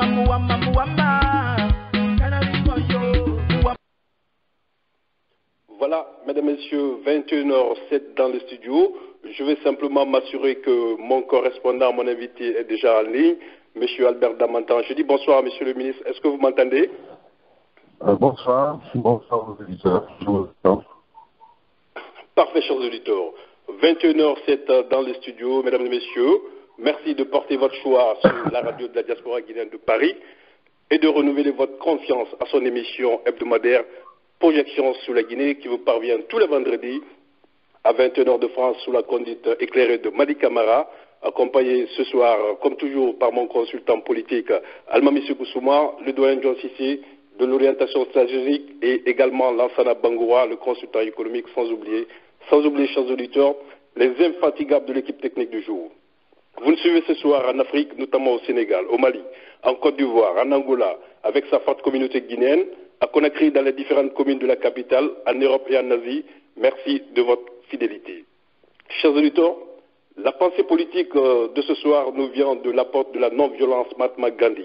Voilà, mesdames et messieurs, 21h07 dans le studio. Je vais simplement m'assurer que mon correspondant, mon invité est déjà en ligne, monsieur Albert Damantan. Je dis bonsoir, monsieur le ministre. Est-ce que vous m'entendez? Bonsoir aux auditeurs. Parfait, chers auditeurs. 21h07 dans le studio, mesdames et messieurs. Merci de porter votre choix sur la radio de la diaspora guinéenne de Paris et de renouveler votre confiance à son émission hebdomadaire Projection sur la Guinée qui vous parvient tous les vendredis à 21h de France sous la conduite éclairée de Madi Camara, accompagné ce soir, comme toujours, par mon consultant politique Almami Koussouma, le doyen John Sissi de l'orientation stratégique et également Lansana Bangoura, le consultant économique, sans oublier, chers auditeurs, les infatigables de l'équipe technique du jour. Vous nous suivez ce soir en Afrique, notamment au Sénégal, au Mali, en Côte d'Ivoire, en Angola, avec sa forte communauté guinéenne, à Conakry, dans les différentes communes de la capitale, en Europe et en Asie. Merci de votre fidélité. Chers auditeurs, la pensée politique de ce soir nous vient de l'apôtre de la non-violence, Mahatma Gandhi.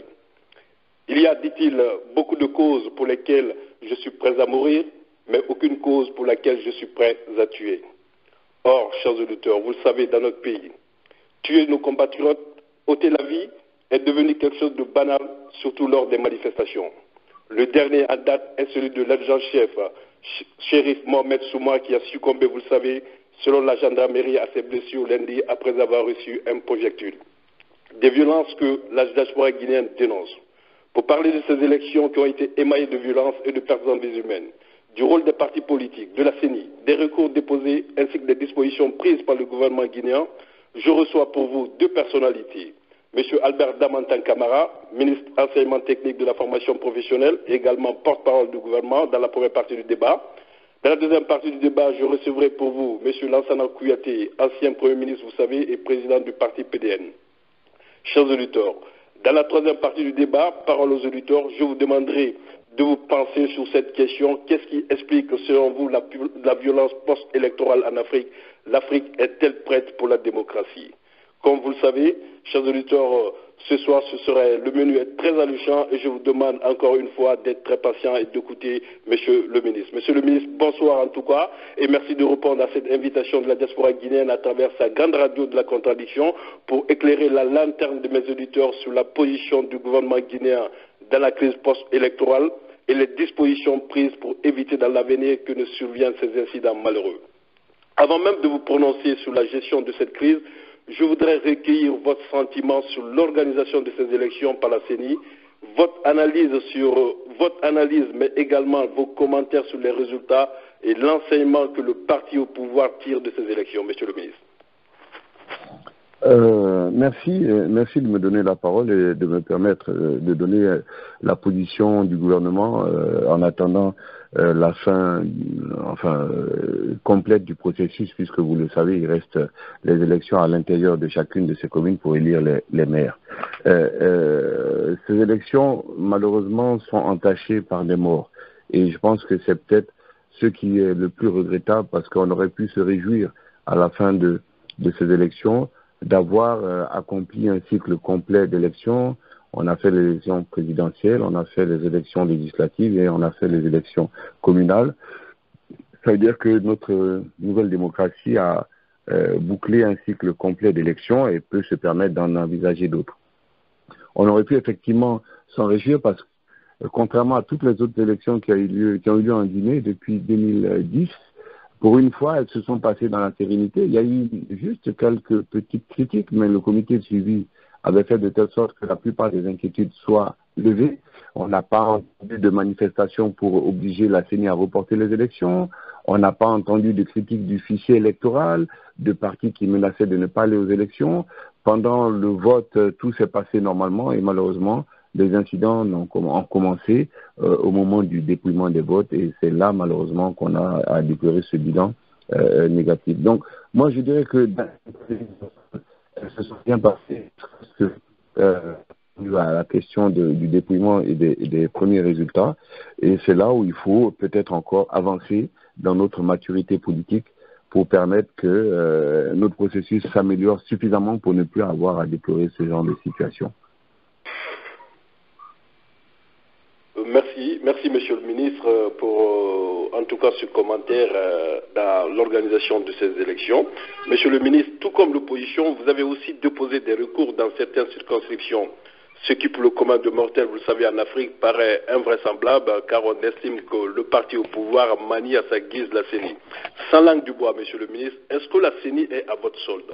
Il y a, dit-il, beaucoup de causes pour lesquelles je suis prêt à mourir, mais aucune cause pour laquelle je suis prêt à tuer. Or, chers auditeurs, vous le savez, dans notre pays, tuer nos compatriotes, ôter la vie, est devenu quelque chose de banal, surtout lors des manifestations. Le dernier en date est celui de l'adjudant-chef, shérif Mohamed Souma, qui a succombé, vous le savez, selon la gendarmerie, à ses blessures lundi après avoir reçu un projectile. Des violences que la diaspora guinéenne dénonce. Pour parler de ces élections qui ont été émaillées de violences et de pertes en vies humaines, du rôle des partis politiques, de la CENI, des recours déposés ainsi que des dispositions prises par le gouvernement guinéen, je reçois pour vous deux personnalités. M. Albert Damantan Camara, ministre enseignement technique de la formation professionnelle et également porte-parole du gouvernement dans la première partie du débat. Dans la deuxième partie du débat, je recevrai pour vous M. Lansana Kouyaté, ancien Premier ministre, vous savez, et président du parti PDN. Chers auditeurs, dans la troisième partie du débat, parole aux auditeurs, je vous demanderai de vous penser sur cette question. Qu'est-ce qui explique que, selon vous, la violence post-électorale en Afrique, l'Afrique est-elle prête pour la démocratie? Comme vous le savez, chers auditeurs, ce soir, le menu est très alléchant et je vous demande encore une fois d'être très patient et d'écouter Monsieur le ministre. Monsieur le ministre, bonsoir en tout cas et merci de répondre à cette invitation de la diaspora guinéenne à travers sa grande radio de la contradiction pour éclairer la lanterne de mes auditeurs sur la position du gouvernement guinéen dans la crise post-électorale et les dispositions prises pour éviter dans l'avenir que ne surviennent ces incidents malheureux. Avant même de vous prononcer sur la gestion de cette crise, je voudrais recueillir votre sentiment sur l'organisation de ces élections par la CENI, votre analyse, mais également vos commentaires sur les résultats et l'enseignement que le parti au pouvoir tire de ces élections, Monsieur le ministre. Merci de me donner la parole et de me permettre de donner la position du gouvernement en attendant la fin complète du processus, puisque vous le savez, il reste les élections à l'intérieur de chacune de ces communes pour élire les maires. Ces élections, malheureusement, sont entachées par des morts. Et je pense que c'est peut-être ce qui est le plus regrettable, parce qu'on aurait pu se réjouir à la fin de ces élections d'avoir accompli un cycle complet d'élections. On a fait les élections présidentielles, on a fait les élections législatives et on a fait les élections communales. Ça veut dire que notre nouvelle démocratie a bouclé un cycle complet d'élections et peut se permettre d'en envisager d'autres. On aurait pu effectivement s'en réjouir parce que, contrairement à toutes les autres élections qui ont eu lieu en Guinée depuis 2010, pour une fois, elles se sont passées dans la sérénité. Il y a eu juste quelques petites critiques, mais le comité de suivi avait fait de telle sorte que la plupart des inquiétudes soient levées. On n'a pas entendu de manifestations pour obliger la CENI à reporter les élections. On n'a pas entendu de critiques du fichier électoral, de partis qui menaçaient de ne pas aller aux élections. Pendant le vote, tout s'est passé normalement et malheureusement, les incidents ont commencé au moment du dépouillement des votes et c'est là malheureusement qu'on a à déplorer ce bilan négatif. Donc moi je dirais que elles se sont bien passées parce que à la question du dépouillement et des premiers résultats et c'est là où il faut peut-être encore avancer dans notre maturité politique pour permettre que notre processus s'améliore suffisamment pour ne plus avoir à déplorer ce genre de situation. Merci Monsieur le Ministre pour en tout cas ce commentaire dans l'organisation de ces élections. Monsieur le Ministre, tout comme l'opposition, vous avez aussi déposé des recours dans certaines circonscriptions. Ce qui pour le commun de mortels, vous le savez, en Afrique paraît invraisemblable car on estime que le parti au pouvoir manie à sa guise la CENI. Sans langue du bois, Monsieur le Ministre, est-ce que la CENI est à votre solde?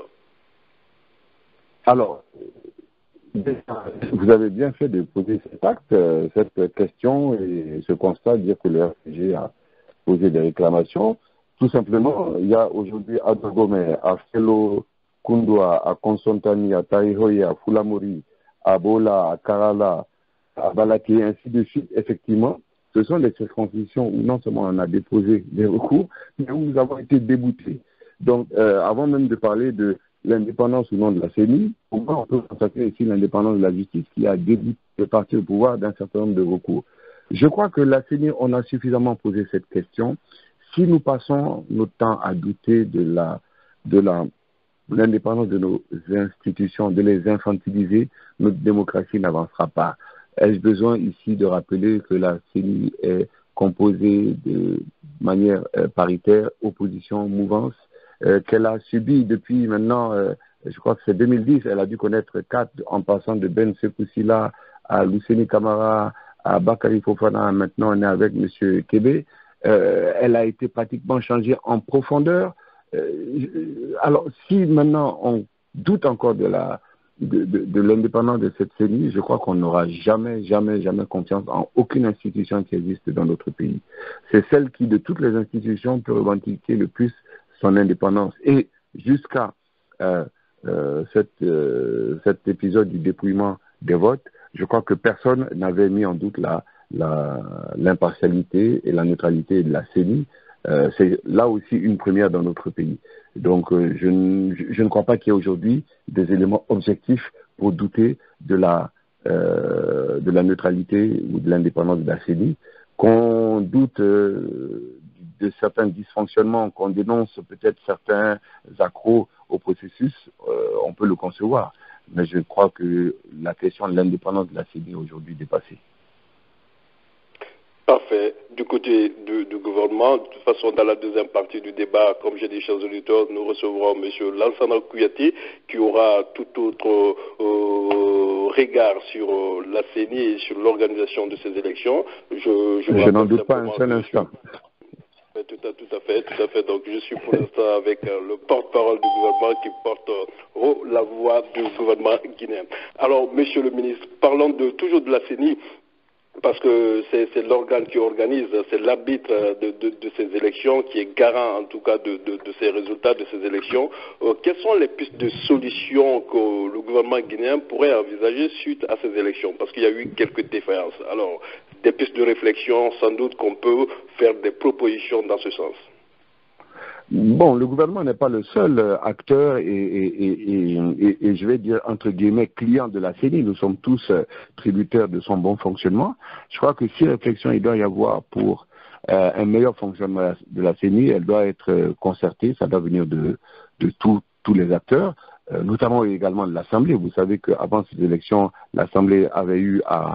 Alors, vous avez bien fait de poser cet acte, cette question et ce constat, dire que le RPG a posé des réclamations. Tout simplement, il y a aujourd'hui à Dogomé, à Felo Kundwa, à Konsontani, à Taihoye, à Fulamori, à Bola, à Karala, à Balaki, et ainsi de suite. Effectivement, ce sont des circonscriptions où non seulement on a déposé des recours, mais où nous avons été déboutés. Donc, avant même de parler de l'indépendance ou non de la CENI, pour moi, on peut consacrer ici l'indépendance de la justice qui a débouté le parti au pouvoir d'un certain nombre de recours. Je crois que la CENI, on a suffisamment posé cette question. Si nous passons notre temps à douter de l'indépendance de nos institutions, de les infantiliser, notre démocratie n'avancera pas. Ai-je besoin ici de rappeler que la CENI est composée de manière paritaire, opposition, mouvance, qu'elle a subi depuis maintenant, je crois que c'est 2010, elle a dû connaître 4 en passant de Ben Sekoussila à Luceni Camara, à Bakary Fofana, maintenant on est avec M. Kébé. Elle a été pratiquement changée en profondeur. Alors, si maintenant on doute encore de l'indépendance de cette CENI, je crois qu'on n'aura jamais confiance en aucune institution qui existe dans notre pays. C'est celle qui, de toutes les institutions, peut revendiquer le plus son indépendance. Et jusqu'à cet épisode du dépouillement des votes, je crois que personne n'avait mis en doute l'impartialité et la neutralité de la CENI. C'est là aussi une première dans notre pays. Donc je ne crois pas qu'il y ait aujourd'hui des éléments objectifs pour douter de la neutralité ou de l'indépendance de la CENI. Qu'on doute de certains dysfonctionnements, qu'on dénonce peut-être certains accros au processus, on peut le concevoir. Mais je crois que la question de l'indépendance de la CENI est aujourd'hui dépassée. Parfait. Du côté du gouvernement, de toute façon, dans la deuxième partie du débat, comme j'ai dit, chers auditeurs, nous recevrons M. Lansana Kouyaté, qui aura tout autre regard sur la CENI et sur l'organisation de ces élections. Je n'en doute pas un seul instant. Tout à fait. Donc, je suis pour l'instant avec le porte-parole du gouvernement qui porte haut la voix du gouvernement guinéen. Alors, Monsieur le ministre, parlons toujours de la CENI. Parce que c'est l'organe qui organise, c'est l'arbitre de ces élections, qui est garant en tout cas de ces résultats de ces élections. Quelles sont les pistes de solutions que le gouvernement guinéen pourrait envisager suite à ces élections? Parce qu'il y a eu quelques défaillances. Alors, des pistes de réflexion, sans doute qu'on peut faire des propositions dans ce sens. Bon, le gouvernement n'est pas le seul acteur et je vais dire entre guillemets client de la CENI. Nous sommes tous tributaires de son bon fonctionnement. Je crois que si réflexion il doit y avoir pour un meilleur fonctionnement de la CENI, elle doit être concertée. Ça doit venir de tous les acteurs, notamment également de l'Assemblée. Vous savez qu'avant ces élections, l'Assemblée avait eu à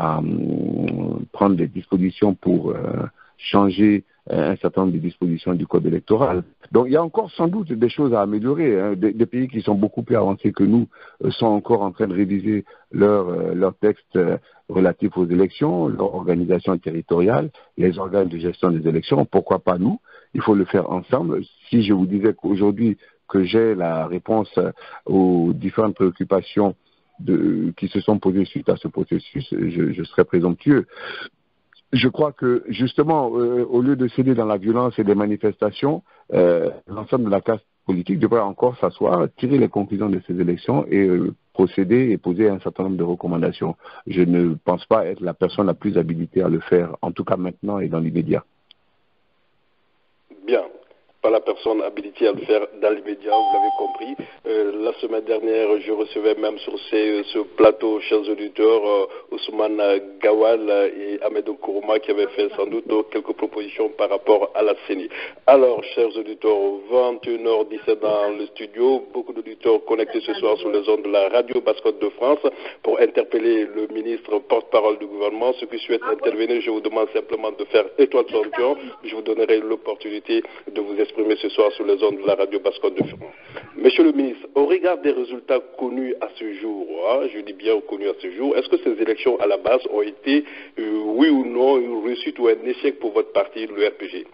prendre des dispositions pour changer un certain nombre de dispositions du code électoral. Donc il y a encore sans doute des choses à améliorer. Hein. Des pays qui sont beaucoup plus avancés que nous sont encore en train de réviser leurs textes relatifs aux élections, leur organisation territoriale, les organes de gestion des élections. Pourquoi pas nous? Il faut le faire ensemble. Si je vous disais qu'aujourd'hui que j'ai la réponse aux différentes préoccupations qui se sont posées suite à ce processus, je serais présomptueux. Je crois que, justement, au lieu de céder dans la violence et des manifestations, l'ensemble de la classe politique devrait encore s'asseoir, tirer les conclusions de ces élections et procéder et poser un certain nombre de recommandations. Je ne pense pas être la personne la plus habilitée à le faire, en tout cas maintenant et dans l'immédiat. Bien. pas la personne habilitée à le faire dans l'immédiat, vous l'avez compris. La semaine dernière, je recevais même sur ce plateau, chers auditeurs, Ousmane Gawal et Ahmed Kourouma qui avaient fait sans doute quelques propositions par rapport à la CENI. Alors, chers auditeurs, 21h17 dans le studio, beaucoup d'auditeurs connectés ce soir sur les ondes de la radio Basse-Côte de France pour interpeller le ministre porte-parole du gouvernement. Ceux qui souhaitent intervenir, je vous demande simplement de faire étoile champion. Je vous donnerai l'opportunité de vous exprimer ce soir sur les ondes de la radio Basse-Côte de France. Monsieur le ministre, au regard des résultats connus à ce jour, je dis bien connus à ce jour, est-ce que ces élections à la base ont été, oui ou non, une réussite ou un échec pour votre parti, le RPG?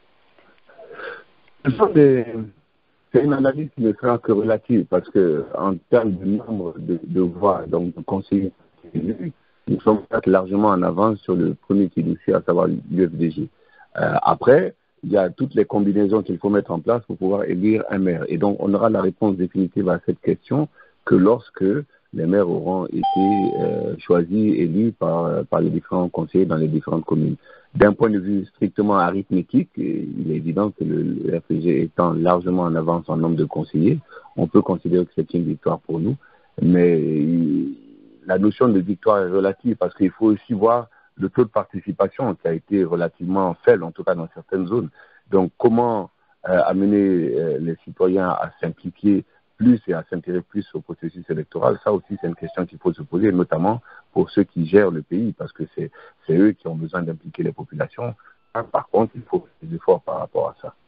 C'est une analyse qui ne sera que relative parce que en termes de nombre de voix, donc de conseillers élus, nous sommes largement en avance sur le premier qui nous suit, à savoir l'UFDJ. Après, il y a toutes les combinaisons qu'il faut mettre en place pour pouvoir élire un maire. Et donc, on aura la réponse définitive à cette question que lorsque les maires auront été choisis, élus par les différents conseillers dans les différentes communes. D'un point de vue strictement arithmétique, il est évident que le RPG étant largement en avance en nombre de conseillers, on peut considérer que c'est une victoire pour nous. Mais la notion de victoire est relative parce qu'il faut aussi voir le taux de participation qui a été relativement faible, en tout cas dans certaines zones. Donc, comment amener les citoyens à s'impliquer plus et à s'intéresser plus au processus électoral, ça aussi c'est une question qu'il faut se poser, notamment pour ceux qui gèrent le pays, parce que c'est eux qui ont besoin d'impliquer les populations. Par contre, il faut faire des efforts par rapport à ça.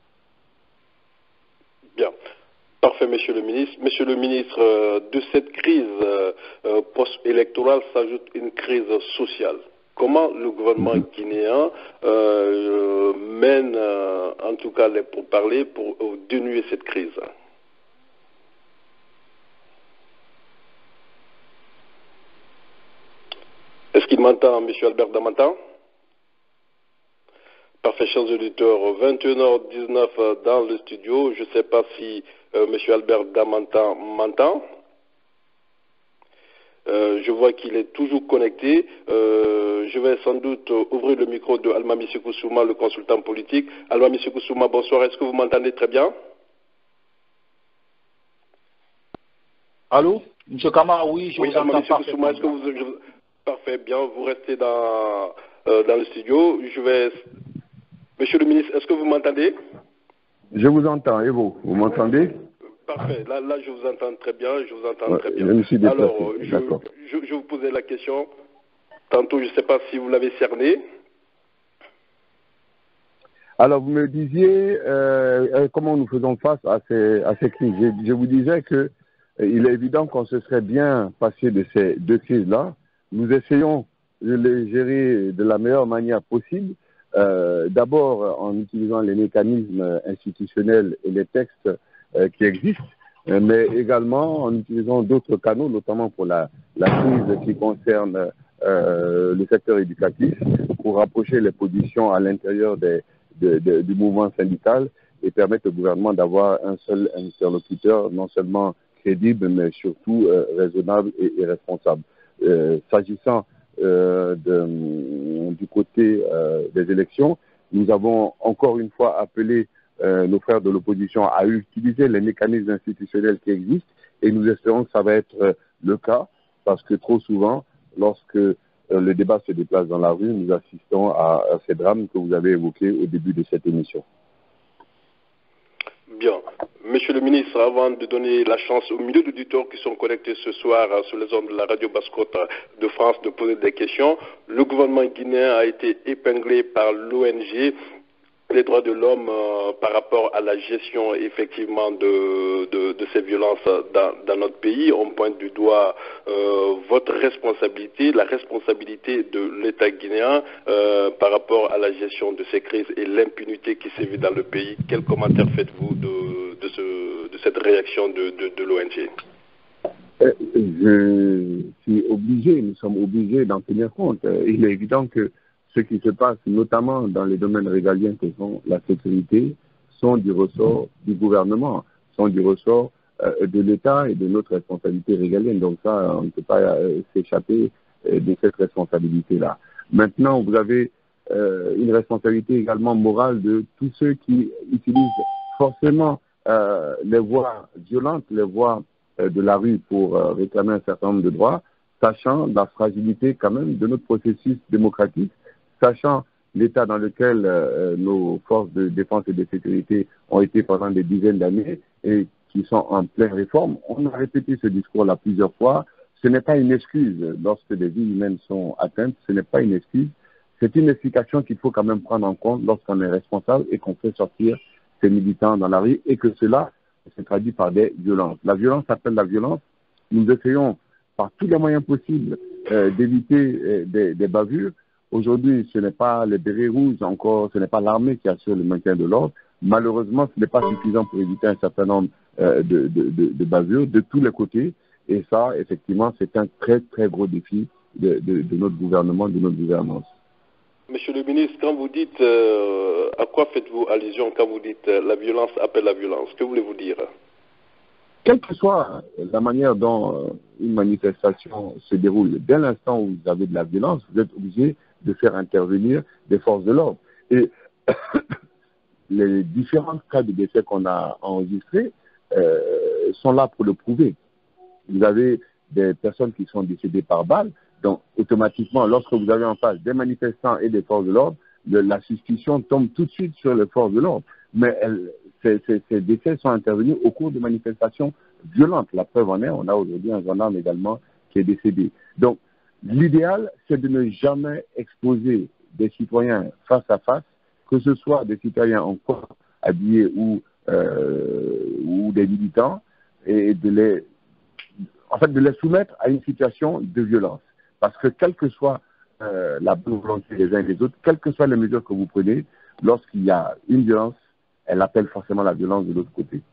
Bien. Parfait, monsieur le ministre. Monsieur le ministre, de cette crise post-électorale s'ajoute une crise sociale. Comment le gouvernement guinéen mène, en tout cas, les pourparlers pour dénouer cette crise? Est-ce qu'il m'entend, M. Albert Damantan? Parfait, chers auditeurs, 21h19 dans le studio. Je ne sais pas si M. Albert Damantan m'entend. Je vois qu'il est toujours connecté. Je vais sans doute ouvrir le micro de Almami Sekoussouma, le consultant politique. Almami Sekoussouma, bonsoir. Est-ce que vous m'entendez très bien? Allô, M. Kama, oui, je vous entends parfaitement. Est-ce que Parfait, bien, vous restez dans le studio. Monsieur le ministre, est-ce que vous m'entendez? Je vous entends, et vous m'entendez? Parfait, là je vous entends très bien, très bien. Alors, je vous posais la question, tantôt je ne sais pas si vous l'avez cerné. Alors, vous me disiez comment nous faisons face à ces crises. Je vous disais que il est évident qu'on se serait bien passé de ces deux crises-là. Nous essayons de les gérer de la meilleure manière possible. D'abord en utilisant les mécanismes institutionnels et les textes qui existent, mais également en utilisant d'autres canaux, notamment pour la crise qui concerne le secteur éducatif, pour rapprocher les positions à l'intérieur du mouvement syndical et permettre au gouvernement d'avoir un seul interlocuteur, non seulement crédible, mais surtout raisonnable et responsable. S'agissant du côté des élections, nous avons encore une fois appelé nos frères de l'opposition à utiliser les mécanismes institutionnels qui existent et nous espérons que ça va être le cas parce que trop souvent, lorsque le débat se déplace dans la rue, nous assistons à ces drames que vous avez évoqués au début de cette émission. Bien. Monsieur le ministre, avant de donner la chance aux milliers d'auditeurs qui sont connectés ce soir sur les ondes de la radio Basse-Côte de France de poser des questions, le gouvernement guinéen a été épinglé par l'ONG les droits de l'homme par rapport à la gestion effectivement de ces violences dans notre pays. On pointe du doigt votre responsabilité, la responsabilité de l'État guinéen par rapport à la gestion de ces crises et l'impunité qui sévit dans le pays. Quel commentaire faites-vous de cette réaction de l'ONG? Je suis obligé, nous sommes obligés d'en tenir compte. Il est évident que ce qui se passe, notamment dans les domaines régaliens que sont la sécurité, sont du ressort du gouvernement, sont du ressort de l'État et de notre responsabilité régalienne. Donc ça, on ne peut pas s'échapper de cette responsabilité-là. Maintenant, vous avez une responsabilité également morale de tous ceux qui utilisent forcément les voix violentes, les voix de la rue pour réclamer un certain nombre de droits, sachant la fragilité quand même de notre processus démocratique, sachant l'état dans lequel nos forces de défense et de sécurité ont été pendant des dizaines d'années et qui sont en pleine réforme. On a répété ce discours-là plusieurs fois. Ce n'est pas une excuse lorsque des vies humaines sont atteintes, ce n'est pas une excuse. C'est une explication qu'il faut quand même prendre en compte lorsqu'on est responsable et qu'on fait sortir ces militants dans la rue et que cela se traduit par des violences. La violence appelle la violence. Nous essayons par tous les moyens possibles d'éviter des bavures. Aujourd'hui, ce n'est pas les bérets rouges encore, ce n'est pas l'armée qui assure le maintien de l'ordre. Malheureusement, ce n'est pas suffisant pour éviter un certain nombre de bavures de tous les côtés. Et ça, effectivement, c'est un très, très gros défi de notre gouvernement, de notre gouvernance. Monsieur le ministre, quand vous dites, à quoi faites-vous allusion quand vous dites la violence appelle la violence? Que voulez-vous dire? Quelle que soit la manière dont une manifestation se déroule, dès l'instant où vous avez de la violence, vous êtes obligé de faire intervenir des forces de l'ordre. Et les différents cas de décès qu'on a enregistrés sont là pour le prouver. Vous avez des personnes qui sont décédées par balle, donc automatiquement, lorsque vous avez en face des manifestants et des forces de l'ordre, la suspicion tombe tout de suite sur les forces de l'ordre. Mais ces décès sont intervenus au cours de manifestations violentes. La preuve en est, on a aujourd'hui un gendarme également qui est décédé. Donc, l'idéal, c'est de ne jamais exposer des citoyens face à face, que ce soit des citoyens en corps habillés ou des militants, et de les soumettre à une situation de violence. Parce que quelle que soit la bonne volonté des uns et des autres, quelles que soient les mesures que vous prenez, lorsqu'il y a une violence, elle appelle forcément la violence de l'autre côté.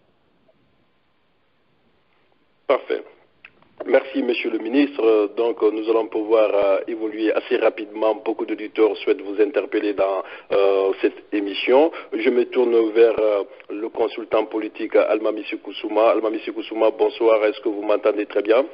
Parfait. Merci, Monsieur le ministre. Donc, nous allons pouvoir évoluer assez rapidement. Beaucoup d'auditeurs souhaitent vous interpeller dans cette émission. Je me tourne vers le consultant politique Almamissi Koussouma. Almamissi Koussouma, bonsoir. Est-ce que vous m'entendez très bien?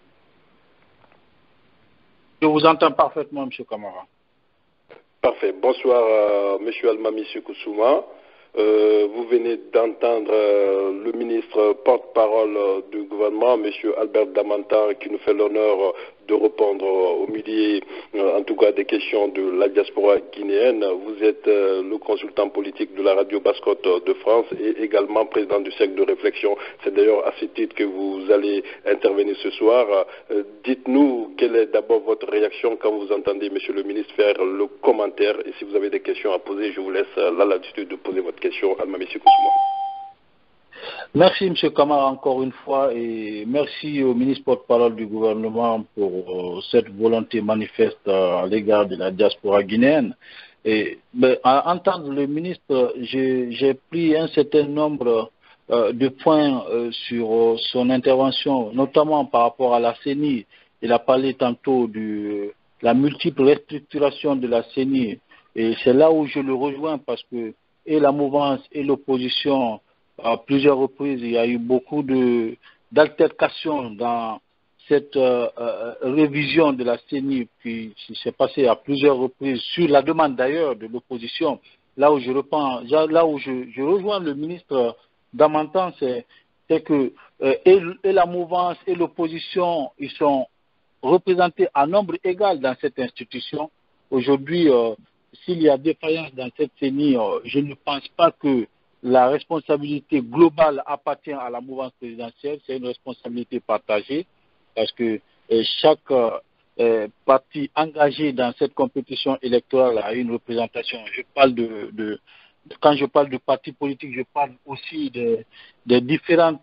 Je vous entends parfaitement, M. Camara. Parfait. Bonsoir, M. Almamissi Koussouma. Vous venez d'entendre le ministre porte-parole du gouvernement, M. Albert Damanta, qui nous fait l'honneur de répondre au milieu, en tout cas, des questions de la diaspora guinéenne. Vous êtes le consultant politique de la radio Basse-Côte de France et également président du cercle de réflexion. C'est d'ailleurs à ce titre que vous allez intervenir ce soir. Dites-nous quelle est d'abord votre réaction quand vous entendez M. le ministre faire le commentaire. Et si vous avez des questions à poser, je vous laisse la latitude de poser votre question à Almamissi Koussouma. Merci, M. Kamara, encore une fois, et merci au ministre porte-parole du gouvernement pour cette volonté manifeste à l'égard de la diaspora guinéenne. Et à entendre le ministre, j'ai pris un certain nombre de points sur son intervention, notamment par rapport à la CENI. Il a parlé tantôt de la multiple restructuration de la CENI, et c'est là où je le rejoins parce que et la mouvance et l'opposition, à plusieurs reprises, il y a eu beaucoup d'altercations dans cette révision de la CENI qui s'est passée à plusieurs reprises sur la demande d'ailleurs de l'opposition. Là où je rejoins le ministre Damantan, c'est que et la mouvance et l'opposition, ils sont représentés à nombre égal dans cette institution. Aujourd'hui, s'il y a défaillance dans cette CENI, je ne pense pas que la responsabilité globale appartient à la mouvance présidentielle, c'est une responsabilité partagée parce que chaque parti engagé dans cette compétition électorale a une représentation. Je parle quand je parle de partis politiques, je parle aussi des différents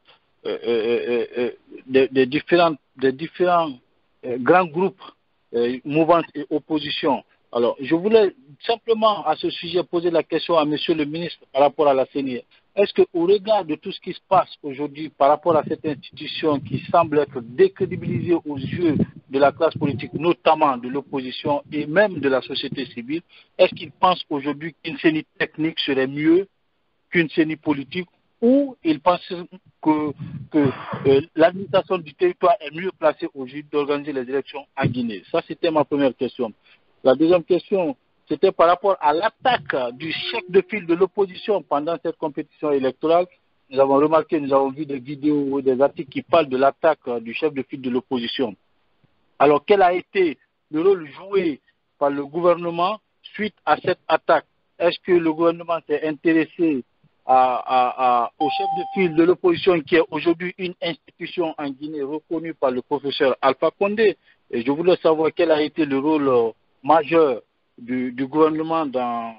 grands groupes, mouvances et oppositions. Alors, je voulais simplement à ce sujet poser la question à Monsieur le ministre par rapport à la CENI. Est-ce qu'au regard de tout ce qui se passe aujourd'hui par rapport à cette institution qui semble être décrédibilisée aux yeux de la classe politique, notamment de l'opposition et même de la société civile, est-ce qu'il pense aujourd'hui qu'une CENI technique serait mieux qu'une CENI politique ou il pense que l'administration du territoire est mieux placée aujourd'hui d'organiser les élections en Guinée? Ça, c'était ma première question. La deuxième question, c'était par rapport à l'attaque du chef de file de l'opposition pendant cette compétition électorale. Nous avons remarqué, nous avons vu des vidéos, des articles qui parlent de l'attaque du chef de file de l'opposition. Alors, quel a été le rôle joué par le gouvernement suite à cette attaque? Est-ce que le gouvernement s'est intéressé au chef de file de l'opposition qui est aujourd'hui une institution en Guinée reconnue par le professeur Alpha Condé? Et je voulais savoir quel a été le rôle majeur du gouvernement dans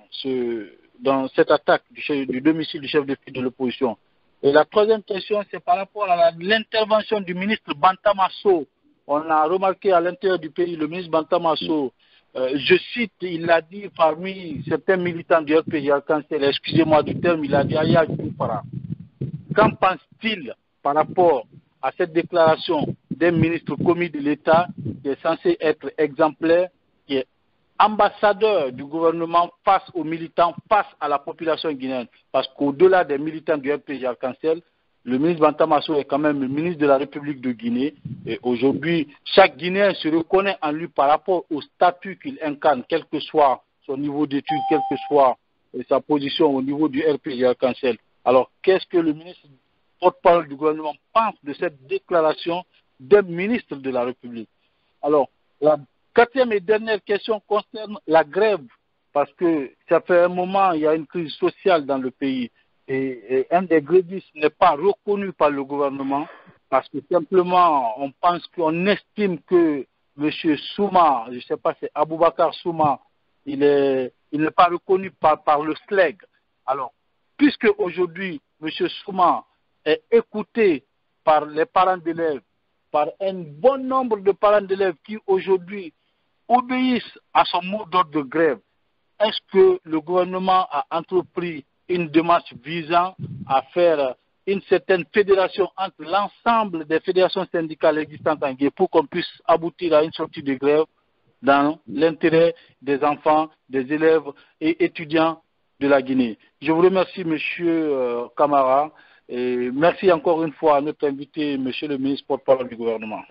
cette attaque du domicile du chef de file de l'opposition. Et la troisième question, c'est par rapport à l'intervention du ministre Bantamasso. On a remarqué à l'intérieur du pays, le ministre Bantamasso, je cite, il a dit parmi certains militants du RPG Arc-en-Ciel, excusez-moi du terme, il a dit Aya Djoufara. Qu'en pense-t-il par rapport à cette déclaration d'un ministre commis de l'État qui est censé être exemplaire, qui est ambassadeur du gouvernement face aux militants, face à la population guinéenne? Parce qu'au-delà des militants du RPG Arc-en-Ciel, le ministre Bantamasso est quand même le ministre de la République de Guinée. Et aujourd'hui, chaque Guinéen se reconnaît en lui par rapport au statut qu'il incarne, quel que soit son niveau d'études, quelle que soit sa position au niveau du RPG Arc-en-Ciel. Alors, qu'est-ce que le ministre porte-parole du gouvernement pense de cette déclaration d'un ministre de la République? Alors, la quatrième et dernière question concerne la grève, parce que ça fait un moment, il y a une crise sociale dans le pays. Et un des grévistes n'est pas reconnu par le gouvernement parce que simplement on estime que M. Souma, je ne sais pas, c'est Aboubakar Souma, il n'est pas reconnu par le SLEG. Alors, puisque aujourd'hui M. Souma est écouté par les parents d'élèves, par un bon nombre de parents d'élèves qui aujourd'hui obéissent à son mot d'ordre de grève, est-ce que le gouvernement a entrepris une démarche visant à faire une certaine fédération entre l'ensemble des fédérations syndicales existantes en Guinée pour qu'on puisse aboutir à une sortie de grève dans l'intérêt des enfants, des élèves et étudiants de la Guinée? Je vous remercie, Monsieur Camara, et merci encore une fois à notre invité, Monsieur le ministre porte-parole du gouvernement.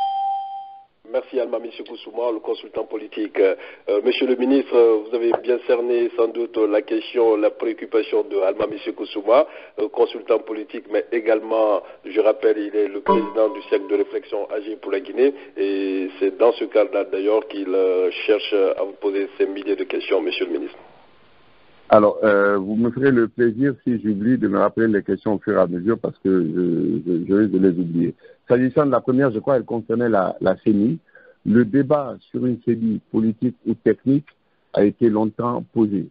Merci Almami Koussouma, le consultant politique. Monsieur le ministre, vous avez bien cerné sans doute la question, la préoccupation de Almami Koussouma, consultant politique, mais également, je rappelle, il est le président du cercle de réflexion Agir pour la Guinée, et c'est dans ce cadre-là d'ailleurs qu'il cherche à vous poser ces milliers de questions, monsieur le ministre. Alors, vous me ferez le plaisir, si j'oublie, de me rappeler les questions au fur et à mesure, parce que je risque de les oublier. S'agissant de la première, je crois qu'elle concernait la CENI. Le débat sur une CENI politique ou technique a été longtemps posé.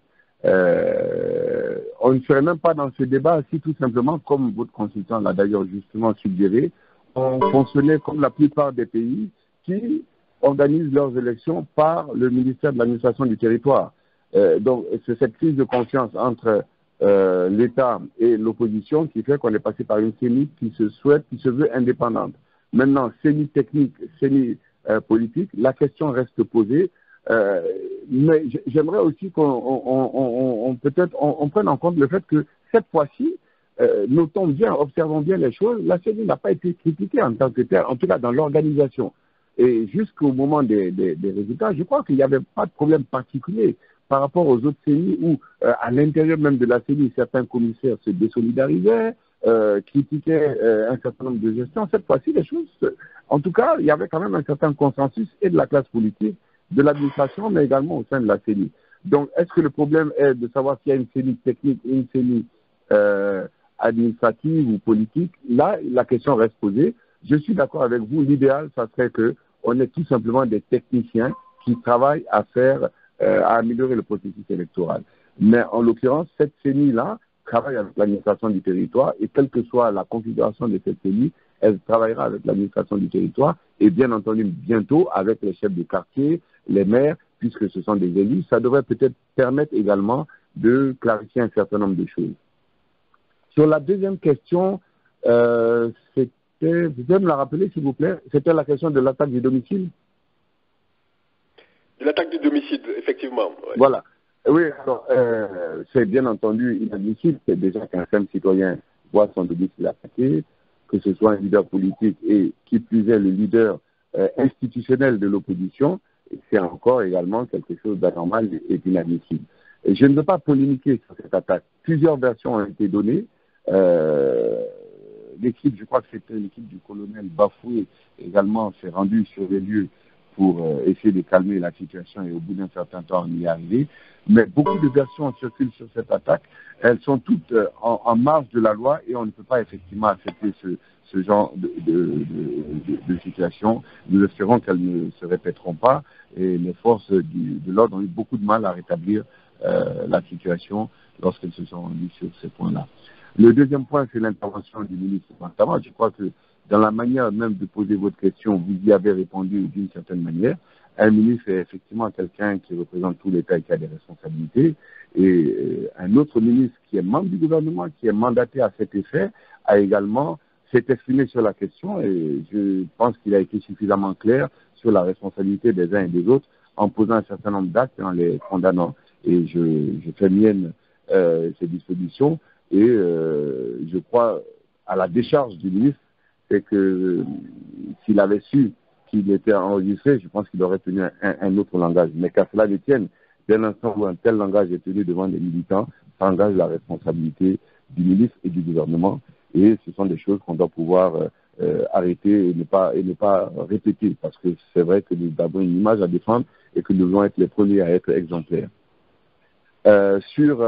On ne serait même pas dans ce débat si tout simplement, comme votre consultant l'a d'ailleurs justement suggéré, on fonctionnait comme la plupart des pays qui organisent leurs élections par le ministère de l'administration du territoire. Donc, c'est cette crise de confiance entre l'État et l'opposition qui fait qu'on est passé par une CENI qui se veut indépendante. Maintenant, CENI technique, CENI politique, la question reste posée. Mais j'aimerais aussi qu'on prenne en compte le fait que cette fois-ci, notons bien, observons bien les choses, la CENI n'a pas été critiquée en tant que telle, en tout cas dans l'organisation. Et jusqu'au moment des résultats, je crois qu'il n'y avait pas de problème particulier par rapport aux autres CENI où, à l'intérieur même de la CENI, certains commissaires se désolidarisaient, critiquaient un certain nombre de gestions. Cette fois-ci, les choses, en tout cas, il y avait quand même un certain consensus et de la classe politique, de l'administration, mais également au sein de la CENI. Donc, est-ce que le problème est de savoir s'il y a une CENI technique ou une CENI administrative ou politique? Là, la question reste posée. Je suis d'accord avec vous, l'idéal, ça serait qu'on ait tout simplement des techniciens qui travaillent à améliorer le processus électoral. Mais en l'occurrence, cette CENI-là travaille avec l'administration du territoire et quelle que soit la configuration de cette CENI, elle travaillera avec l'administration du territoire et bien entendu bientôt avec les chefs de quartier, les maires, puisque ce sont des élus. Ça devrait peut-être permettre également de clarifier un certain nombre de choses. Sur la deuxième question, vous pouvez me la rappeler s'il vous plaît, c'était la question de l'attaque du domicile? De l'attaque du domicile, effectivement. Ouais. Voilà. Oui, alors, c'est bien entendu inadmissible. C'est déjà qu'un simple citoyen voit son domicile attaqué, que ce soit un leader politique et qui plus est le leader institutionnel de l'opposition. c'est encore également quelque chose d'anormal et d'inadmissible. Et je ne veux pas polémiquer sur cette attaque. Plusieurs versions ont été données. L'équipe, je crois que c'était l'équipe du colonel Bafoué, également s'est rendue sur les lieux pour essayer de calmer la situation et au bout d'un certain temps, on y est arrivé. Mais beaucoup de versions circulent sur cette attaque. Elles sont toutes en marge de la loi et on ne peut pas effectivement accepter ce genre de situation. Nous espérons qu'elles ne se répéteront pas et les forces de l'ordre ont eu beaucoup de mal à rétablir la situation lorsqu'elles se sont rendues sur ces points-là. Le deuxième point, c'est l'intervention du ministre. Notamment, je crois que dans la manière même de poser votre question, vous y avez répondu d'une certaine manière. Un ministre est effectivement quelqu'un qui représente tout l'État et qui a des responsabilités. Et un autre ministre qui est membre du gouvernement, qui est mandaté à cet effet, a également s'est exprimé sur la question et je pense qu'il a été suffisamment clair sur la responsabilité des uns et des autres en posant un certain nombre d'actes et en les condamnant. Et je fais mienne ces dispositions et je crois à la décharge du ministre, c'est que s'il avait su qu'il était enregistré, je pense qu'il aurait tenu un autre langage. Mais qu'à cela ne tienne, dès l'instant où un tel langage est tenu devant des militants, ça engage la responsabilité du ministre et du gouvernement. Et ce sont des choses qu'on doit pouvoir arrêter et ne pas répéter. Parce que c'est vrai que nous avons une image à défendre et que nous devons être les premiers à être exemplaires. Sur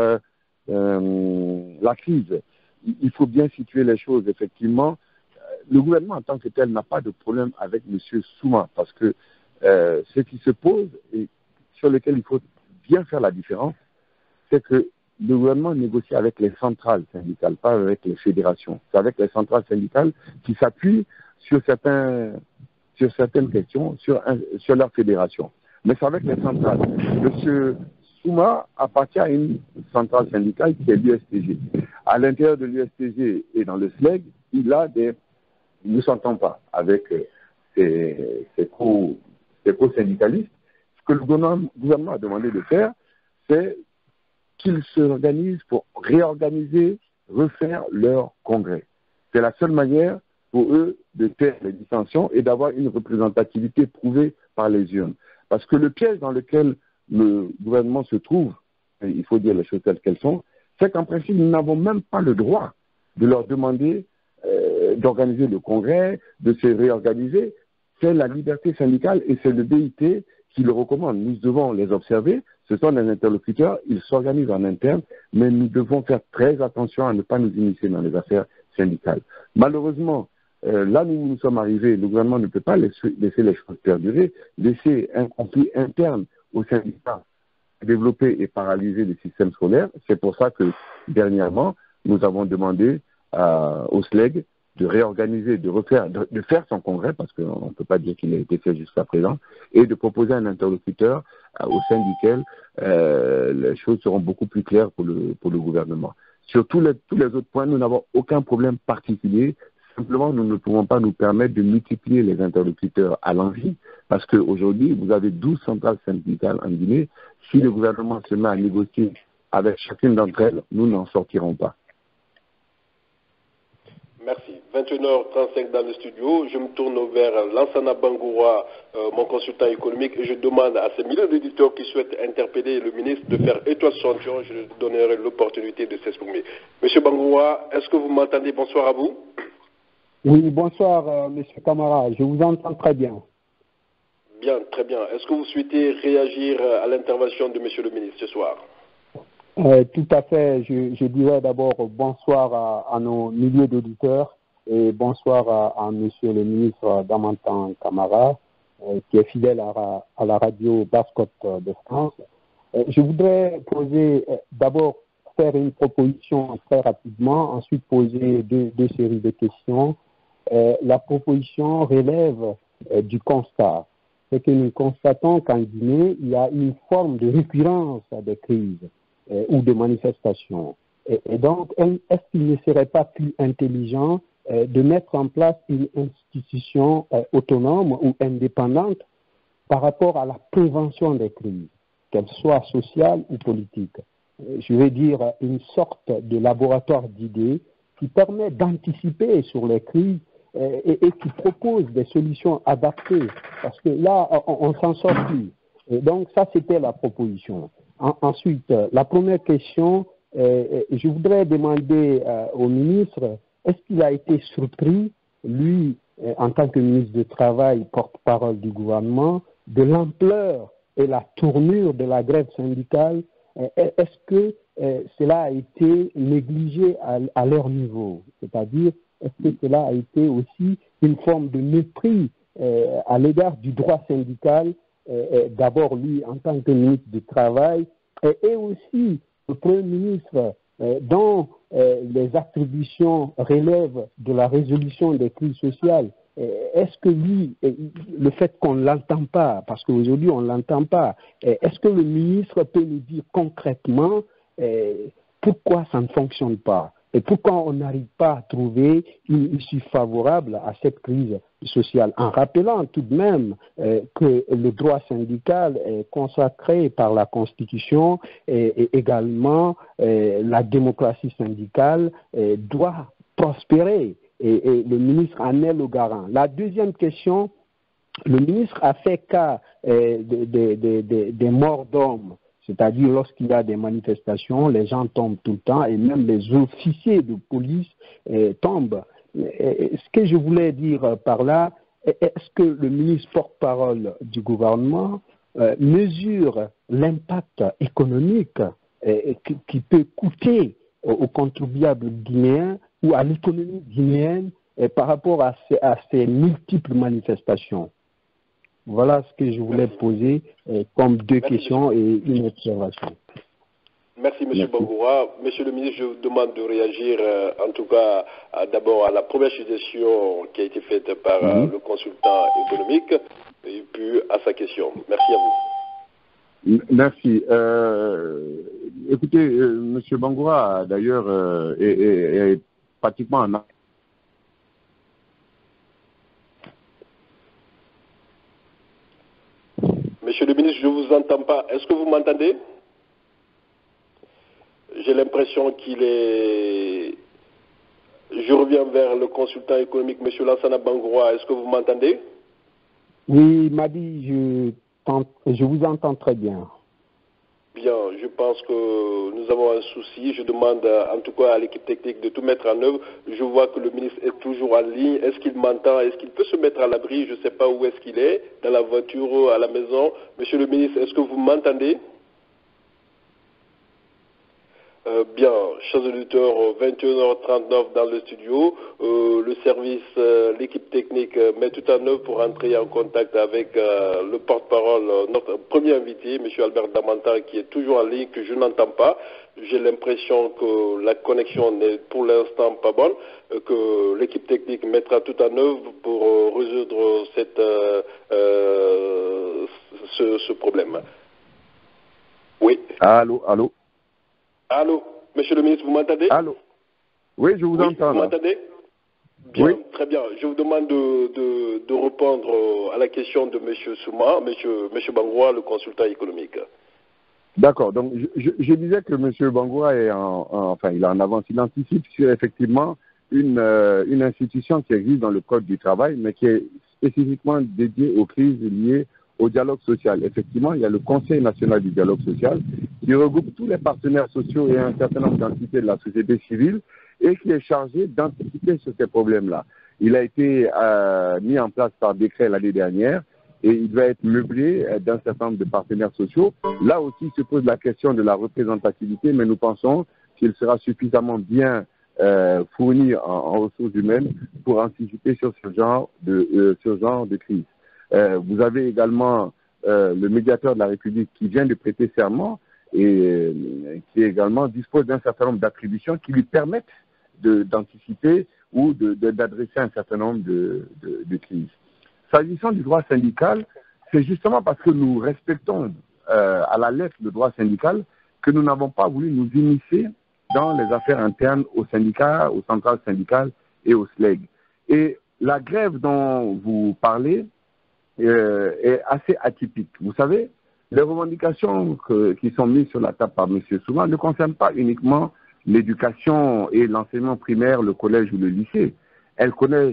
la crise, il faut bien situer les choses. Effectivement, le gouvernement en tant que tel n'a pas de problème avec M. Souma parce que ce qui se pose et sur lequel il faut bien faire la différence, c'est que le gouvernement négocie avec les centrales syndicales, pas avec les fédérations. C'est avec les centrales syndicales qui s'appuient sur certaines questions, sur leur fédération. Mais c'est avec les centrales. M. Souma appartient à une centrale syndicale qui est l'USTG. À l'intérieur de l'USTG et dans le SLEG, il ne s'entend pas avec ses co-syndicalistes. Ce que le gouvernement a demandé de faire, c'est qu'ils s'organisent pour réorganiser, refaire leur congrès. C'est la seule manière pour eux de taire les dissensions et d'avoir une représentativité prouvée par les urnes. Parce que le piège dans lequel le gouvernement se trouve, et il faut dire les choses telles qu'elles sont, c'est qu'en principe, nous n'avons même pas le droit de leur demander d'organiser le congrès, de se réorganiser. C'est la liberté syndicale et c'est le BIT qui le recommande. Nous devons les observer. Ce sont des interlocuteurs, ils s'organisent en interne, mais nous devons faire très attention à ne pas nous initier dans les affaires syndicales. Malheureusement, là où nous sommes arrivés, le gouvernement ne peut pas laisser les choses perdurer, laisser un conflit interne au syndicat développer et paralyser le système scolaire. C'est pour ça que, dernièrement, nous avons demandé au SLEG de réorganiser, de faire son congrès, parce qu'on ne peut pas dire qu'il a été fait jusqu'à présent, et de proposer un interlocuteur au sein duquel les choses seront beaucoup plus claires pour le gouvernement. Sur tous les autres points, nous n'avons aucun problème particulier. Simplement, nous ne pouvons pas nous permettre de multiplier les interlocuteurs à l'envie, parce qu'aujourd'hui, vous avez 12 centrales syndicales en Guinée. Si le gouvernement se met à négocier avec chacune d'entre elles, nous n'en sortirons pas. Merci. 21h35 dans le studio. Je me tourne vers Lansana Bangoura, mon consultant économique, et je demande à ces milliers d'éditeurs qui souhaitent interpeller le ministre de faire étoile sur son je leur donnerai l'opportunité de s'exprimer. Monsieur Bangoura, est-ce que vous m'entendez? Bonsoir à vous. Oui, bonsoir, Monsieur Camara. Je vous entends très bien. Bien, très bien. Est-ce que vous souhaitez réagir à l'intervention de Monsieur le ministre ce soir? Tout à fait. Je dirais d'abord bonsoir à nos milliers d'auditeurs et bonsoir à Monsieur le ministre Damantan Camara, qui est fidèle à la radio Basse-Côte de France. Je voudrais d'abord faire une proposition très rapidement, ensuite poser deux séries de questions. La proposition relève du constat. C'est que nous constatons qu'en Guinée, il y a une forme de récurrence des crises ou de manifestations. Et donc, est-ce qu'il ne serait pas plus intelligent de mettre en place une institution autonome ou indépendante par rapport à la prévention des crises, qu'elles soient sociales ou politiques? Je veux dire une sorte de laboratoire d'idées qui permet d'anticiper sur les crises et qui propose des solutions adaptées. Parce que là, on s'en sort plus. Et donc, ça, c'était la proposition. Ensuite, la première question, je voudrais demander au ministre, est-ce qu'il a été surpris, lui, en tant que ministre du Travail, porte-parole du gouvernement, de l'ampleur et la tournure de la grève syndicale? Est-ce que cela a été négligé à leur niveau? C'est-à-dire, est-ce que cela a été aussi une forme de mépris à l'égard du droit syndical, d'abord lui en tant que ministre du Travail, et aussi le Premier ministre dont les attributions relèvent de la résolution des crises sociales? Est-ce que lui, le fait qu'on ne l'entend pas, parce qu'aujourd'hui on ne l'entend pas, est-ce que le ministre peut nous dire concrètement pourquoi ça ne fonctionne pas et pourquoi on n'arrive pas à trouver une issue favorable à cette crise sociale, en rappelant tout de même que le droit syndical est consacré par la Constitution et également la démocratie syndicale doit prospérer. Et le ministre en est le garant. La deuxième question, le ministre a fait cas des morts d'hommes, c'est-à-dire lorsqu'il y a des manifestations, les gens tombent tout le temps et même les officiers de police tombent. Ce que je voulais dire par là, est-ce que le ministre porte-parole du gouvernement mesure l'impact économique qui peut coûter aux contribuables guinéens ou à l'économie guinéenne par rapport à ces multiples manifestations? Voilà ce que je voulais poser comme deux questions et une observation. Merci, M. Bangoura. Monsieur le ministre, je vous demande de réagir, en tout cas, d'abord à la première suggestion qui a été faite par le consultant économique, et puis à sa question. Merci à vous. Merci. Écoutez, M. Bangoura, d'ailleurs, est pratiquement en... Monsieur le ministre, je ne vous entends pas. Est-ce que vous m'entendez? J'ai l'impression qu'il est... Je reviens vers le consultant économique, M. Lansana Bangoura. Est-ce que vous m'entendez? Oui, Madi, je vous entends très bien. Bien, je pense que nous avons un souci. Je demande en tout cas à l'équipe technique de tout mettre en œuvre. Je vois que le ministre est toujours en ligne. Est-ce qu'il m'entend? Est-ce qu'il peut se mettre à l'abri? Je ne sais pas où est-ce qu'il est, dans la voiture, à la maison. Monsieur le ministre, est-ce que vous m'entendez? Bien, chers auditeurs, 21h39 dans le studio. Le service, l'équipe technique met tout en œuvre pour entrer en contact avec le porte-parole, notre premier invité, M. Albert Damanta, qui est toujours en ligne, que je n'entends pas. J'ai l'impression que la connexion n'est pour l'instant pas bonne, que l'équipe technique mettra tout en œuvre pour résoudre ce problème. Oui. Allô? Allô, monsieur le ministre, vous m'entendez? Allô? Oui, je vous entends. Vous m'entendez? Bien, oui. Très bien. Je vous demande de répondre à la question de monsieur Souma, monsieur Bangoura, le consultant économique. D'accord. Donc, je disais que monsieur Bangoura est il est en avance. Il anticipe sur effectivement une institution qui existe dans le Code du travail, mais qui est spécifiquement dédiée aux crises liées au dialogue social. Effectivement, il y a le Conseil national du dialogue social qui regroupe tous les partenaires sociaux et un certain nombre d'entités de la société civile et qui est chargé d'anticiper sur ces problèmes-là. Il a été mis en place par décret l'année dernière et il va être meublé d'un certain nombre de partenaires sociaux. Là aussi se pose la question de la représentativité, mais nous pensons qu'il sera suffisamment bien fourni en ressources humaines pour anticiper sur ce genre de crise. Vous avez également le médiateur de la République qui vient de prêter serment et qui également dispose d'un certain nombre d'attributions qui lui permettent d'anticiper ou d'adresser un certain nombre de crises. S'agissant du droit syndical, c'est justement parce que nous respectons à la lettre le droit syndical que nous n'avons pas voulu nous immiscer dans les affaires internes aux syndicats, aux centrales syndicales et aux SLEG. Et la grève dont vous parlez est assez atypique. Vous savez, les revendications qui sont mises sur la table par M. Souma ne concernent pas uniquement l'éducation et l'enseignement primaire, le collège ou le lycée. elle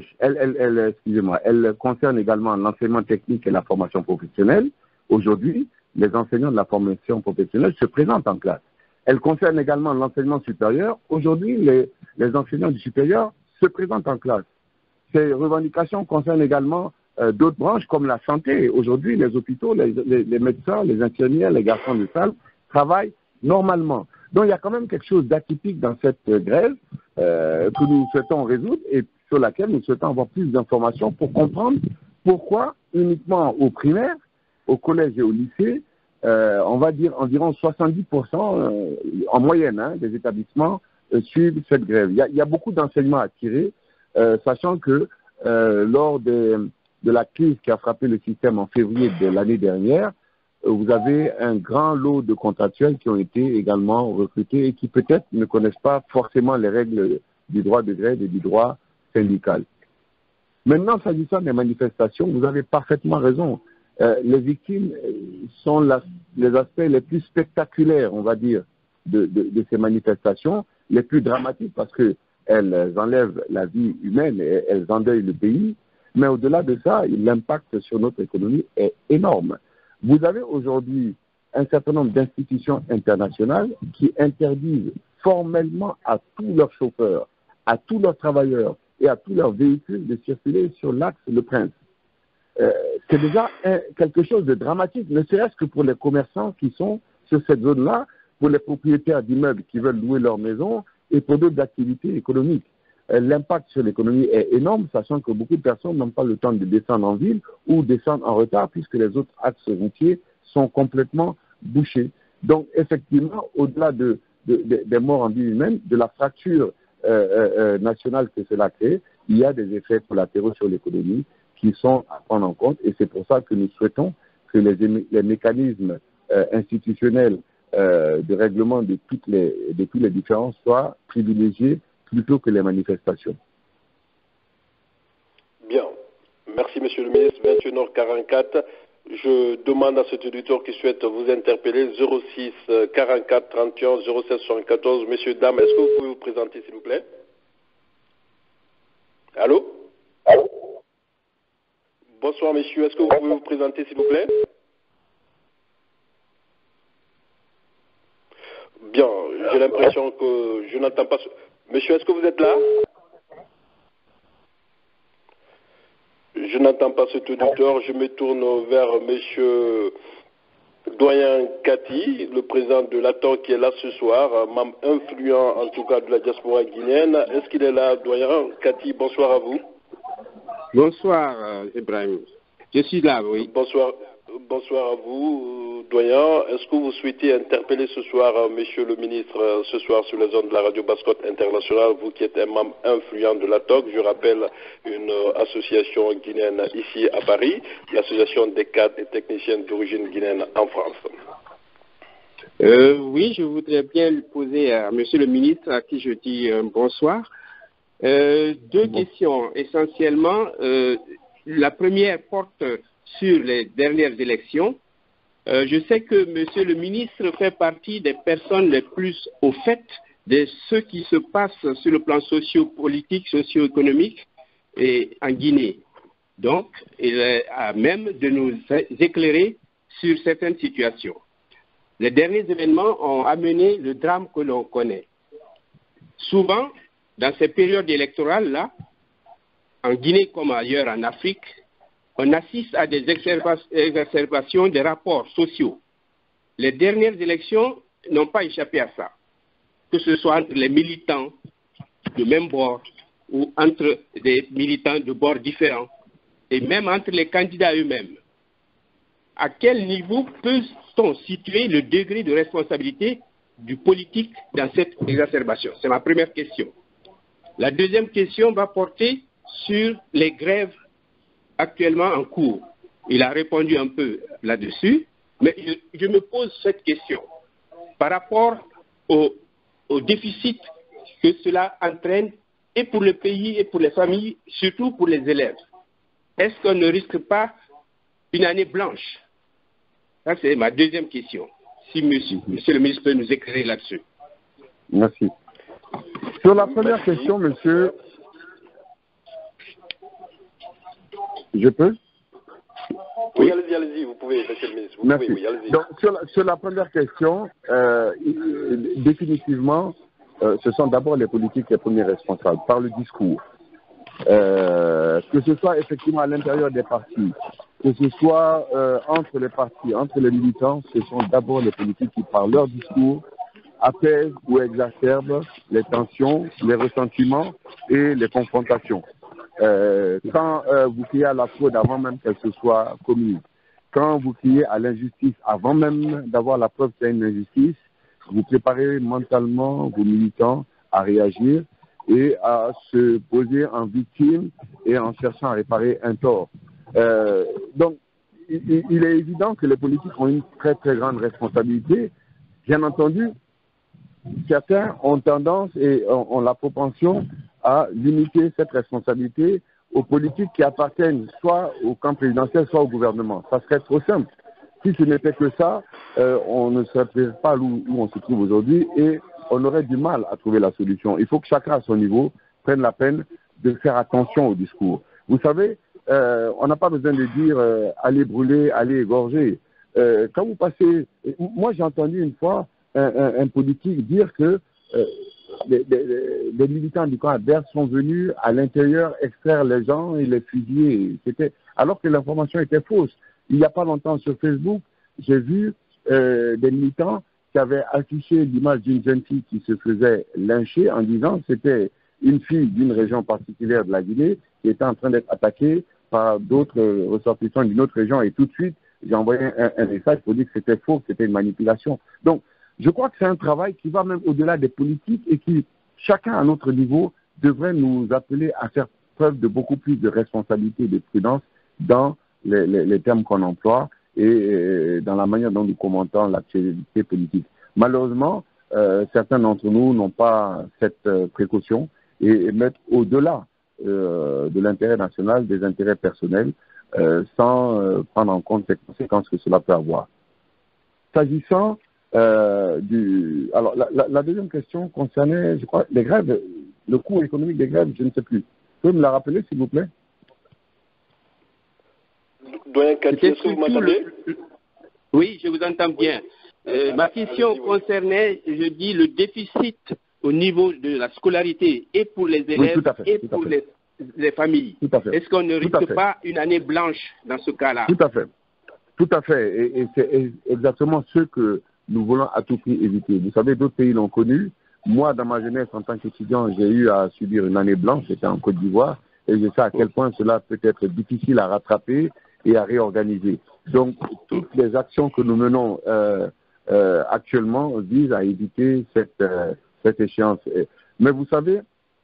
concerne également l'enseignement technique et la formation professionnelle. Aujourd'hui, les enseignants de la formation professionnelle se présentent en classe. Elle concerne également l'enseignement supérieur. Aujourd'hui, les enseignants du supérieur se présentent en classe. Ces revendications concernent également d'autres branches comme la santé. Aujourd'hui, les hôpitaux, les médecins, les infirmières, les garçons de salle travaillent normalement. Donc, il y a quand même quelque chose d'atypique dans cette grève que nous souhaitons résoudre et sur laquelle nous souhaitons avoir plus d'informations pour comprendre pourquoi uniquement au primaire, au collège et au lycée, on va dire environ 70% en moyenne des établissements suivent cette grève. Il y a beaucoup d'enseignements à tirer, sachant que lors de la crise qui a frappé le système en février de l'année dernière, vous avez un grand lot de contractuels qui ont été également recrutés et qui peut-être ne connaissent pas forcément les règles du droit de grève et du droit syndical. Maintenant, s'agissant des manifestations, vous avez parfaitement raison. Les victimes sont les aspects les plus spectaculaires, on va dire, de ces manifestations, les plus dramatiques parce qu'elles enlèvent la vie humaine et elles endeuillent le pays. Mais au-delà de ça, l'impact sur notre économie est énorme. Vous avez aujourd'hui un certain nombre d'institutions internationales qui interdisent formellement à tous leurs chauffeurs, à tous leurs travailleurs et à tous leurs véhicules de circuler sur l'axe Le Prince. C'est déjà quelque chose de dramatique, ne serait-ce que pour les commerçants qui sont sur cette zone-là, pour les propriétaires d'immeubles qui veulent louer leur maison et pour d'autres activités économiques. L'impact sur l'économie est énorme, sachant que beaucoup de personnes n'ont pas le temps de descendre en ville ou descendre en retard puisque les autres axes routiers sont complètement bouchés. Donc, effectivement, au-delà des morts en vie humaine, de la fracture nationale que cela crée, il y a des effets collatéraux sur l'économie qui sont à prendre en compte et c'est pour ça que nous souhaitons que les mécanismes institutionnels de règlement de tous les différends soient privilégiés plutôt que les manifestations. Bien. Merci, Monsieur le ministre. 21h44. Je demande à cet auditeur qui souhaite vous interpeller 06 44 31 07 74. Messieurs, dames, est-ce que vous pouvez vous présenter, s'il vous plaît? Allô? Bonsoir, messieurs. Est-ce que vous pouvez vous présenter, s'il vous plaît? Bien. J'ai l'impression que je n'entends pas... Monsieur, est-ce que vous êtes là? Je n'entends pas cet auditeur. Je me tourne vers monsieur Doyen Kati, le président de l'ATOC qui est là ce soir, membre influent en tout cas de la diaspora guinéenne. Est-ce qu'il est là, Doyen Kati? Bonsoir à vous. Bonsoir, Ibrahim. Je suis là, oui. Bonsoir à vous, Doyen. Est-ce que vous souhaitez interpeller ce soir, monsieur le ministre, ce soir sur les ondes de la radio Basse-Côte internationale, vous qui êtes un membre influent de l'ATOC, je rappelle une association guinéenne ici à Paris, l'association des cadres et techniciens d'origine guinéenne en France. Oui, je voudrais bien le poser à monsieur le ministre, à qui je dis bonsoir. Deux questions essentiellement. La première porte sur les dernières élections. Je sais que monsieur le ministre fait partie des personnes les plus au fait de ce qui se passe sur le plan socio-politique, socio-économique et en Guinée. Donc, il est à même de nous éclairer sur certaines situations. Les derniers événements ont amené le drame que l'on connaît. Souvent, dans ces périodes électorales-là, en Guinée comme ailleurs en Afrique, on assiste à des exacerbations des rapports sociaux. Les dernières élections n'ont pas échappé à ça, que ce soit entre les militants de même bord ou entre des militants de bords différents, et même entre les candidats eux-mêmes. À quel niveau peut-on situer le degré de responsabilité du politique dans cette exacerbation? C'est ma première question. La deuxième question va porter sur les grèves actuellement en cours. Il a répondu un peu là-dessus, mais je me pose cette question par rapport au déficit que cela entraîne et pour le pays et pour les familles, surtout pour les élèves. Est-ce qu'on ne risque pas une année blanche? Ça, c'est ma deuxième question. Si monsieur le ministre peut nous éclairer là-dessus. Merci. Sur la première question, monsieur, Je peux? Oui, allez-y, vous pouvez, monsieur le ministre. Vous Merci. pouvez, oui, allez-y. Donc, sur la première question, définitivement, ce sont d'abord les politiques les premiers responsables, par le discours. Que ce soit effectivement à l'intérieur des partis, que ce soit entre les partis, entre les militants, ce sont d'abord les politiques qui, par leur discours, apaisent ou exacerbent les tensions, les ressentiments et les confrontations. Quand vous criez à la fraude avant même qu'elle se soit commise, quand vous criez à l'injustice avant même d'avoir la preuve qu'il y a une injustice, vous préparez mentalement vos militants à réagir et à se poser en victime et en cherchant à réparer un tort. Donc, il est évident que les politiques ont une très très grande responsabilité. Bien entendu, certains ont tendance et ont la propension à limiter cette responsabilité aux politiques qui appartiennent soit au camp présidentiel, soit au gouvernement. Ça serait trop simple. Si ce n'était que ça, on ne serait pas où on se trouve aujourd'hui et on aurait du mal à trouver la solution. Il faut que chacun à son niveau prenne la peine de faire attention au discours. Vous savez, on n'a pas besoin de dire allez brûler, allez égorger. Quand vous passez... Moi, j'ai entendu une fois un politique dire que les militants du camp adverse sont venus à l'intérieur extraire les gens et les fusiller. Alors que l'information était fausse. Il n'y a pas longtemps sur Facebook, j'ai vu des militants qui avaient affiché l'image d'une jeune fille qui se faisait lyncher en disant que c'était une fille d'une région particulière de la Guinée qui était en train d'être attaquée par d'autres ressortissants d'une autre région. Et tout de suite, j'ai envoyé un message pour dire que c'était faux, que c'était une manipulation. Donc, je crois que c'est un travail qui va même au-delà des politiques et qui, chacun à notre niveau, devrait nous appeler à faire preuve de beaucoup plus de responsabilité et de prudence dans les termes qu'on emploie et dans la manière dont nous commentons l'actualité politique. Malheureusement, certains d'entre nous n'ont pas cette précaution et mettent au-delà de l'intérêt national, des intérêts personnels, sans prendre en compte les conséquences que cela peut avoir. S'agissant alors, la deuxième question concernait, je crois, les grèves, le coût économique des grèves, je ne sais plus. Vous pouvez me la rappeler, s'il vous plaît? Doyen Kati, est-ce que vous m'entendez? Oui, je vous entends bien. Ma question concernait, je dis, le déficit au niveau de la scolarité et pour les élèves et pour les familles. Est-ce qu'on ne risque pas une année blanche dans ce cas-là? Tout à fait. Tout à fait. Et c'est exactement ce que nous voulons à tout prix éviter. Vous savez, d'autres pays l'ont connu. Moi, dans ma jeunesse, en tant qu'étudiant, j'ai eu à subir une année blanche. J'étais en Côte d'Ivoire. Et je sais à quel point cela peut être difficile à rattraper et à réorganiser. Donc, toutes les actions que nous menons actuellement visent à éviter cette échéance. Mais vous savez,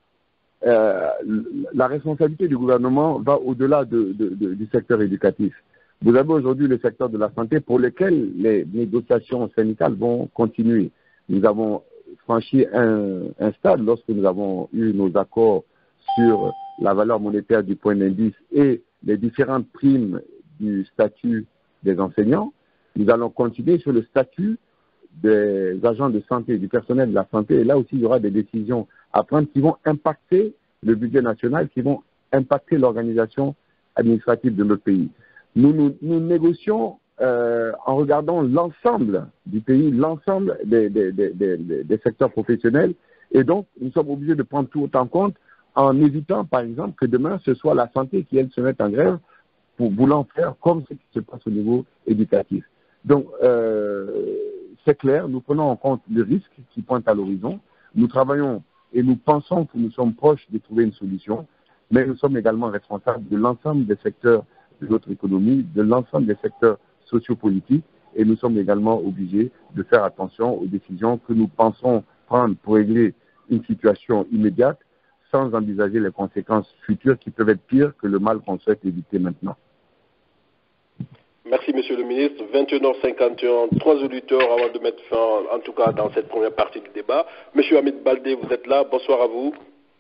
la responsabilité du gouvernement va au-delà du secteur éducatif. Vous avez aujourd'hui le secteur de la santé pour lequel les négociations syndicales vont continuer. Nous avons franchi un stade lorsque nous avons eu nos accords sur la valeur monétaire du point d'indice et les différentes primes du statut des enseignants. Nous allons continuer sur le statut des agents de santé, du personnel de la santé. Et là aussi, il y aura des décisions à prendre qui vont impacter le budget national, qui vont impacter l'organisation administrative de notre pays. Nous négocions en regardant l'ensemble du pays, l'ensemble des secteurs professionnels. Et donc, nous sommes obligés de prendre tout en compte en évitant, par exemple, que demain, ce soit la santé qui, elle, se mette en grève pour voulant faire comme ce qui se passe au niveau éducatif. Donc, c'est clair, nous prenons en compte le risque qui pointe à l'horizon. Nous travaillons et nous pensons que nous sommes proches de trouver une solution, mais nous sommes également responsables de l'ensemble des secteurs de notre économie, de l'ensemble des secteurs sociopolitiques, et nous sommes également obligés de faire attention aux décisions que nous pensons prendre pour régler une situation immédiate, sans envisager les conséquences futures qui peuvent être pires que le mal qu'on souhaite éviter maintenant. Merci, Monsieur le ministre. 21h51, 3 auditeurs avant de mettre fin, en tout cas dans cette première partie du débat. Monsieur Hamid Baldé, vous êtes là. Bonsoir à vous.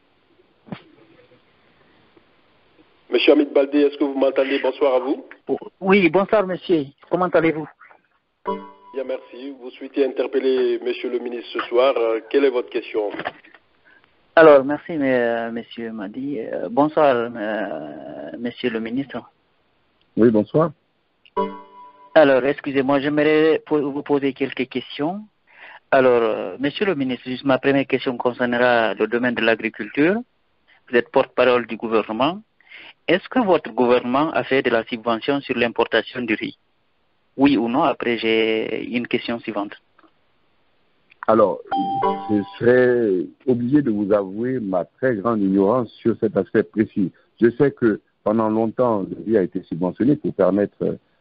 Monsieur Hamid Baldé, est-ce que vous m'entendez? Bonsoir à vous. Oui, bonsoir, monsieur. Comment allez-vous? Bien, merci. Vous souhaitez interpeller Monsieur le ministre ce soir. Quelle est votre question? Alors, merci, monsieur Madi. Bonsoir, monsieur le ministre. Oui, bonsoir. Alors, excusez-moi, j'aimerais vous poser quelques questions. Alors, monsieur le ministre, juste ma première question concernera le domaine de l'agriculture. Vous êtes porte-parole du gouvernement. Est-ce que votre gouvernement a fait de la subvention sur l'importation du riz? Oui ou non? Après, j'ai une question suivante. Alors, je serais obligé de vous avouer ma très grande ignorance sur cet aspect précis. Je sais que pendant longtemps, le riz a été subventionné pour permettre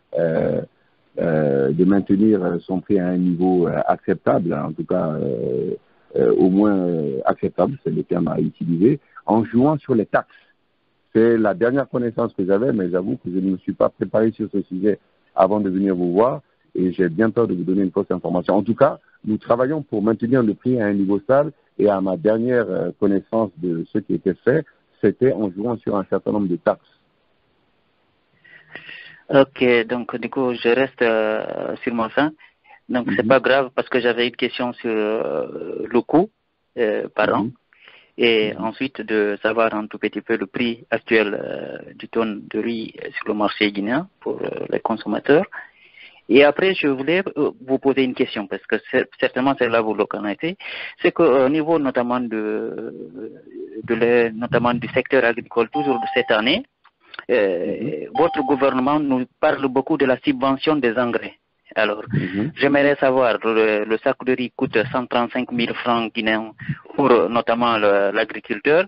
de maintenir son prix à un niveau acceptable, en tout cas au moins acceptable, c'est le terme à utiliser, en jouant sur les taxes. C'est la dernière connaissance que j'avais, mais j'avoue que je ne me suis pas préparé sur ce sujet avant de venir vous voir et j'ai bien peur de vous donner une fausse information. En tout cas, nous travaillons pour maintenir le prix à un niveau stable et à ma dernière connaissance de ce qui était fait, c'était en jouant sur un certain nombre de taxes. Ok, donc du coup, je reste sur mon fin. Donc, c'est pas grave parce que j'avais une question sur le coût par an et ensuite de savoir un tout petit peu le prix actuel du tonne de riz sur le marché guinéen pour les consommateurs. Et après, je voulais vous poser une question parce que certainement c'est là vous le connaissez. C'est qu'au niveau notamment notamment du secteur agricole, toujours de cette année, votre gouvernement nous parle beaucoup de la subvention des engrais. Alors, j'aimerais savoir, le sac de riz coûte 135 000 francs guinéens pour notamment l'agriculteur.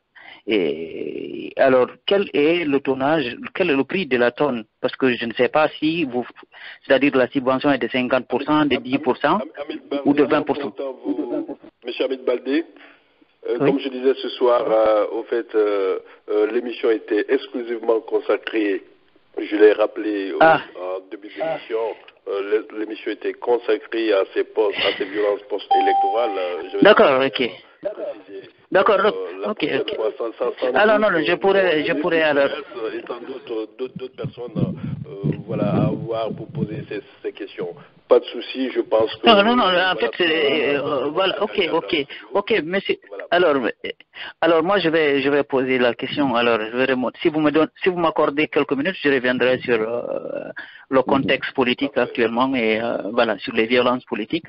Et alors, quel est le tonnage, quel est le prix de la tonne? Parce que je ne sais pas si c'est-à-dire la subvention est de 50%, de 10% ou de 20%. Monsieur Hamid Baldé, oui. Comme je disais ce soir, au fait, l'émission était exclusivement consacrée, je l'ai rappelé en début d'émission, l'émission était consacrée à ces violences post-électorales. D'accord, ok. D'accord, ok. Alors non, je pourrais alors. Et tant d'autres personnes, voilà, à voir pour poser ces questions. Pas de souci, je pense que. Non, en fait, voilà, ok, monsieur. Voilà. Alors moi je vais poser la question. Alors si vous m'accordez quelques minutes, je reviendrai sur le contexte politique actuellement et voilà, sur les violences politiques.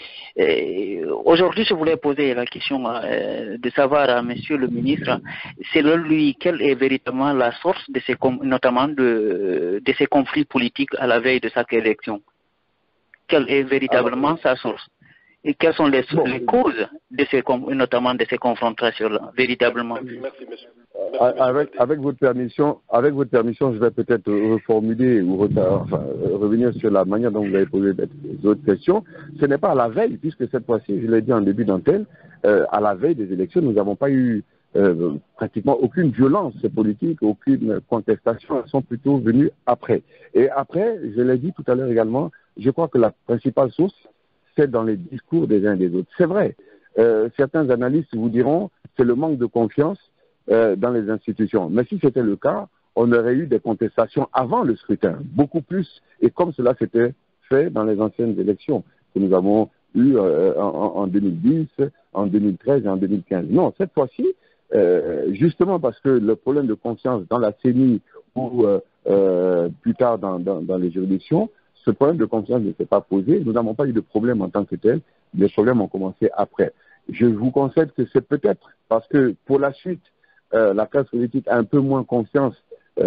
Aujourd'hui, je voulais poser la question de savoir à monsieur le ministre, selon lui, quelle est véritablement la source de notamment de ces conflits politiques à la veille de chaque élection. Quelle est véritablement sa source? Et quelles sont les causes de notamment de ces confrontations-là, véritablement? Merci, monsieur. Avec votre permission, je vais peut-être reformuler ou revenir sur la manière dont vous avez posé les autres questions. Ce n'est pas à la veille, puisque cette fois-ci, je l'ai dit en début d'antenne, à la veille des élections, nous n'avons pas eu pratiquement aucune violence politique, aucune contestation. Elles sont plutôt venues après. Et après, je l'ai dit tout à l'heure également, je crois que la principale source, c'est dans les discours des uns et des autres. C'est vrai. Certains analystes vous diront c'est le manque de confiance dans les institutions. Mais si c'était le cas, on aurait eu des contestations avant le scrutin, beaucoup plus, et comme cela s'était fait dans les anciennes élections que nous avons eues en 2010, en 2013 et en 2015. Non, cette fois-ci, justement parce que le problème de confiance dans la CENI ou plus tard dans les juridictions, ce problème de confiance ne s'est pas posé. Nous n'avons pas eu de problème en tant que tel. Les problèmes ont commencé après. Je vous concède que c'est peut-être parce que pour la suite, la classe politique a un peu moins confiance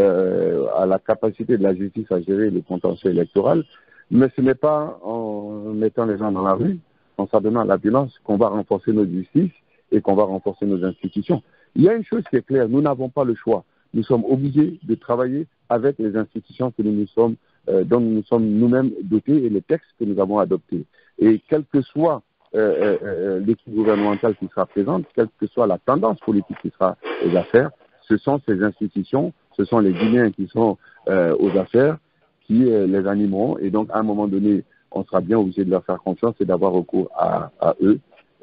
à la capacité de la justice à gérer le contentieux électoral. Mais ce n'est pas en mettant les gens dans la rue, en s'adonnant à la violence, qu'on va renforcer notre justice et qu'on va renforcer nos institutions. Il y a une chose qui est claire, nous n'avons pas le choix. Nous sommes obligés de travailler avec les institutions que dont nous sommes nous-mêmes dotés et les textes que nous avons adoptés. Et quelle que soit l'équipe gouvernementale qui sera présente, quelle que soit la tendance politique qui sera aux affaires, ce sont ces institutions, ce sont les Guinéens qui sont aux affaires qui les animeront. Et donc, à un moment donné, on sera bien obligé de leur faire confiance et d'avoir recours à eux.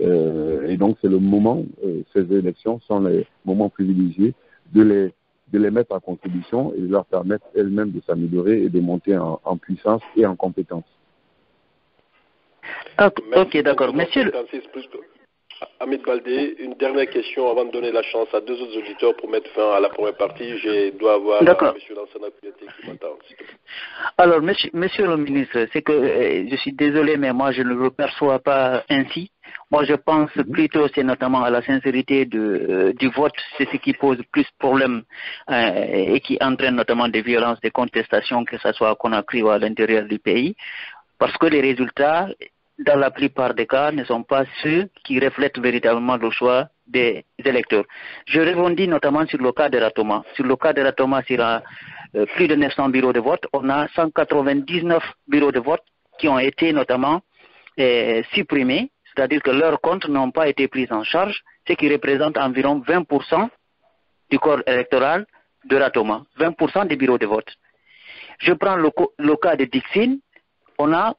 Et donc, c'est le moment, ces élections sont les moments privilégiés de les mettre à contribution et de leur permettre elles-mêmes de s'améliorer et de monter en puissance et en compétence. Ok, d'accord. Monsieur Hamid Baldé, une dernière question avant de donner la chance à deux autres auditeurs pour mettre fin à la première partie. Je dois avoir M. Lansana Kouyaté qui m'attend. Alors, monsieur le ministre, c'est que je suis désolé, mais moi je ne le perçois pas ainsi. Moi je pense plutôt, c'est notamment à la sincérité du vote, c'est ce qui pose plus problème et qui entraîne notamment des violences, des contestations, que ce soit à Conakry ou à l'intérieur du pays, parce que les résultats, dans la plupart des cas, ne sont pas ceux qui reflètent véritablement le choix des électeurs. Je rebondis notamment sur le cas de Ratoma. Sur le cas de Ratoma, sur plus de 900 bureaux de vote, on a 199 bureaux de vote qui ont été notamment supprimés, c'est-à-dire que leurs comptes n'ont pas été pris en charge, ce qui représente environ 20% du corps électoral de Ratoma, 20% des bureaux de vote. Je prends le cas de Dixine, on a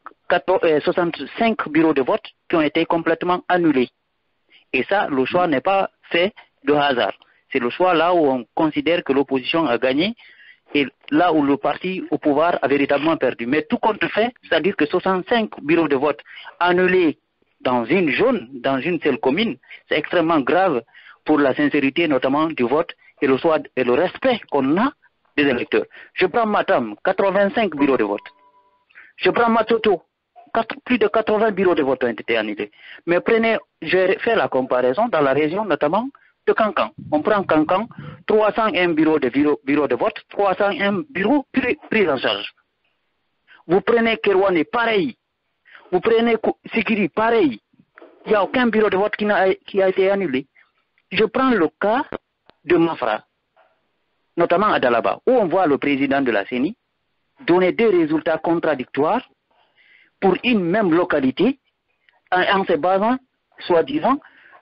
65 bureaux de vote qui ont été complètement annulés. Et ça, le choix n'est pas fait de hasard. C'est le choix là où on considère que l'opposition a gagné et là où le parti au pouvoir a véritablement perdu. Mais tout compte fait, c'est-à-dire que 65 bureaux de vote annulés dans une zone, dans une seule commune, c'est extrêmement grave pour la sincérité notamment du vote et le choix et le respect qu'on a des électeurs. Je prends Matam, 85 bureaux de vote. Je prends Matoto, plus de 80 bureaux de vote ont été annulés. Mais prenez, je vais faire la comparaison dans la région notamment de Kankan. On prend Kankan, 301 bureaux de vote, 301 bureaux pris en charge. Vous prenez Kerouane, pareil. Vous prenez Sikiri, pareil. Il n'y a aucun bureau de vote qui a été annulé. Je prends le cas de Mafra, notamment à Dalaba, où on voit le président de la CENI donner deux résultats contradictoires pour une même localité en se basant, soi-disant,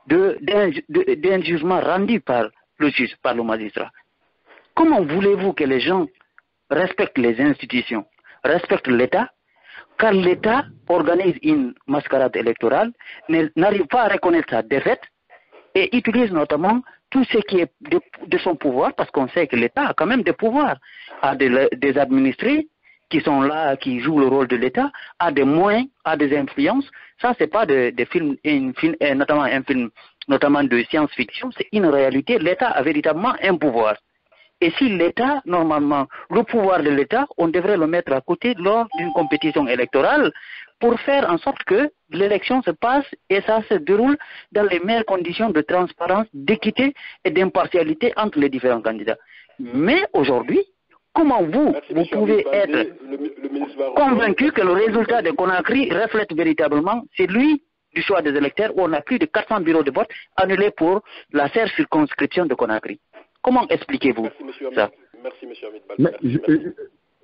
d'un jugement rendu par le juge, par le magistrat. Comment voulez-vous que les gens respectent les institutions, respectent l'État, car l'État organise une mascarade électorale, n'arrive pas à reconnaître sa défaite et utilise notamment tout ce qui est de son pouvoir, parce qu'on sait que l'État a quand même des pouvoirs, a des administrés qui sont là, qui jouent le rôle de l'État, a des moyens, a des influences. Ça, c'est pas des films, notamment un film, notamment de science-fiction, c'est une réalité. L'État a véritablement un pouvoir. Et si l'État, normalement, le pouvoir de l'État, on devrait le mettre à côté lors d'une compétition électorale pour faire en sorte que l'élection se passe et ça se déroule dans les meilleures conditions de transparence, d'équité et d'impartialité entre les différents candidats. Mais aujourd'hui, comment vous pouvez être convaincu que le résultat de Conakry reflète véritablement celui du choix des électeurs où on a plus de 400 bureaux de vote annulés pour la seule circonscription de Conakry? Comment expliquez-vous ça? Merci, M. Hamid Baldé.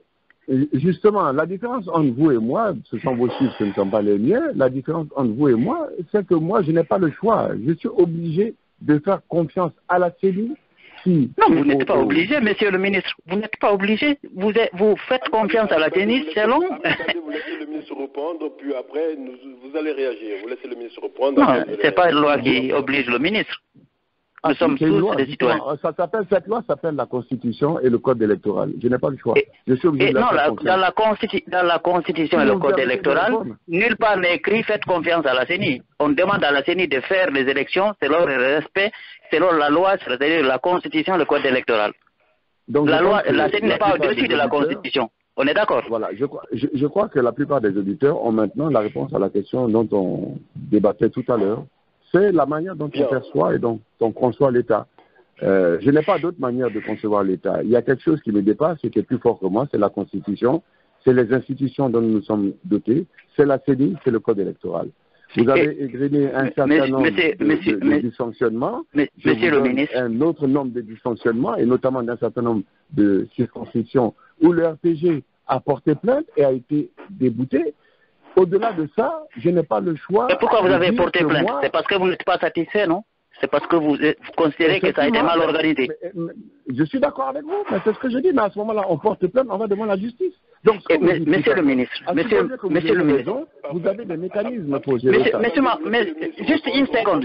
Justement, la différence entre vous et moi, ce sont vos chiffres, ce ne sont pas les miens, la différence entre vous et moi, c'est que moi, je n'ai pas le choix. Je suis obligé de faire confiance à la CENI. Non, vous n'êtes pas obligé, monsieur le ministre. Vous n'êtes pas obligé. Vous faites confiance à la CENI selon... Vous laissez le ministre répondre, puis après, vous allez réagir. Vous laissez le ministre répondre. Non, ce n'est pas une loi qui oblige le ministre. Nous sommes tous des citoyens. Cette loi s'appelle la Constitution et le Code électoral. Je n'ai pas le choix. Je suis obligé de non, dans la Constitution et le Code électoral, nulle part n'est écrit « Faites confiance à la CENI ». On demande à la CENI de faire les élections selon le respect, selon la loi, c'est-à-dire la Constitution et le Code électoral. Donc, la CENI n'est pas au-dessus de la Constitution. On est d'accord? Voilà, je crois que la plupart des auditeurs ont maintenant la réponse à la question dont on débattait tout à l'heure. C'est la manière dont on perçoit et dont on conçoit l'État. Je n'ai pas d'autre manière de concevoir l'État. Il y a quelque chose qui me dépasse et qui est plus fort que moi, c'est la Constitution, c'est les institutions dont nous sommes dotés, c'est la CENI, c'est le Code électoral. Vous avez égrené un certain nombre de dysfonctionnements. Monsieur le ministre. Un autre nombre de dysfonctionnements, et notamment d'un certain nombre de circonscriptions où le RPG a porté plainte et a été débouté. Au-delà de ça, je n'ai pas le choix. Et pourquoi vous avez porté plainte? C'est parce que vous n'êtes pas satisfait, non? C'est parce que vous considérez que ça a été mal organisé. Je suis d'accord avec vous, mais c'est ce que je dis. Mais à ce moment-là, on porte plainte, on va devant la justice. Donc, monsieur le ministre, monsieur le ministre, vous avez des mécanismes pour gérer ça. Juste une seconde.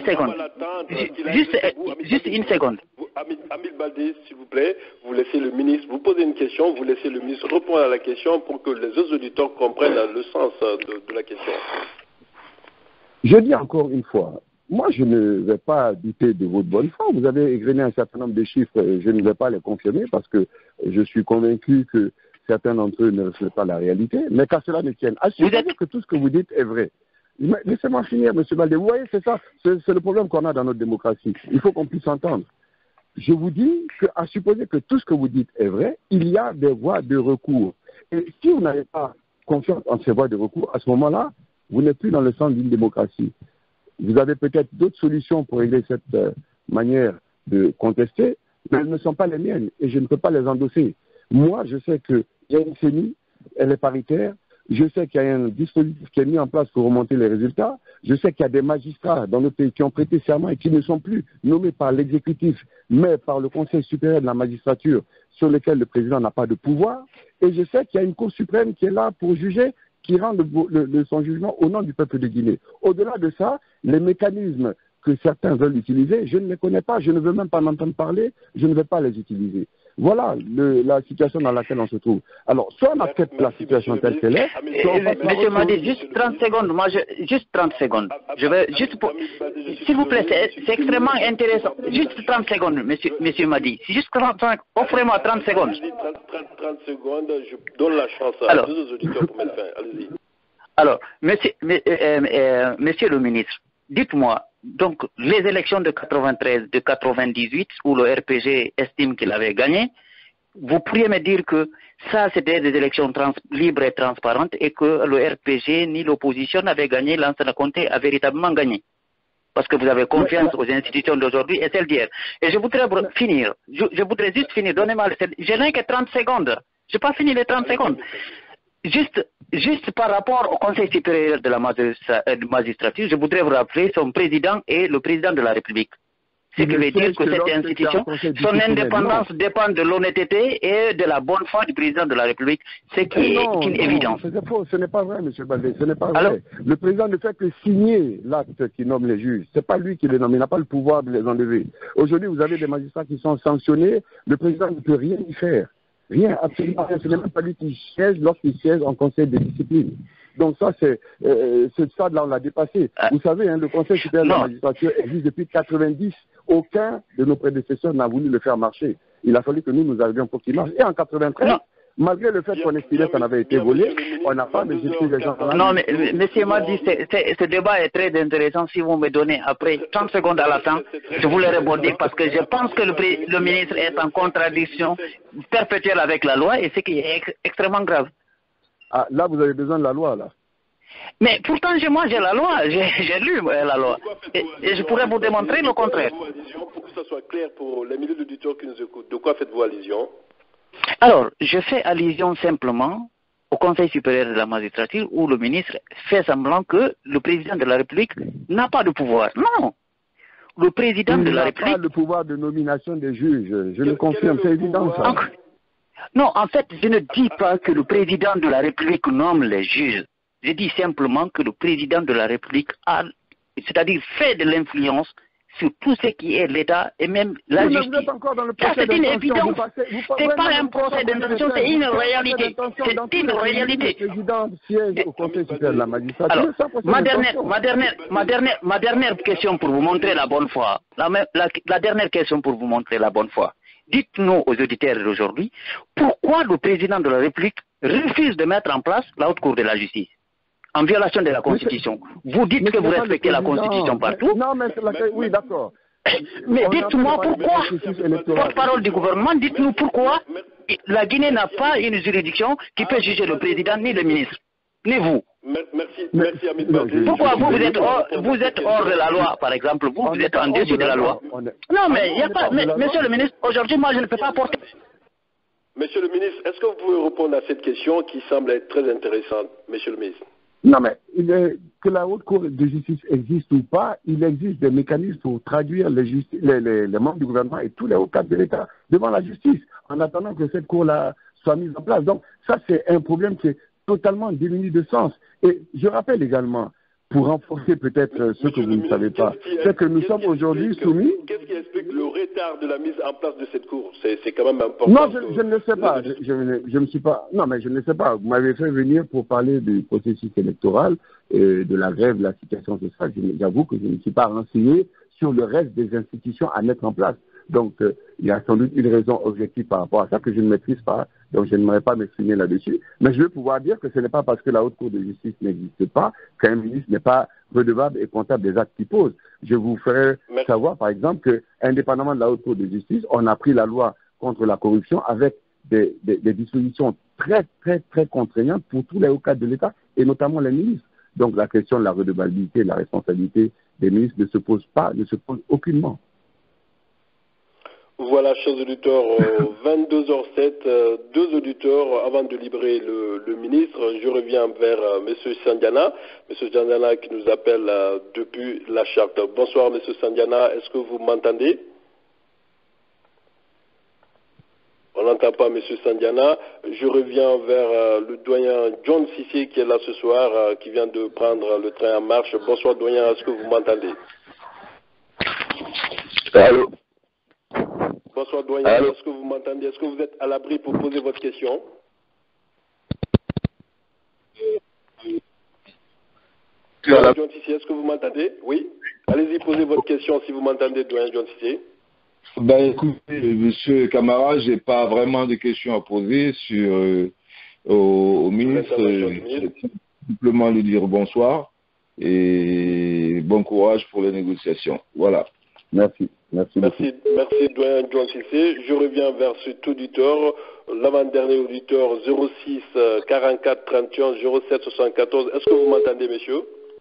Hamid Baldé, s'il vous plaît, vous laissez le ministre, vous posez une question, vous laissez le ministre répondre à la question pour que les autres auditeurs comprennent le sens de la question. Je dis encore une fois, moi, je ne vais pas douter de votre bonne foi. Vous avez égrené un certain nombre de chiffres, je ne vais pas les confirmer parce que je suis convaincu que certains d'entre eux ne reflètent pas la réalité. Mais qu'à cela ne tienne, assurez que tout ce que vous dites est vrai. Laissez-moi finir, M. Baldé. Vous voyez, c'est ça, c'est le problème qu'on a dans notre démocratie. Il faut qu'on puisse entendre. Je vous dis qu'à supposer que tout ce que vous dites est vrai, il y a des voies de recours. Et si vous n'avez pas confiance en ces voies de recours, à ce moment-là, vous n'êtes plus dans le centre d'une démocratie. Vous avez peut-être d'autres solutions pour régler cette manière de contester, mais elles ne sont pas les miennes et je ne peux pas les endosser. Moi, je sais qu'il y a une CENI, elle est paritaire. Je sais qu'il y a un dispositif qui est mis en place pour remonter les résultats. Je sais qu'il y a des magistrats dans notre pays qui ont prêté serment et qui ne sont plus nommés par l'exécutif, mais par le Conseil supérieur de la magistrature, sur lequel le président n'a pas de pouvoir. Et je sais qu'il y a une Cour suprême qui est là pour juger, qui rend son jugement au nom du peuple de Guinée. Au-delà de ça, les mécanismes que certains veulent utiliser, je ne les connais pas, je ne veux même pas en entendre parler, je ne vais pas les utiliser. Voilà la situation dans laquelle on se trouve. Alors, soit on accepte la situation telle qu'elle est, soit on passe par Monsieur Madi, juste 30 secondes, juste 30 secondes. Je vais juste pour... S'il vous plaît, c'est extrêmement intéressant. Juste 30 secondes, monsieur Madi. Juste 35, offrez-moi 30 secondes. 30 secondes, je donne la chance à deux auditeurs pour mettre fin. Allez-y. Alors, monsieur le ministre, dites-moi, donc les élections de 93, de 98, où le RPG estime qu'il avait gagné, vous pourriez me dire que ça c'était des élections libres et transparentes et que le RPG ni l'opposition n'avaient gagné, Lansana Conté a véritablement gagné. Parce que vous avez confiance aux institutions d'aujourd'hui et celles d'hier. Et je voudrais finir, je voudrais juste finir, donnez-moi, je n'ai que 30 secondes, je n'ai pas fini les 30 secondes. Juste par rapport au Conseil supérieur de la magistrature, je voudrais vous rappeler son président et le président de la République. Ce qui veut dire que cette institution, son indépendance dépend de l'honnêteté et de la bonne foi du président de la République, ce qui est une évidence. C'est faux, ce n'est pas vrai, M. Baldé, ce n'est pas vrai. Le président ne fait que signer l'acte qui nomme les juges. Ce n'est pas lui qui les nomme, il n'a pas le pouvoir de les enlever. Aujourd'hui, vous avez des magistrats qui sont sanctionnés, le président ne peut rien y faire. Rien, absolument rien. Ce n'est même pas lui qui siège lorsqu'il siège en conseil de discipline. Donc ça, ce stade-là, on l'a dépassé. Vous savez, le Conseil supérieur de la magistrature existe depuis 90. Aucun de nos prédécesseurs n'a voulu le faire marcher. Il a fallu que nous arrivions pour qu'il marche. Et en 93, malgré le fait qu'on estimait qu'on avait été volé, on n'a pas jeté les gens. Non, mais monsieur Madi, ce débat est très intéressant. Si vous me donnez après 30 secondes à la fin, je voulais répondre parce que je pense que le ministre est en contradiction perpétuelle avec la loi et ce qui est extrêmement grave. Ah, là, vous avez besoin de la loi, là. Mais pourtant, moi, j'ai la loi, j'ai lu la loi. Et je pourrais vous démontrer le contraire. Pour que ça soit clair pour les milliers d'auditeurs qui nous écoutent, de quoi faites-vous allusion? Alors, je fais allusion simplement au Conseil supérieur de la magistrature où le ministre fait semblant que le président de la République n'a pas de pouvoir. Non. Le président de la République... Il n'a pas le pouvoir de nomination des juges. Je le confirme, c'est évident ça. Non, en fait, je ne dis pas que le président de la République nomme les juges. Je dis simplement que le président de la République a, c'est-à-dire fait de l'influence sur tout ce qui est l'État et même la justice. Vous êtes encore dans le procès c'est une évidence. C'est pas un procès d'intention, c'est une réalité. C'est une réalité. Le président siège au Conseil supérieur de la magistrature. Alors, ma dernière question pour vous montrer la bonne foi. La dernière question pour vous montrer la bonne foi. Dites-nous aux auditeurs d'aujourd'hui, pourquoi le président de la République refuse de mettre en place la haute cour de la justice en violation de la Constitution? Vous dites que vous respectez la Constitution partout. Non, mais oui, d'accord. Mais dites-moi pourquoi, porte-parole du gouvernement, dites-nous pourquoi la Guinée n'a pas une juridiction qui peut juger le président ni le ministre, ni vous. Merci Amit Baldé. Pourquoi vous êtes hors de la loi, par exemple, vous êtes en dessus de la loi? Non, mais il n'y a pas, monsieur le ministre, aujourd'hui, moi, je ne peux pas porter. Monsieur le ministre, est-ce que vous pouvez répondre à cette question qui semble être très intéressante, monsieur le ministre? Non, mais que la haute cour de justice existe ou pas, il existe des mécanismes pour traduire les membres du gouvernement et tous les hauts cadres de l'État devant la justice, en attendant que cette cour-là soit mise en place. Donc, ça, c'est un problème qui est totalement démuni de sens. Et je rappelle également, pour renforcer peut-être ce que vous ne savez pas, c'est que nous sommes aujourd'hui soumis... Qu'est-ce qui explique le retard de la mise en place de cette cour? C'est quand même important. Non, je ne le sais pas. Je ne suis pas... Non, mais je ne le sais pas. Vous m'avez fait venir pour parler du processus électoral, de la grève, de la situation sociale. J'avoue que je ne suis pas renseigné sur le reste des institutions à mettre en place. Donc, il y a sans doute une raison objective par rapport à ça que je ne maîtrise pas. Donc, je n'aimerais pas m'exprimer là-dessus. Mais je veux pouvoir dire que ce n'est pas parce que la Haute Cour de justice n'existe pas qu'un ministre n'est pas redevable et comptable des actes qu'il pose. Je vous ferai savoir, par exemple, que, indépendamment de la Haute Cour de justice, on a pris la loi contre la corruption avec des dispositions très, très, très contraignantes pour tous les hauts cadres de l'État, et notamment les ministres. Donc, la question de la redevabilité, de la responsabilité des ministres ne se pose pas, ne se pose aucunement. Voilà, chers auditeurs, 22h07, deux auditeurs avant de libérer le ministre. Je reviens vers M. Sandiana. M. Sandiana qui nous appelle depuis la Charte. Bonsoir, M. Sandiana. Est-ce que vous m'entendez? On n'entend pas M. Sandiana. Je reviens vers le doyen John Cissé qui est là ce soir, qui vient de prendre le train en marche. Bonsoir, doyen. Est-ce que vous m'entendez? Allô? Bonsoir, doyen. Est-ce que vous m'entendez? Est-ce que vous êtes à l'abri pour poser votre question? Doyen John Cissé, est-ce que vous m'entendez? Oui. Allez-y, posez votre question si vous m'entendez, doyen John Cissé. Ben, écoutez, monsieur Camara, j'ai pas vraiment de questions à poser au ministre. Simplement lui dire bonsoir et bon courage pour les négociations. Voilà. Merci. Merci, doyen John Cissé. Je reviens vers cet auditeur, l'avant-dernier auditeur 06 44 31 07 74. Est-ce que vous m'entendez, monsieur?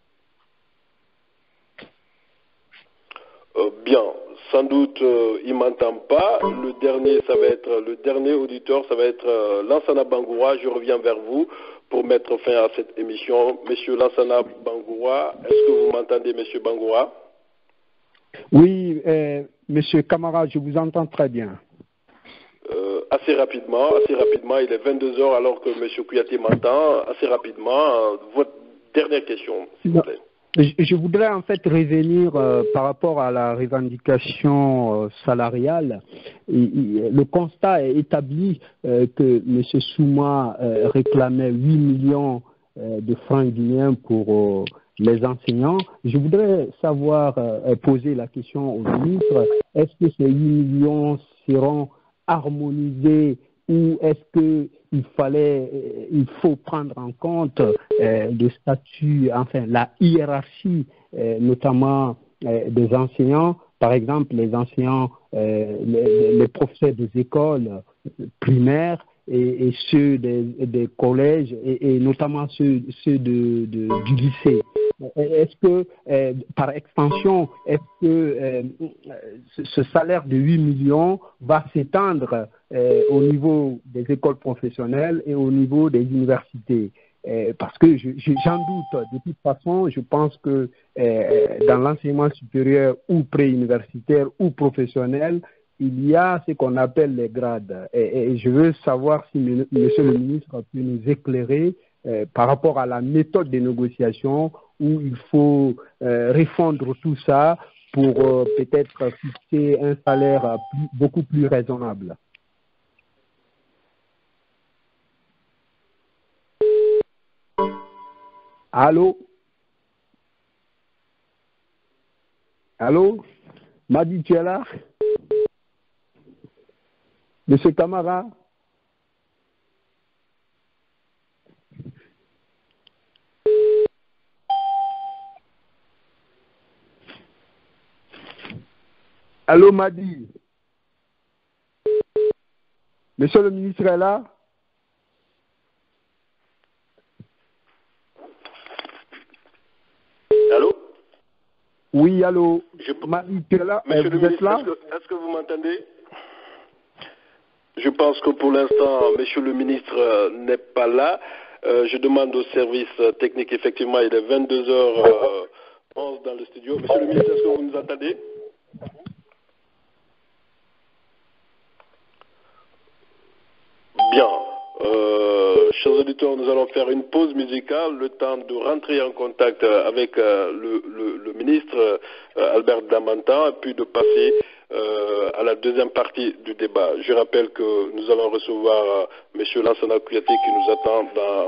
Bien, sans doute il m'entend pas. Le dernier auditeur, ça va être Lansana Bangoura. Je reviens vers vous pour mettre fin à cette émission. Monsieur Lansana Bangoura, est-ce que vous m'entendez, monsieur Bangoura? Oui, monsieur Camara, je vous entends très bien. Assez rapidement, il est 22h alors que monsieur Kouyaté m'entend. Assez rapidement, votre dernière question, s'il vous plaît. Je voudrais en fait revenir par rapport à la revendication salariale. Le constat est établi que M. Souma réclamait 8 millions de francs guinéens pour les enseignants. Je voudrais savoir, poser la question au ministre, est-ce que ces 8 millions seront harmonisés ou est-ce qu'il faut prendre en compte le statut, enfin la hiérarchie, notamment des enseignants, par exemple les enseignants, les professeurs des écoles primaires et ceux des collèges et notamment ceux du lycée. Est-ce que, par extension, est-ce que ce salaire de 8 millions va s'étendre au niveau des écoles professionnelles et au niveau des universités? Parce que j'en doute. De toute façon, je pense que dans l'enseignement supérieur ou préuniversitaire ou professionnel, il y a ce qu'on appelle les grades. Et je veux savoir si monsieur le ministre peut nous éclairer par rapport à la méthode de négociation où il faut refondre tout ça pour peut-être fixer un salaire beaucoup plus raisonnable. Allô? Allô? Madi, tu es là? Monsieur Camara? Allô, Madi? Monsieur le ministre est là? Allô? Oui, allô. Madi, tu es là? Monsieur le ministre, là? est-ce que vous m'entendez? Je pense que pour l'instant, monsieur le ministre n'est pas là. Je demande au service technique, effectivement, il est 22h11 dans le studio. Monsieur le ministre, est-ce que vous nous entendez? Bien. chers auditeurs, nous allons faire une pause musicale, le temps de rentrer en contact avec le ministre Albert Damantan, et puis de passer à la deuxième partie du débat. Je rappelle que nous allons recevoir M. Lansana Kouyaté qui nous attend dans...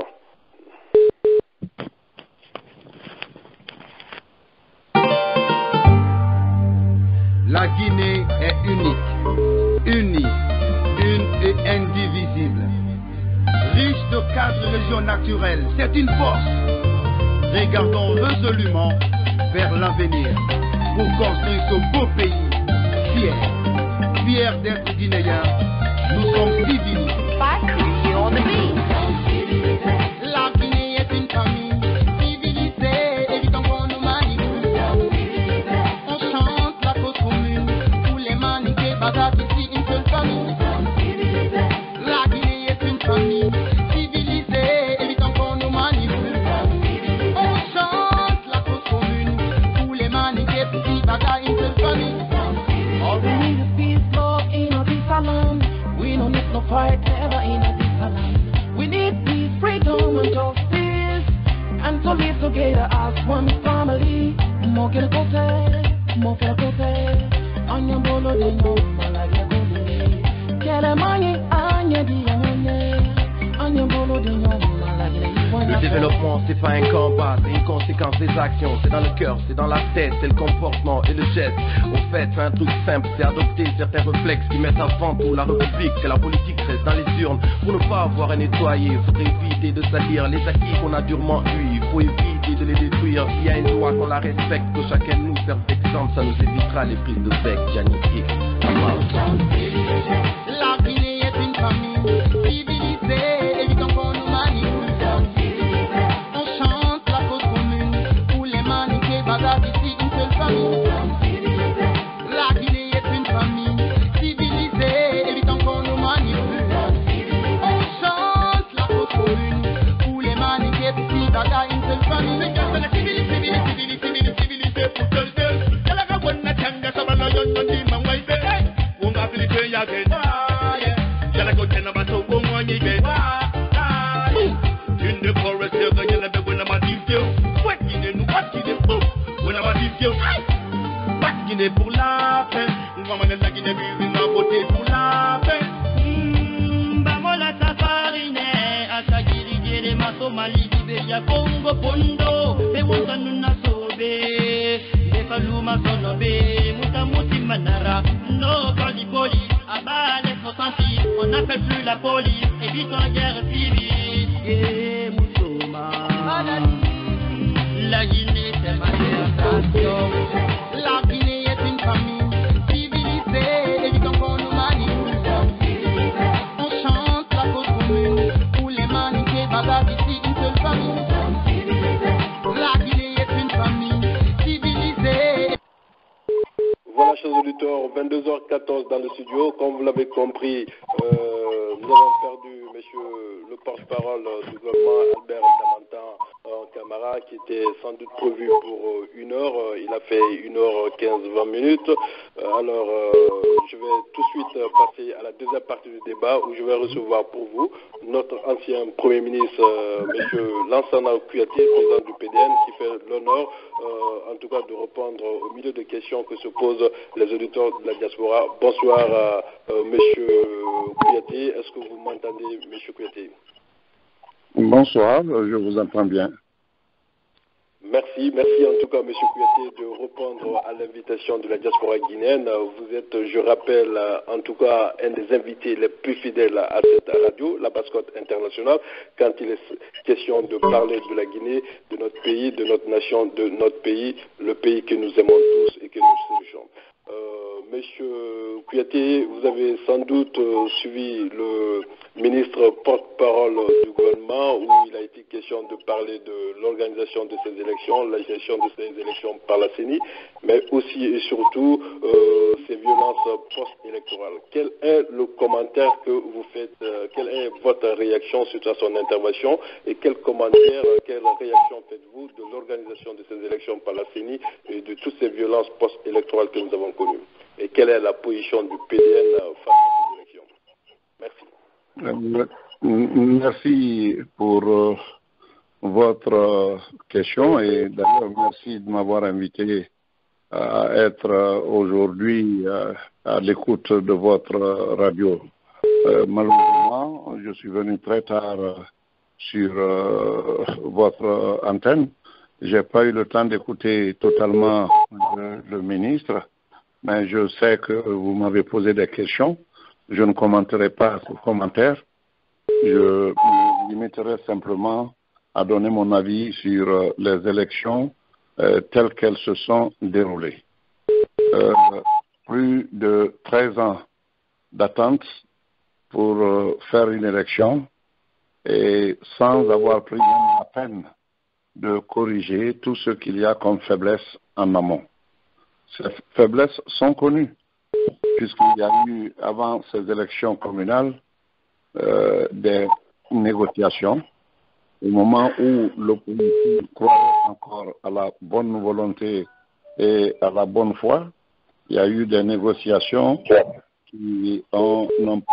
La Guinée est unique, unie, une et indivisible. Riche de 4 régions naturelles, c'est une force. Regardons résolument vers l'avenir pour construire ce beau pays. Fiers d'être Guinéens, nous sommes civilisés. La Guinée est une famille civilisée, évitons qu'on nous manipule. On chante la cause commune, tous les maniqués bazardent ici une seule famille. La Guinée est une famille civilisée, évitons qu'on nous manipule. On chante la cause commune, tous les maniqués ici bazardent une seule famille. All we need is peace, love, in a peace land. We don't need no fight, never in a peace land. We need peace, freedom, and justice, and to live together as one family. Mo quiero côté, mo quiero côté. Anya bolo de no malaga gole. Kele mani anya di anya bolo de no malaga. Le développement, c'est pas un combat, c'est une conséquence des actions. C'est dans le cœur, c'est dans la tête, c'est le comportement et le geste. Au fait, c'est un truc simple, c'est adopter certains réflexes qui mettent avant tout la République, que la politique reste dans les urnes. Pour ne pas avoir à nettoyer, il faudrait éviter de salir les acquis qu'on a durement eus. Il faut éviter de les détruire. S'il y a une loi, qu'on la respecte, que chacun nous serve d'exemple, ça nous évitera les prises de bec, Yannick. La Guinée est une famille civilisée, évitons qu'on nous manipule. On chante la cause commune, tous les maniqués bazardent ici une seule famille. La Guinée est une famille civilisée, évitons qu'on nous manipule. On chante la cause commune, tous les maniqués ici bazardent une seule famille. Civilisé pour seul seul. Y'a la bonne tanga, ça va l'oyon, on dit ma wife. On va appeler le yagé. Y'a la côte n'a pas au bon moyen. Une de forest, y'a la belle, on a ma diffio. Ouais, il est nous, il est fou. On a ma diffio. Pas Guinée pour la paix. On va mener la Guinée, on va voter pour la paix. Bamola safarine, Asagiri, Gere, Maso, Mali, Liberia, Congo, Pondo. Et on s'en nous a sauvé. Kaluma sonobe, mutamuti manara, no calipoli, abale sosanti, on n'appelle plus la police, évitons la guerre civile, et Moussouma. La Guinée c'est ma nation, la Guinée est une famille civilisée, évitons qu'on nous manipule. On chante la cause commune, tous les maniqués bazardent ici une seule famille. La Guinée est une famille. Voilà, chers auditeurs, 22h14 dans le studio. Comme vous l'avez compris, nous avons perdu le porte-parole du gouvernement, Albert Damantan Camara, qui était sans doute prévu pour 1 heure. Il a fait 1h15, 20 minutes. Alors, je vais tout de suite passer à la deuxième partie du débat où je vais recevoir pour vous notre ancien Premier ministre, M. Lansana Kouyaté, président du PDN, qui fait l'honneur, en tout cas, de répondre au milieu de questions que se posent les auditeurs de la diaspora. Bonsoir, M. Kouyaté. Est-ce que vous m'entendez, M. Kouyaté? Bonsoir, je vous entends bien. Merci en tout cas, M. Kouyaté, de répondre à l'invitation de la diaspora guinéenne. Vous êtes, je rappelle, en tout cas, un des invités les plus fidèles à cette radio, la Bascotte internationale, quand il est question de parler de la Guinée, de notre pays, de notre nation, de notre pays, le pays que nous aimons tous et que nous séduisons. Monsieur Kouyaté, vous avez sans doute suivi le ministre porte-parole du gouvernement où il a été question de parler de l'organisation de ces élections, la gestion de ces élections par la CENI, mais aussi et surtout ces violences post-électorales. Quel est le commentaire que vous faites, quelle est votre réaction suite à son intervention et quel commentaire, quelle réaction faites-vous de l'organisation de ces élections par la CENI et de toutes ces violences post-électorales que nous avons connues? Et quelle est la position du PDN face à ces élections? Merci. Merci pour votre question et d'ailleurs merci de m'avoir invité à être aujourd'hui à l'écoute de votre radio. Malheureusement, je suis venu très tard sur votre antenne. J'ai pas eu le temps d'écouter totalement le ministre, mais je sais que vous m'avez posé des questions. Je ne commenterai pas ce commentaire. Je me limiterai simplement à donner mon avis sur les élections telles qu'elles se sont déroulées. Plus de 13 ans d'attente pour faire une élection et sans avoir pris la peine de corriger tout ce qu'il y a comme faiblesse en amont. Ces faiblesses sont connues, puisqu'il y a eu, avant ces élections communales, des négociations. Au moment où l'opposition croit encore à la bonne volonté et à la bonne foi, il y a eu des négociations qui ont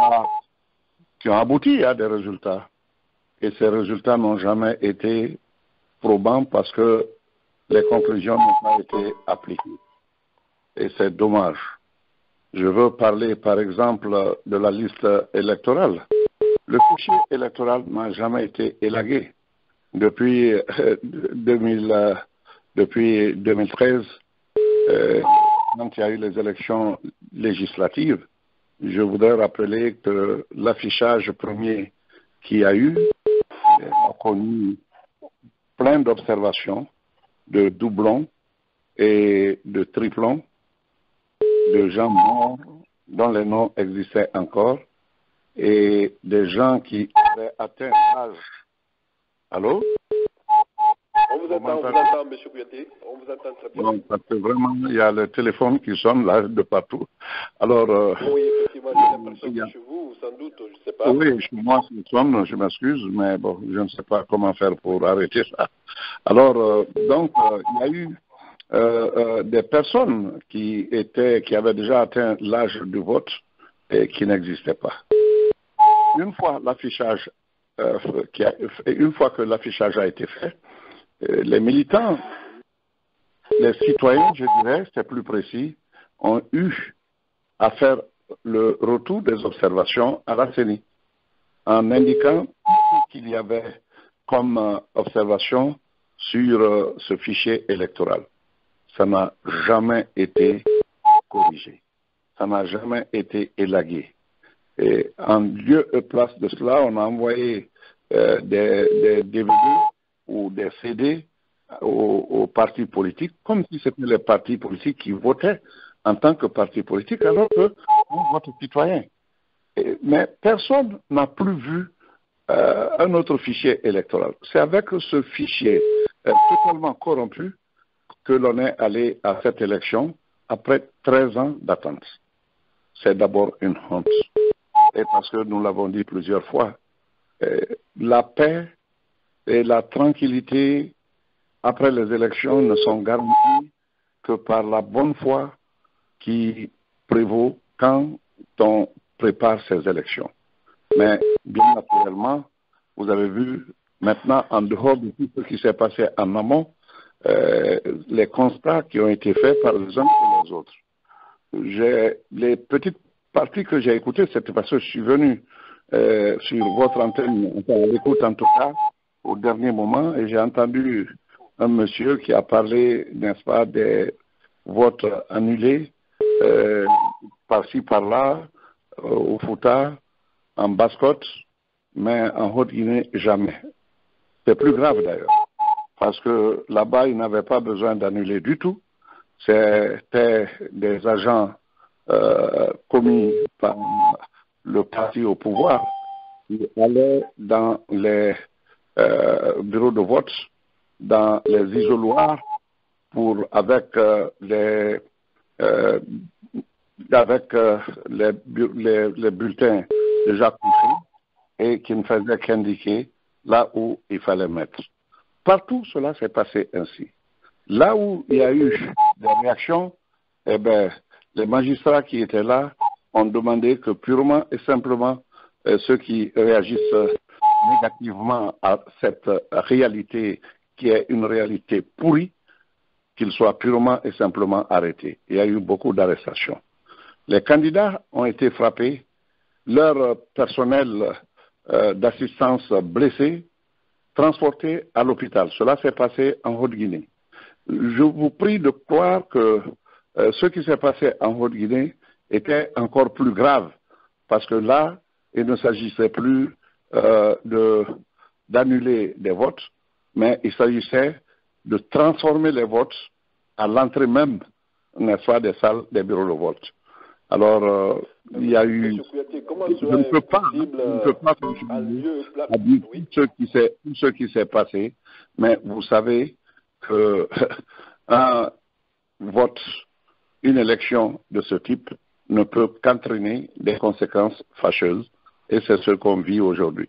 abouti à des résultats. Et ces résultats n'ont jamais été probants parce que les conclusions n'ont pas été appliquées. Et c'est dommage. Je veux parler, par exemple, de la liste électorale. Le fichier électoral n'a jamais été élagué. Depuis 2013, quand il y a eu les élections législatives, je voudrais rappeler que l'affichage premier qu'il y a eu a connu plein d'observations, de doublons et de triplons, de gens morts dont les noms existaient encore, et des gens qui avaient atteint l'âge. Allô? On vous entend, M. Kouyaté. On vous entend très bien. Non, parce que vraiment, il y a le téléphone qui sonne là de partout. Alors, oui, effectivement, j'ai l'impression que chez vous, sans doute, je ne sais pas. Oui, chez moi, ça sonne, je m'excuse, mais bon, je ne sais pas comment faire pour arrêter ça. Alors, donc, il y a eu des personnes qui avaient déjà atteint l'âge du vote et qui n'existaient pas. Une fois l'affichage une fois que l'affichage a été fait, les militants, les citoyens, je dirais, c'est plus précis, ont eu à faire le retour des observations à la CENI en indiquant qu'il y avait comme observation sur ce fichier électoral. Ça n'a jamais été corrigé. Ça n'a jamais été élagué. Et en lieu et place de cela, on a envoyé des DVD ou des CD aux partis politiques, comme si c'était les partis politiques qui votaient en tant que partis politiques, alors qu'on vote citoyen. Mais personne n'a plus vu un autre fichier électoral. C'est avec ce fichier totalement corrompu que l'on est allé à cette élection après 13 ans d'attente. C'est d'abord une honte. Et parce que nous l'avons dit plusieurs fois, la paix et la tranquillité après les élections ne sont garanties que par la bonne foi qui prévaut quand on prépare ces élections. Mais bien naturellement, vous avez vu maintenant, en dehors de tout ce qui s'est passé en amont, les constats qui ont été faits par les uns et les autres. Les petites parties que j'ai écoutées, c'était parce que je suis venu sur votre antenne, à l'écoute en tout cas, au dernier moment, et j'ai entendu un monsieur qui a parlé, n'est-ce pas, des votes annulés par-ci, par-là, au Fouta, en Basse-Côte, mais en Haute-Guinée, jamais. C'est plus grave d'ailleurs, parce que là-bas, ils n'avaient pas besoin d'annuler du tout. C'était des agents commis par le parti au pouvoir qui allaient dans les bureaux de vote, dans les isoloirs, avec les bulletins déjà couchés et qui ne faisaient qu'indiquer là où il fallait mettre. Partout, cela s'est passé ainsi. Là où il y a eu des réactions, eh bien, les magistrats qui étaient là ont demandé que purement et simplement ceux qui réagissent négativement à cette réalité qui est une réalité pourrie, qu'ils soient purement et simplement arrêtés. Il y a eu beaucoup d'arrestations. Les candidats ont été frappés, leur personnel d'assistance blessé, transporté à l'hôpital. Cela s'est passé en Haute-Guinée. Je vous prie de croire que ce qui s'est passé en Haute-Guinée était encore plus grave, parce que là, il ne s'agissait plus d'annuler des votes, mais il s'agissait de transformer les votes à l'entrée même, n'est-ce pas, des salles des bureaux de vote. Alors, il y a eu... Je ne peux pas dire tout ce qui s'est passé, mais vous savez que un vote, une élection de ce type ne peut qu'entraîner des conséquences fâcheuses, et c'est ce qu'on vit aujourd'hui.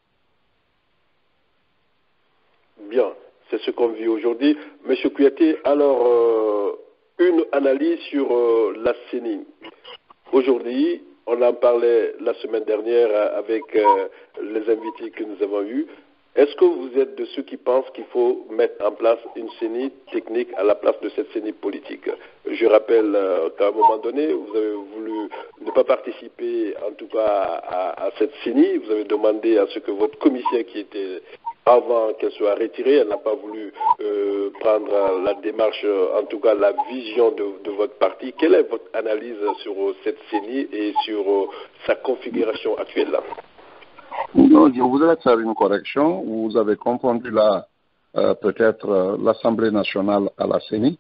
Bien, c'est ce qu'on vit aujourd'hui. Monsieur Kouyaté, alors, une analyse sur la CENI. Aujourd'hui, on en parlait la semaine dernière avec les invités que nous avons eus. Est-ce que vous êtes de ceux qui pensent qu'il faut mettre en place une CENI technique à la place de cette CENI politique? Je rappelle qu'à un moment donné, vous avez voulu ne pas participer, en tout cas, à cette CENI. Vous avez demandé à ce que votre commissaire qui était avant qu'elle soit retirée, elle n'a pas voulu prendre la démarche, en tout cas la vision de votre parti. Quelle est votre analyse sur cette CENI et sur sa configuration actuelle là? Non, je voudrais faire une correction. Vous avez confondu peut-être l'Assemblée nationale à la CENI.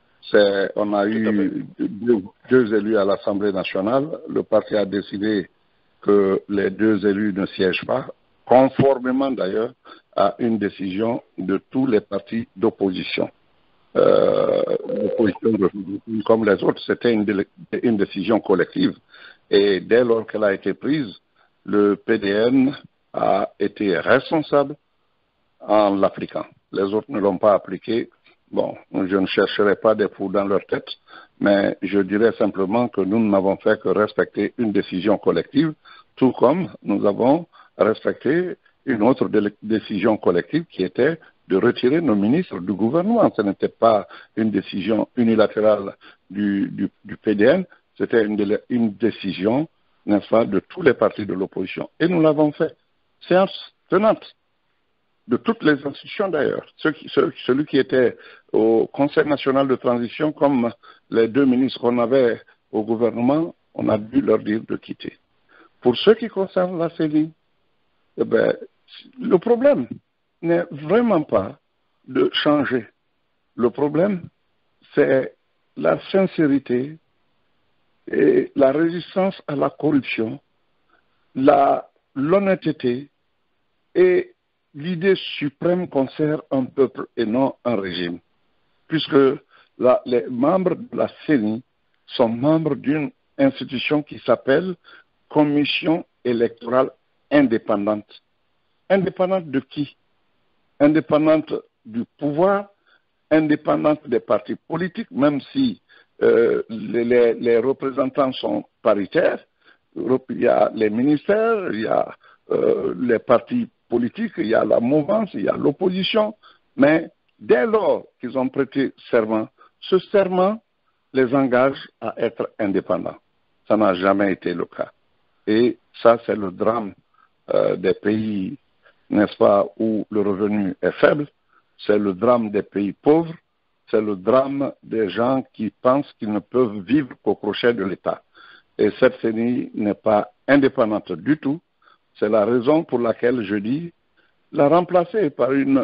On a eu deux élus à l'Assemblée nationale. Le parti a décidé que les deux élus ne siègent pas, conformément d'ailleurs à une décision de tous les partis d'opposition. L'opposition, comme les autres, c'était une décision collective. Et dès lors qu'elle a été prise, le PDN a été responsable en l'appliquant. Les autres ne l'ont pas appliqué. Bon, je ne chercherai pas des fous dans leur tête, mais je dirais simplement que nous n'avons fait que respecter une décision collective, tout comme nous avons respecté une autre décision collective qui était de retirer nos ministres du gouvernement. Ce n'était pas une décision unilatérale du PDN, c'était une décision, n'est-ce pas, de tous les partis de l'opposition. Et nous l'avons fait. Séance tenante de toutes les institutions d'ailleurs. Celui qui était au Conseil national de transition, comme les deux ministres qu'on avait au gouvernement, on a dû leur dire de quitter. Pour ce qui concerne la CENI, eh ben, le problème n'est vraiment pas de changer. Le problème, c'est la sincérité et la résistance à la corruption, l'honnêteté et l'idée suprême qu'on sert un peuple et non un régime. Puisque les membres de la CENI sont membres d'une institution qui s'appelle Commission électorale indépendante. Indépendante de qui? Indépendante du pouvoir, indépendante des partis politiques, même si les représentants sont paritaires. Il y a les ministères, il y a les partis politiques, il y a la mouvance, il y a l'opposition. Mais dès lors qu'ils ont prêté serment, ce serment les engage à être indépendants. Ça n'a jamais été le cas. Et ça, c'est le drame des pays, n'est-ce pas, où le revenu est faible. C'est le drame des pays pauvres. C'est le drame des gens qui pensent qu'ils ne peuvent vivre qu'au crochet de l'État. Et cette CENI n'est pas indépendante du tout. C'est la raison pour laquelle je dis la remplacer par une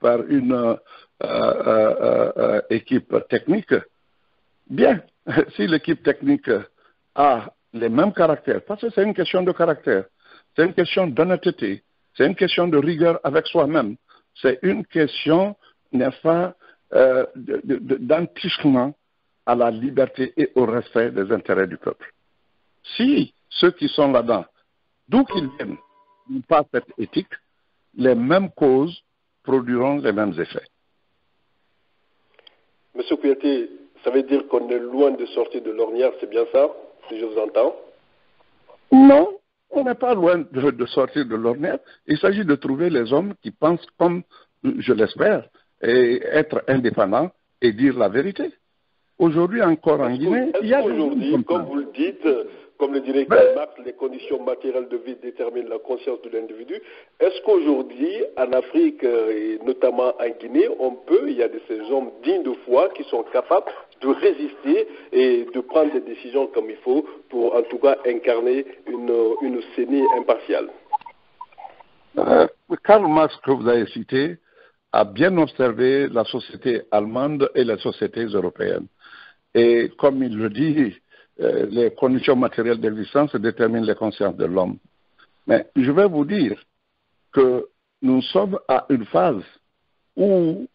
équipe technique. Bien, si l'équipe technique a les mêmes caractères, parce que c'est une question de caractère, c'est une question d'honnêteté, c'est une question de rigueur avec soi-même, c'est une question, n'est-ce pas, d'entichement à la liberté et au respect des intérêts du peuple. Si ceux qui sont là-dedans, d'où qu'ils viennent, n'ont pas cette éthique, les mêmes causes produiront les mêmes effets. Monsieur Kouyaté, ça veut dire qu'on est loin de sortir de l'ornière, c'est bien ça, si je vous entends? Non, On n'est pas loin de sortir de l'ornière. Il s'agit de trouver les hommes qui pensent comme, je l'espère, et être indépendants et dire la vérité. Aujourd'hui encore en Guinée, il y a aujourd'hui, comme vous le dites, comme le dirait Karl Marx, les conditions matérielles de vie déterminent la conscience de l'individu. Est-ce qu'aujourd'hui, en Afrique, et notamment en Guinée, il y a de ces hommes dignes de foi qui sont capables de résister et de prendre des décisions comme il faut pour, en tout cas, incarner une CENI impartiale? Karl Marx, que vous avez cité, a bien observé la société allemande et les sociétés européennes. Et comme il le dit, les conditions matérielles d'existence déterminent les consciences de l'homme. Mais je vais vous dire que nous sommes à une phase où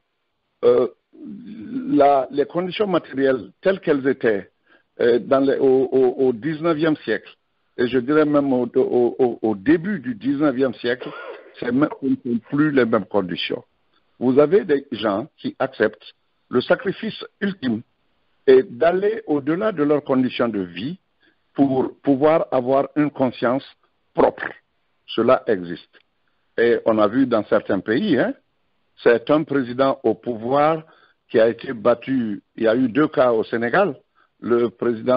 les conditions matérielles telles qu'elles étaient au 19e siècle, et je dirais même au début du 19e siècle, ce ne sont plus les mêmes conditions. Vous avez des gens qui acceptent le sacrifice ultime et d'aller au-delà de leurs conditions de vie pour pouvoir avoir une conscience propre. Cela existe. Et on a vu dans certains pays, c'est un président au pouvoir qui a été battu. Il y a eu 2 cas au Sénégal. Le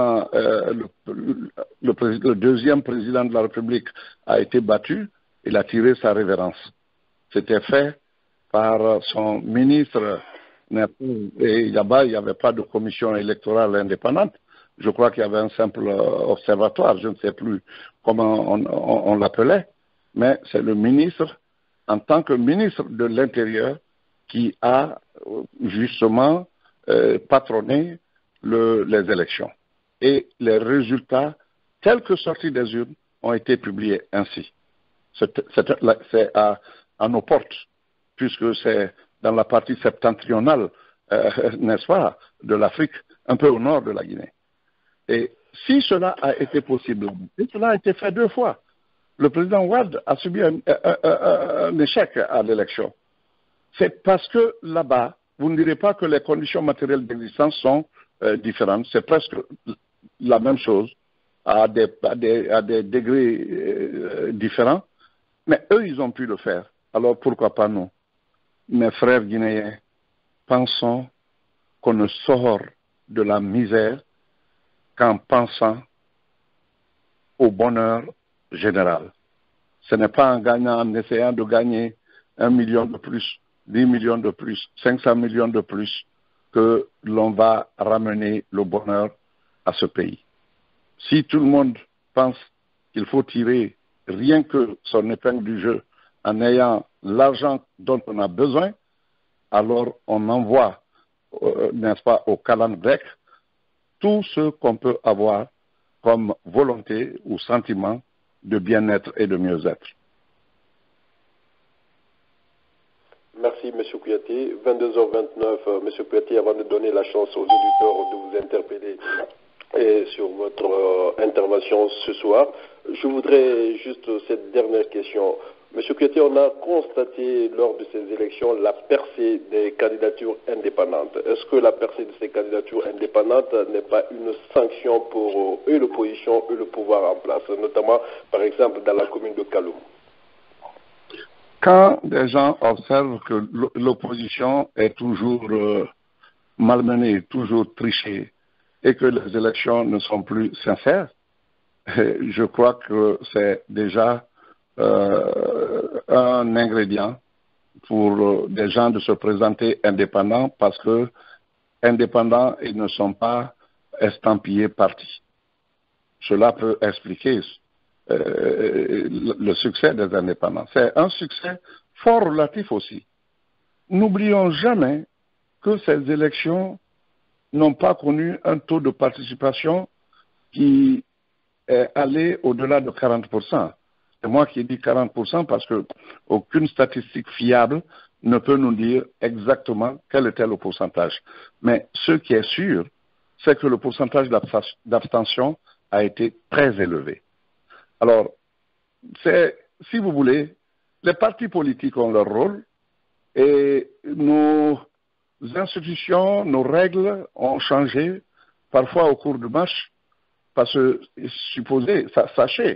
deuxième président de la République a été battu. Il a tiré sa révérence. C'était fait par son ministre. Et là-bas, il n'y avait pas de commission électorale indépendante. Je crois qu'il y avait un simple observatoire. Je ne sais plus comment on l'appelait. Mais c'est le ministre, en tant que ministre de l'Intérieur, qui a justement patronné les élections. Et les résultats, tels que sortis des urnes, ont été publiés ainsi. C'est à nos portes, puisque c'est dans la partie septentrionale, n'est-ce pas, de l'Afrique, un peu au nord de la Guinée. Et si cela a été possible, et cela a été fait 2 fois, le président Ouad a subi un échec à l'élection. C'est parce que là-bas, vous ne direz pas que les conditions matérielles d'existence sont différentes. C'est presque la même chose, à des degrés différents. Mais eux, ils ont pu le faire. Alors pourquoi pas nous? Mes frères guinéens, pensons qu'on ne sort de la misère qu'en pensant au bonheur général. Ce n'est pas en gagnant, en essayant de gagner 1 million de plus, 10 millions de plus, 500 millions de plus, que l'on va ramener le bonheur à ce pays. Si tout le monde pense qu'il faut tirer rien que son épingle du jeu en ayant l'argent dont on a besoin, alors on envoie, n'est-ce pas, au calendrier grec, tout ce qu'on peut avoir comme volonté ou sentiment de bien-être et de mieux-être. Merci, M. Kouyaté. 22h29, M. Kouyaté, avant de donner la chance aux auditeurs de vous interpeller sur votre intervention ce soir, je voudrais juste cette dernière question. Monsieur Kouyaté, on a constaté lors de ces élections la percée des candidatures indépendantes. Est-ce que la percée de ces candidatures indépendantes n'est pas une sanction pour eux, l'opposition et le pouvoir en place, notamment par exemple dans la commune de Kaloum? Quand des gens observent que l'opposition est toujours malmenée, toujours trichée, et que les élections ne sont plus sincères, je crois que c'est déjà un ingrédient pour des gens de se présenter indépendants, parce que indépendants, ils ne sont pas estampillés partis. Cela peut expliquer le succès des indépendants. C'est un succès fort relatif aussi. N'oublions jamais que ces élections n'ont pas connu un taux de participation qui est allé au-delà de 40%. C'est moi qui ai dit 40% parce que aucune statistique fiable ne peut nous dire exactement quel était le pourcentage. Mais ce qui est sûr, c'est que le pourcentage d'abstention a été très élevé. Alors, si vous voulez, les partis politiques ont leur rôle et nos institutions, nos règles ont changé parfois au cours du match parce que, sachez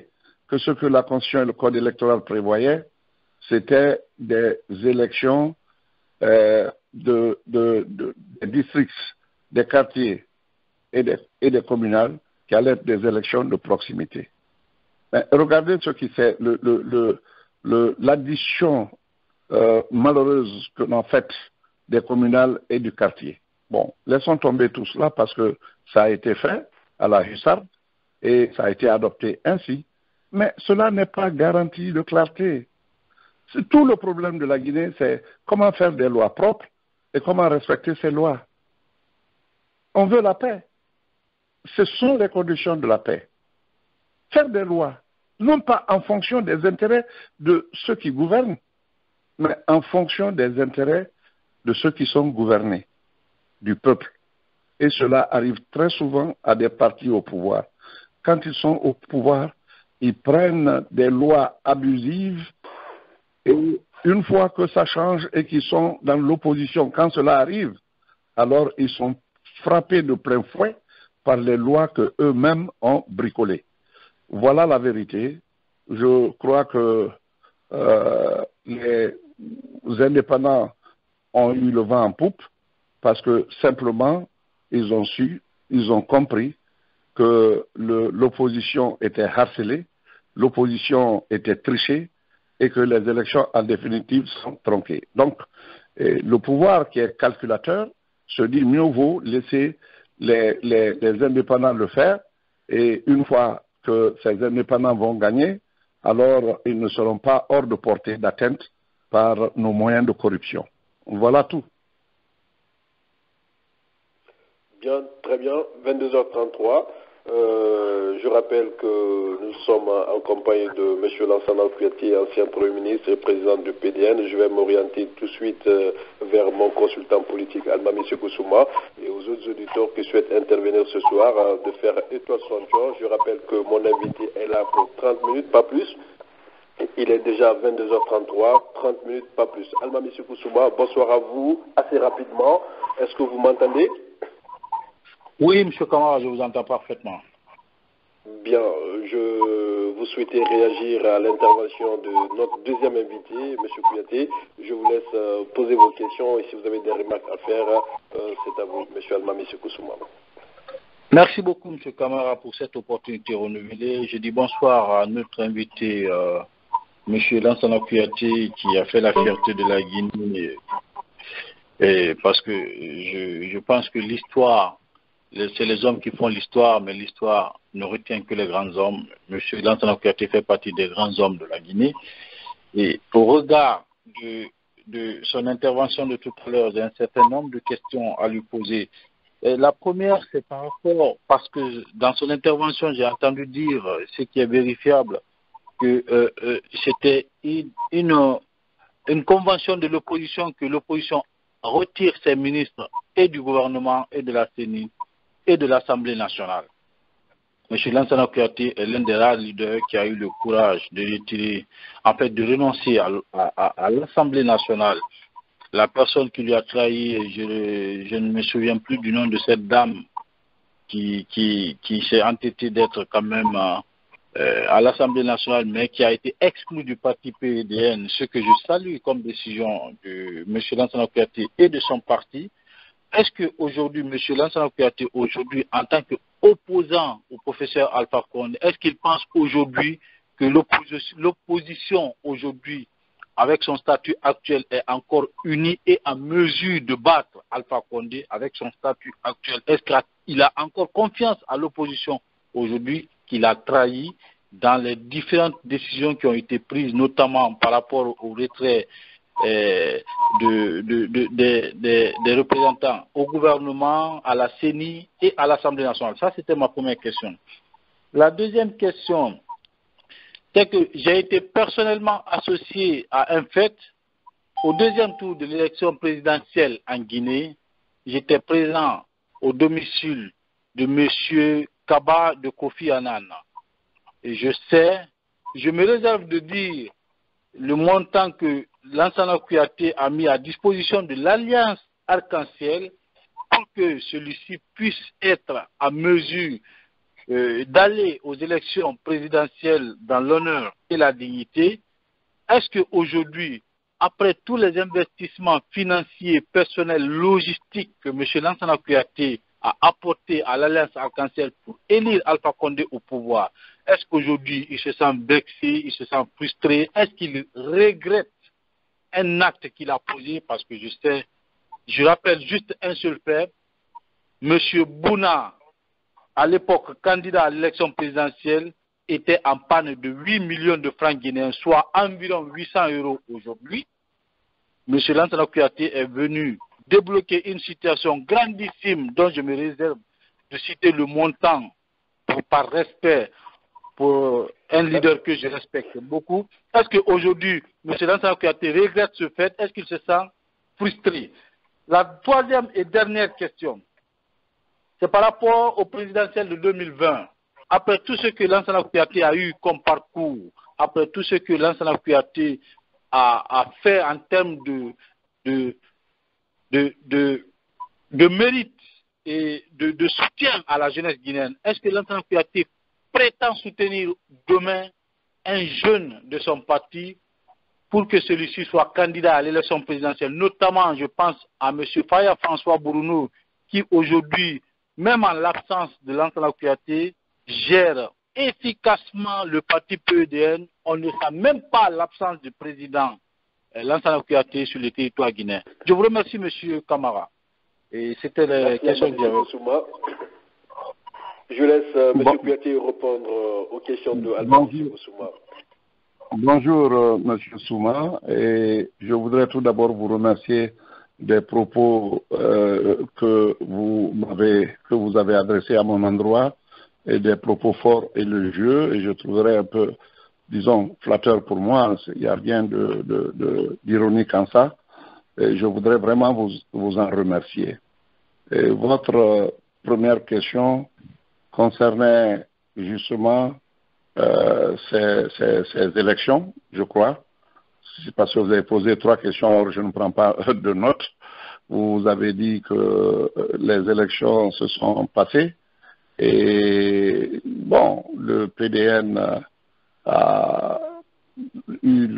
que ce que la Constitution et le Code électoral prévoyaient, c'était des élections des districts, des quartiers et des communales qui allaient être des élections de proximité. Mais regardez ce qui fait l'addition malheureuse que l'on fait des communales et du quartier. Bon, laissons tomber tout cela parce que ça a été fait à la hussarde et ça a été adopté ainsi, mais cela n'est pas garanti de clarté. Tout le problème de la Guinée, c'est comment faire des lois propres et comment respecter ces lois. On veut la paix. Ce sont les conditions de la paix. Faire des lois, non pas en fonction des intérêts de ceux qui gouvernent, mais en fonction des intérêts de ceux qui sont gouvernés, du peuple. Et cela arrive très souvent à des partis au pouvoir. Quand ils sont au pouvoir, ils prennent des lois abusives et une fois que ça change et qu'ils sont dans l'opposition, quand cela arrive, alors ils sont frappés de plein fouet par les lois qu'eux-mêmes ont bricolées. Voilà la vérité. Je crois que les indépendants ont eu le vent en poupe parce que simplement ils ont compris que l'opposition était harcelée, l'opposition était trichée et que les élections en définitive sont tronquées. Donc, le pouvoir qui est calculateur se dit mieux vaut laisser les indépendants le faire et une fois que ces indépendants vont gagner, alors ils ne seront pas hors de portée d'atteinte par nos moyens de corruption. Voilà tout. Bien, très bien, 22h33. Je rappelle que nous sommes en compagnie de M. Lansana Kouyaté, ancien Premier ministre et président du PDN. Je vais m'orienter tout de suite vers mon consultant politique, Almami Koussouma, et aux autres auditeurs qui souhaitent intervenir ce soir, de faire étoile 64. Je rappelle que mon invité est là pour 30 minutes, pas plus. Il est déjà 22h33, 30 minutes, pas plus. Almami Koussouma, bonsoir à vous. Assez rapidement, est-ce que vous m'entendez? Oui, M. Kamara, je vous entends parfaitement. Bien, vous souhaitez réagir à l'intervention de notre deuxième invité, M. Kouyaté. Je vous laisse poser vos questions et si vous avez des remarques à faire, c'est à vous, M. Almami Koussouma. Merci beaucoup, M. Kamara, pour cette opportunité renouvelée. Je dis bonsoir à notre invité, M. Lansana Kouyaté, qui a fait la fierté de la Guinée. Et parce que je pense que l'histoire, c'est les hommes qui font l'histoire, mais l'histoire ne retient que les grands hommes. M. Lansana Kouyaté fait partie des grands hommes de la Guinée. Et au regard de son intervention de tout à l'heure, j'ai un certain nombre de questions à lui poser. Et la première, c'est par rapport, parce que dans son intervention, j'ai entendu dire, ce qui est vérifiable, que c'était une convention de l'opposition, que l'opposition retire ses ministres et du gouvernement et de la CENI et de l'Assemblée nationale. M. Lansana Kouyaté est l'un des rares leaders qui a eu le courage de retirer, en fait, de renoncer à l'Assemblée nationale. La personne qui lui a trahi, je ne me souviens plus du nom de cette dame qui s'est entêtée d'être quand même à l'Assemblée nationale, mais qui a été exclue du parti PDN, ce que je salue comme décision de M. Lansana Kouyaté et de son parti. Est-ce qu'aujourd'hui, M. Lansana Kouyaté, aujourd'hui, en tant qu'opposant au professeur Alpha Condé, est-ce qu'il pense aujourd'hui que l'opposition aujourd'hui, avec son statut actuel, est encore unie et en mesure de battre Alpha Condé avec son statut actuel? Est-ce qu'il a encore confiance à l'opposition aujourd'hui qu'il a trahi dans les différentes décisions qui ont été prises, notamment par rapport au retrait des représentants au gouvernement, à la CENI et à l'Assemblée nationale? Ça, c'était ma première question. La deuxième question, c'est que j'ai été personnellement associé à un fait. Au deuxième tour de l'élection présidentielle en Guinée, j'étais présent au domicile de M. Kaba de Kofi Annan. Et je me réserve de dire le montant que Lansana Kouyaté a mis à disposition de l'Alliance Arc-en-Ciel pour que celui-ci puisse être à mesure d'aller aux élections présidentielles dans l'honneur et la dignité, est-ce qu'aujourd'hui, après tous les investissements financiers, personnels, logistiques que M. Lansana Kouyaté a apporté à l'Alliance Arc-en-Ciel pour élire Alpha Condé au pouvoir, est-ce qu'aujourd'hui il se sent vexé, il se sent frustré, est-ce qu'il regrette un acte qu'il a posé? Parce que je rappelle juste un seul fait, M. Bouna, à l'époque candidat à l'élection présidentielle, était en panne de 8 millions de francs guinéens, soit environ 800 € aujourd'hui. M. Lansana Kouyaté est venu débloquer une situation grandissime dont je me réserve de citer le montant par respect pour un leader que je respecte beaucoup. Est-ce qu'aujourd'hui, M. Lansana Kouyaté regrette ce fait? Est-ce qu'il se sent frustré? La troisième et dernière question, c'est par rapport au présidentiel de 2020. Après tout ce que Lansana Kouyaté a eu comme parcours, après tout ce que Lansana Kouyaté a fait en termes de mérite et de soutien à la jeunesse guinéenne, est-ce que Lansana Kouyaté prétend soutenir demain un jeune de son parti pour que celui-ci soit candidat à l'élection présidentielle? Notamment, je pense à M. Faya François Bourounou, qui aujourd'hui, même en l'absence de Lansana Kouyaté, gère efficacement le parti PEDN. On ne sait même pas l'absence du président Lansana Kouyaté sur le territoire guinéen. Je vous remercie, M. Camara. Et c'était la question que j'avais. Je laisse M. Kouyaté répondre aux questions de Albert Souma. Bonjour, M. Souma. Et je voudrais tout d'abord vous remercier des propos que vous avez adressés à mon endroit, et des propos forts et élogieux, et je trouverais un peu, disons, flatteur pour moi. Il n'y a rien d'ironique en ça. Et je voudrais vraiment vous en remercier. Et votre première question concernait justement ces élections, je crois. C'est parce que vous avez posé 3 questions, alors je ne prends pas de notes. Vous avez dit que les élections se sont passées. Et bon, le PDN a eu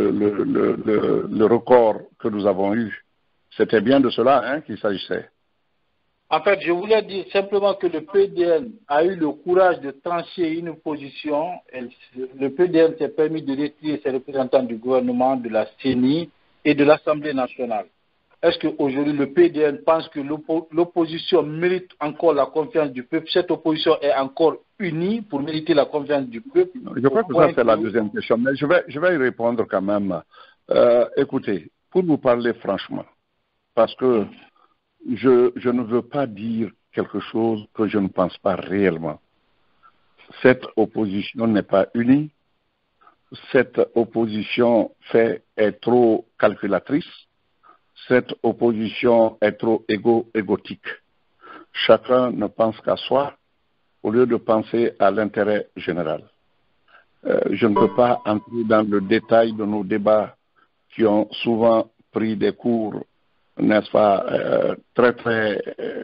le record que nous avons eu. C'était bien de cela qu'il s'agissait. En fait, je voulais dire simplement que le PDN a eu le courage de trancher une position. Le PDN s'est permis de retirer ses représentants du gouvernement, de la CENI et de l'Assemblée nationale. Est-ce qu'aujourd'hui le PDN pense que l'opposition mérite encore la confiance du peuple? Cette opposition est encore unie pour mériter la confiance du peuple? Je crois que ça c'est la deuxième question, mais je vais y répondre quand même. Écoutez, pour vous parler franchement, parce que je ne veux pas dire quelque chose que je ne pense pas réellement. Cette opposition n'est pas unie. Cette opposition est trop calculatrice. Cette opposition est trop égotique. Chacun ne pense qu'à soi au lieu de penser à l'intérêt général. Je ne peux pas entrer dans le détail de nos débats qui ont souvent pris des cours, n'est-ce pas, très très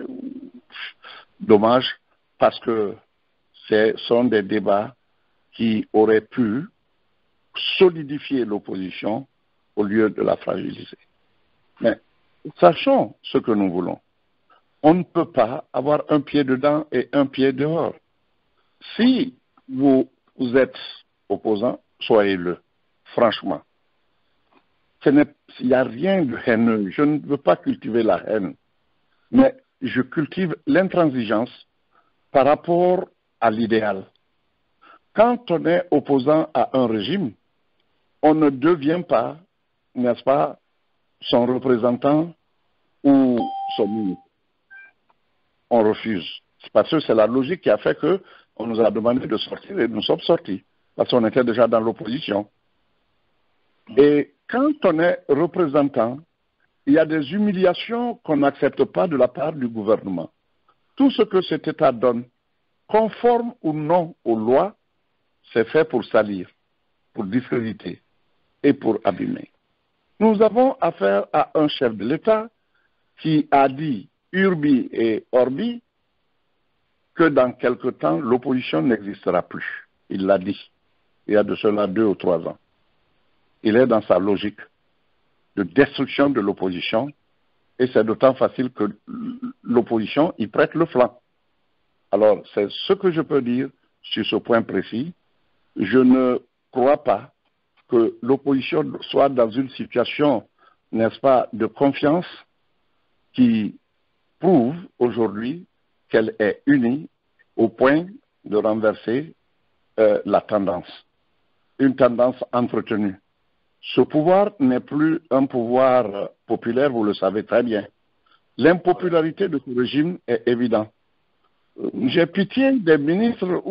dommages, parce que ce sont des débats qui auraient pu solidifier l'opposition au lieu de la fragiliser. Mais sachons ce que nous voulons. On ne peut pas avoir un pied dedans et un pied dehors. Si vous êtes opposant, soyez-le, franchement. Il n'y a rien de haineux. Je ne veux pas cultiver la haine, mais je cultive l'intransigeance par rapport à l'idéal. Quand on est opposant à un régime, on ne devient pas, n'est-ce pas, son représentant ou son ministre. On refuse. C'est parce que c'est la logique qui a fait qu'on nous a demandé de sortir et nous sommes sortis. Parce qu'on était déjà dans l'opposition. Et quand on est représentant, il y a des humiliations qu'on n'accepte pas de la part du gouvernement. Tout ce que cet État donne, conforme ou non aux lois, c'est fait pour salir, pour discréditer et pour abîmer. Nous avons affaire à un chef de l'État qui a dit urbi et orbi, que dans quelque temps, l'opposition n'existera plus. Il l'a dit, il y a de cela 2 ou 3 ans. Il est dans sa logique de destruction de l'opposition, et c'est d'autant facile que l'opposition y prête le flanc. Alors, c'est ce que je peux dire sur ce point précis. Je ne crois pas que l'opposition soit dans une situation, n'est-ce pas, de confiance qui prouve aujourd'hui qu'elle est unie au point de renverser la tendance, une tendance entretenue. Ce pouvoir n'est plus un pouvoir populaire, vous le savez très bien. L'impopularité de ce régime est évidente. J'ai pitié des ministres,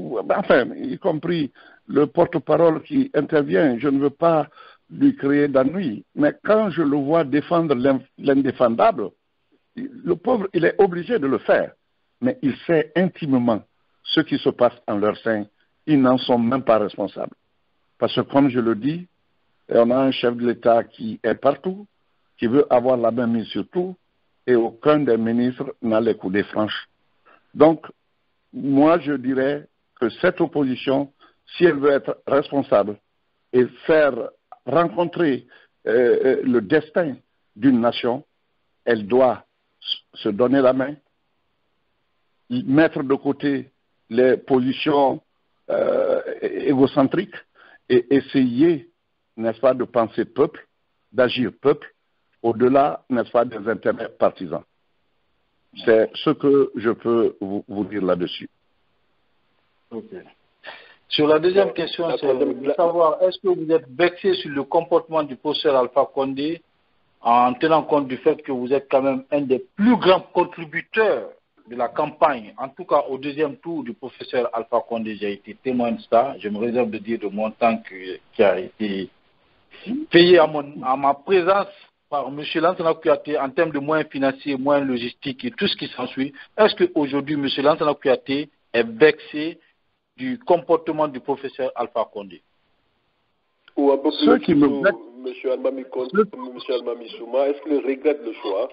y compris le porte-parole qui intervient, je ne veux pas lui créer d'ennui, mais quand je le vois défendre l'indéfendable, le pauvre, il est obligé de le faire, mais il sait intimement ce qui se passe en leur sein. Ils n'en sont même pas responsables. Parce que comme je le dis, on a un chef de l'État qui est partout, qui veut avoir la main mise sur tout, et aucun des ministres n'a les coudées franches. Donc, moi, je dirais que cette opposition, si elle veut être responsable et faire rencontrer le destin d'une nation, elle doit se donner la main, mettre de côté les positions égocentriques et essayer, n'est-ce pas, de penser peuple, d'agir peuple, au-delà, n'est-ce pas, des intérêts partisans. C'est ce que je peux vous dire là-dessus. Okay. Sur la deuxième question, c'est de savoir, est-ce que vous êtes vexé sur le comportement du professeur Alpha Condé en tenant compte du fait que vous êtes quand même un des plus grands contributeurs de la campagne, en tout cas au deuxième tour du professeur Alpha Condé, j'ai été témoin de ça. Je me réserve de dire le montant qui a été payé à ma présence par M. Lansana Kouyaté en termes de moyens financiers, moyens logistiques et tout ce qui s'ensuit. Est-ce qu'aujourd'hui, M. Lansana Kouyaté est vexé du comportement du professeur Alpha Condé? Ou un peu plus ceux qui me vexent, M. Almami Souma, est-ce qu'il regrette le choix?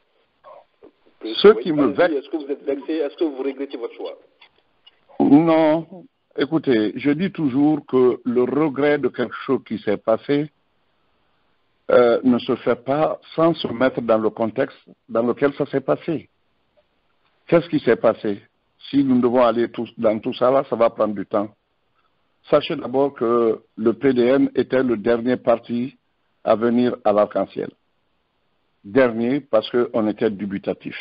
Ceux qui me vexent. Est-ce que vous êtes vexé? Est-ce que vous regrettez votre choix? Non. Écoutez, je dis toujours que le regret de quelque chose qui s'est passé ne se fait pas sans se mettre dans le contexte dans lequel ça s'est passé. Qu'est-ce qui s'est passé? Si nous devons aller dans tout ça, là, ça va prendre du temps. Sachez d'abord que le PDM était le dernier parti à venir à l'Arc-en-Ciel. Dernier parce qu'on était dubitatif.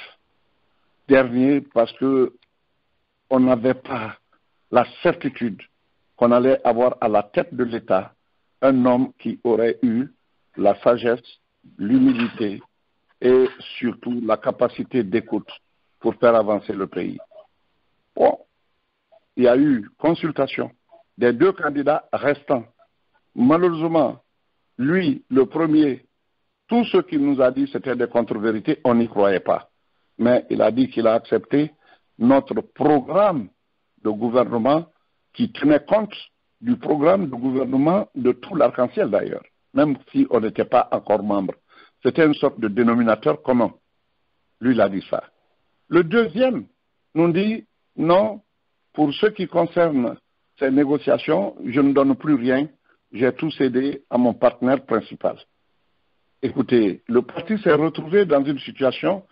Dernier parce qu'on n'avait pas la certitude qu'on allait avoir à la tête de l'État un homme qui aurait eu la sagesse, l'humilité et surtout la capacité d'écoute pour faire avancer le pays. Bon, il y a eu consultation des 2 candidats restants. Malheureusement, lui, le premier, tout ce qu'il nous a dit, c'était des contre-vérités, on n'y croyait pas. Mais il a dit qu'il a accepté notre programme de gouvernement qui tenait compte du programme de gouvernement de tout l'Arc-en-Ciel d'ailleurs, même si on n'était pas encore membre. C'était une sorte de dénominateur commun. Lui, il a dit ça. Le deuxième nous dit, non, pour ce qui concerne ces négociations, je ne donne plus rien, j'ai tout cédé à mon partenaire principal. Écoutez, le parti s'est retrouvé dans une situation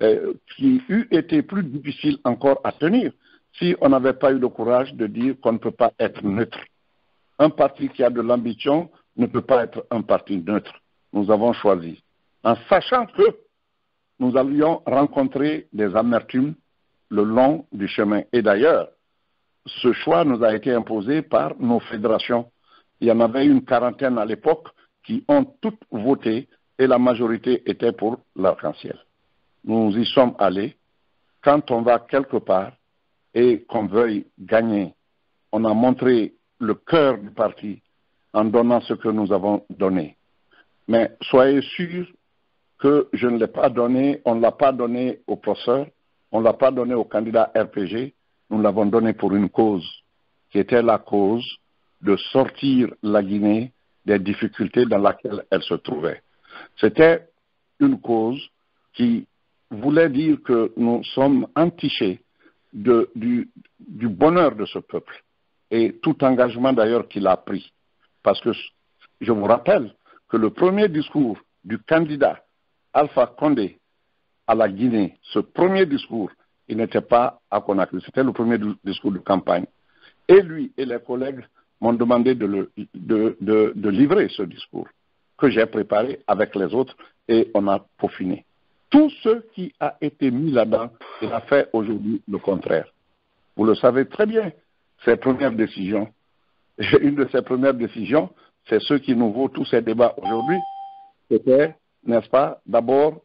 qui eût été plus difficile encore à tenir si on n'avait pas eu le courage de dire qu'on ne peut pas être neutre. Un parti qui a de l'ambition ne peut pas être un parti neutre. Nous avons choisi, en sachant que nous allions rencontrer des amertumes le long du chemin. Et d'ailleurs, ce choix nous a été imposé par nos fédérations. Il y en avait une quarantaine à l'époque qui ont toutes voté et la majorité était pour l'Arc-en-Ciel. Nous y sommes allés. Quand on va quelque part et qu'on veuille gagner, on a montré le cœur du parti en donnant ce que nous avons donné. Mais soyez sûrs que je ne l'ai pas donné, on ne l'a pas donné au professeur, on ne l'a pas donné au candidat RPG, nous l'avons donné pour une cause, qui était la cause de sortir la Guinée des difficultés dans lesquelles elle se trouvait. C'était une cause qui voulait dire que nous sommes entichés du bonheur de ce peuple et tout engagement d'ailleurs qu'il a pris. Parce que je vous rappelle que le premier discours du candidat Alpha Condé à la Guinée, ce premier discours, il n'était pas à Conakry, c'était le premier discours de campagne. Et lui et les collègues m'ont demandé de livrer ce discours que j'ai préparé avec les autres et on a peaufiné. Tout ce qui a été mis là-dedans, il a fait aujourd'hui le contraire. Vous le savez très bien, ses premières décisions. Une de ses premières décisions, c'est ce qui nous vaut tous ces débats aujourd'hui, c'était, n'est-ce pas, d'abord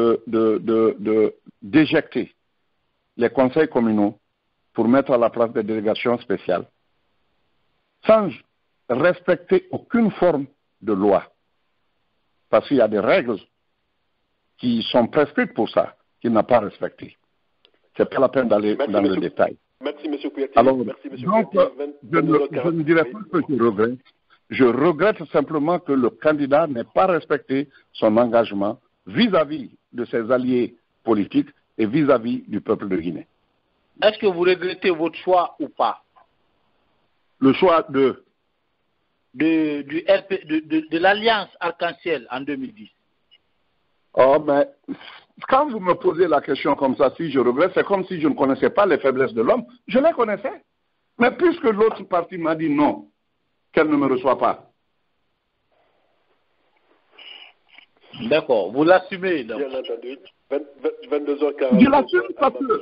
d'éjecter les conseils communaux pour mettre à la place des délégations spéciales, sans respecter aucune forme de loi. Parce qu'il y a des règles qui sont prescrites pour ça, qu'il n'a pas respectées. Ce n'est pas la peine d'aller dans le détail. Merci, M. Kouyaté. Alors, merci, M. donc, je ne dirais pas que je regrette. Je regrette simplement que le candidat n'ait pas respecté son engagement vis-à-vis de ses alliés politiques et vis-à-vis du peuple de Guinée. Est-ce que vous regrettez votre choix ou pas? Le choix de l'Alliance Arc-en-Ciel en 2010. Oh, mais quand vous me posez la question comme ça, si je regrette, c'est comme si je ne connaissais pas les faiblesses de l'homme. Je les connaissais. Mais puisque l'autre partie m'a dit non, qu'elle ne me reçoit pas. D'accord, vous l'assumez donc. Bien entendu. 22h40. Je l'assume parce que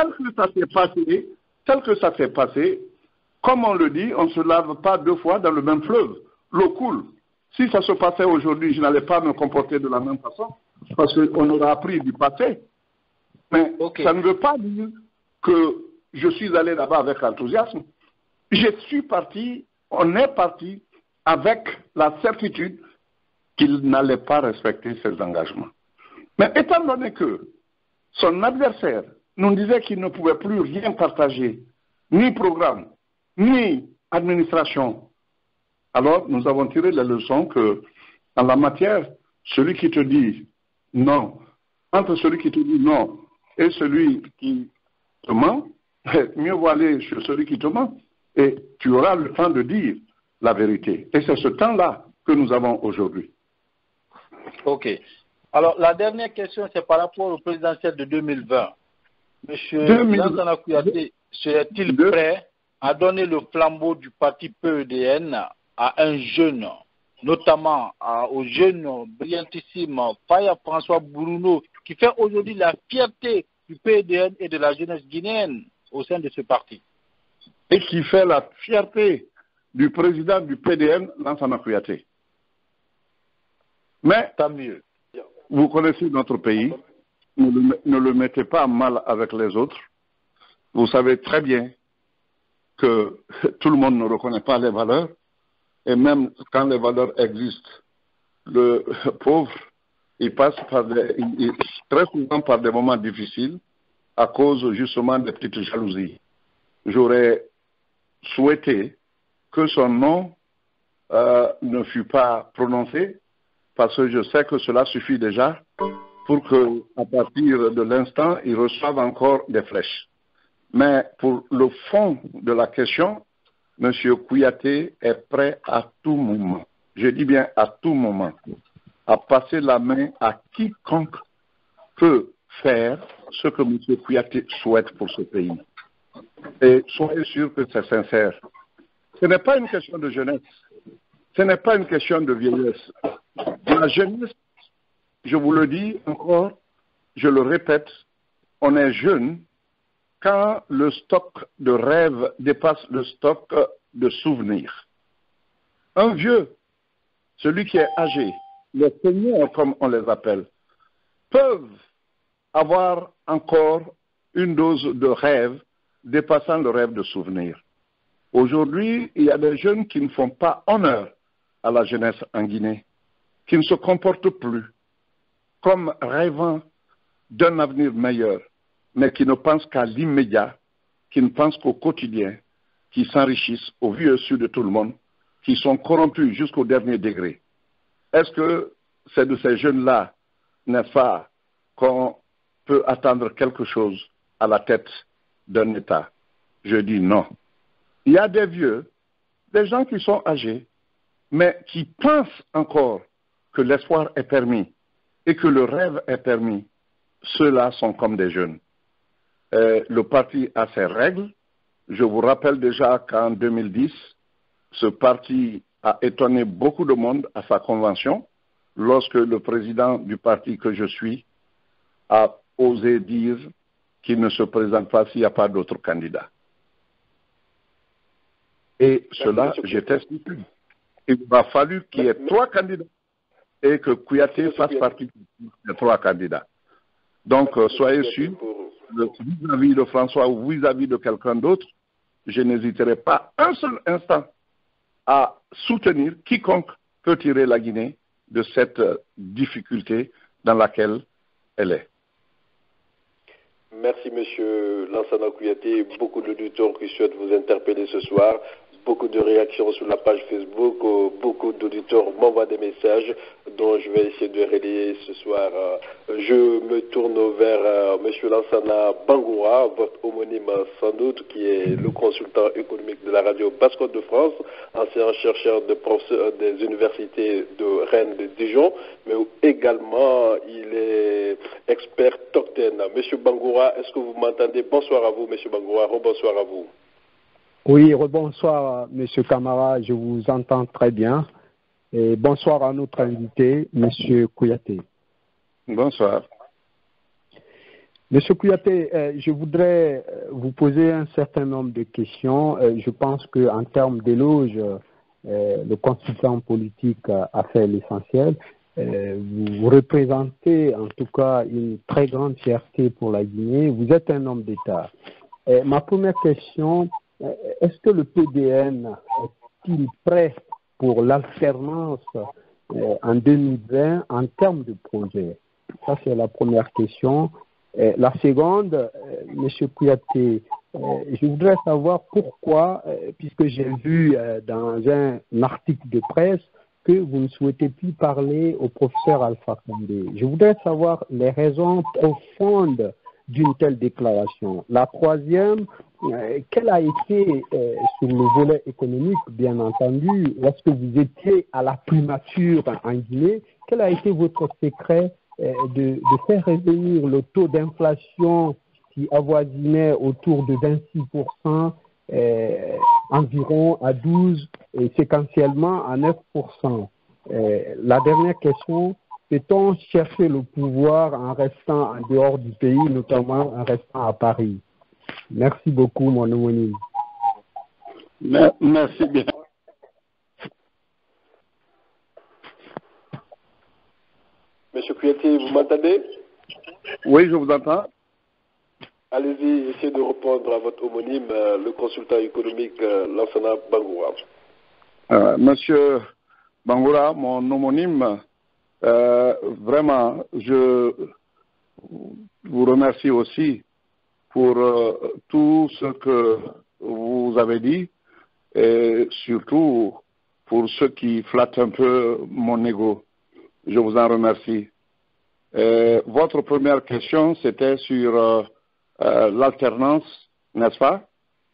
tel que ça s'est passé, comme on le dit, on ne se lave pas deux fois dans le même fleuve. L'eau coule. Si ça se passait aujourd'hui, je n'allais pas me comporter de la même façon, parce qu'on aura appris du passé. Mais ça ne veut pas dire que je suis allé là-bas avec enthousiasme. Je suis parti, on est parti avec la certitude qu'il n'allait pas respecter ses engagements. Mais étant donné que son adversaire nous disait qu'il ne pouvait plus rien partager, ni programme, ni administration, alors nous avons tiré la leçon que, en la matière, celui qui te dit non, entre celui qui te dit non et celui qui te ment, mieux vaut aller chez celui qui te ment et tu auras le temps de dire la vérité. Et c'est ce temps-là que nous avons aujourd'hui. Ok. Alors, la dernière question, c'est par rapport au présidentiel de 2020. Monsieur Lansana Kouyaté, serait-il prêt à donner le flambeau du parti PEDN à un jeune, notamment au jeune brillantissime Faya François Bruno, qui fait aujourd'hui la fierté du PEDN et de la jeunesse guinéenne au sein de ce parti? Et qui fait la fierté du président du PDN, Lansana Kouyaté. Mais, tant mieux. Vous connaissez notre pays, ne le mettez pas mal avec les autres. Vous savez très bien que tout le monde ne reconnaît pas les valeurs, et même quand les valeurs existent, le pauvre, il passe très souvent par des moments difficiles à cause justement des petites jalousies. J'aurais souhaité que son nom ne fût pas prononcé, parce que je sais que cela suffit déjà pour que, à partir de l'instant, il reçoive encore des flèches. Mais pour le fond de la question, M. Kouyaté est prêt à tout moment, je dis bien à tout moment, à passer la main à quiconque peut faire ce que M. Kouyaté souhaite pour ce pays. Et soyez sûr que c'est sincère. Ce n'est pas une question de jeunesse. Ce n'est pas une question de vieillesse. La jeunesse, je vous le dis encore, je le répète, on est jeune quand le stock de rêves dépasse le stock de souvenirs. Un vieux, celui qui est âgé, les seniors comme on les appelle, peuvent avoir encore une dose de rêve dépassant le rêve de souvenirs. Aujourd'hui, il y a des jeunes qui ne font pas honneur à la jeunesse en Guinée, qui ne se comportent plus comme rêvant d'un avenir meilleur, mais qui ne pensent qu'à l'immédiat, qui ne pensent qu'au quotidien, qui s'enrichissent au vu et au su de tout le monde, qui sont corrompus jusqu'au dernier degré. Est-ce que c'est de ces jeunes-là, n'est-ce pas, qu'on peut attendre quelque chose à la tête d'un État? Je dis non. Il y a des vieux, des gens qui sont âgés, mais qui pensent encore que l'espoir est permis et que le rêve est permis. Ceux-là sont comme des jeunes. Le parti a ses règles. Je vous rappelle déjà qu'en 2010, ce parti a étonné beaucoup de monde à sa convention lorsque le président du parti que je suis a osé dire qu'il ne se présente pas s'il n'y a pas d'autres candidats. Et cela, j'étais surpris. Il m'a fallu qu'il y ait 3 candidats et que Kouyaté fasse partie des 3 candidats. Donc, soyez sûrs, vis-à-vis de François ou vis-à-vis de quelqu'un d'autre, je n'hésiterai pas un seul instant à soutenir quiconque peut tirer la Guinée de cette difficulté dans laquelle elle est. Merci, Monsieur Lansana Kouyaté. Beaucoup d'auditeurs qui souhaitent vous interpeller ce soir. Beaucoup de réactions sur la page Facebook. Beaucoup d'auditeurs m'envoient des messages dont je vais essayer de relayer ce soir. Je me tourne vers Monsieur Lansana Bangoura, votre homonyme sans doute, qui est le consultant économique de la radio Basse-Côte de France, ancien chercheur des universités de Rennes et de Dijon, mais également il est expert Tocten. Monsieur Bangoura, est-ce que vous m'entendez? Bonsoir à vous, Monsieur Bangoura. Rebonsoir à vous. Oui, rebonsoir, Monsieur Camara, je vous entends très bien. Et bonsoir à notre invité, Monsieur Kouyaté. Bonsoir. Monsieur Kouyaté, je voudrais vous poser un certain nombre de questions. Je pense qu'en termes d'éloge, le consultant politique a fait l'essentiel. Vous représentez en tout cas une très grande fierté pour la Guinée. Vous êtes un homme d'État. Ma première question, est-ce que le PDN est-il prêt pour l'alternance en 2020 en termes de projet? Ça, c'est la première question. La seconde, M. Kouyaté, je voudrais savoir pourquoi, puisque j'ai vu dans un article de presse que vous ne souhaitez plus parler au professeur Alpha Condé. Je voudrais savoir les raisons profondes d'une telle déclaration. La troisième, quel a été, sur le volet économique, bien entendu, lorsque vous étiez à la primature en Guinée, quel a été votre secret de faire revenir le taux d'inflation qui avoisinait autour de 26%, environ à 12% et séquentiellement à 9%. La dernière question, peut-on chercher le pouvoir en restant en dehors du pays, notamment en restant à Paris? Merci beaucoup, mon homonyme. Merci bien. Monsieur Kouyaté, vous m'entendez? Oui, je vous entends. Allez-y, essayez de répondre à votre homonyme, le consultant économique Lansana Bangoura. Monsieur Bangoura, mon homonyme, vraiment, je vous remercie aussi pour tout ce que vous avez dit et surtout pour ce qui flatte un peu mon ego. Je vous en remercie. Votre première question, c'était sur l'alternance, n'est-ce pas?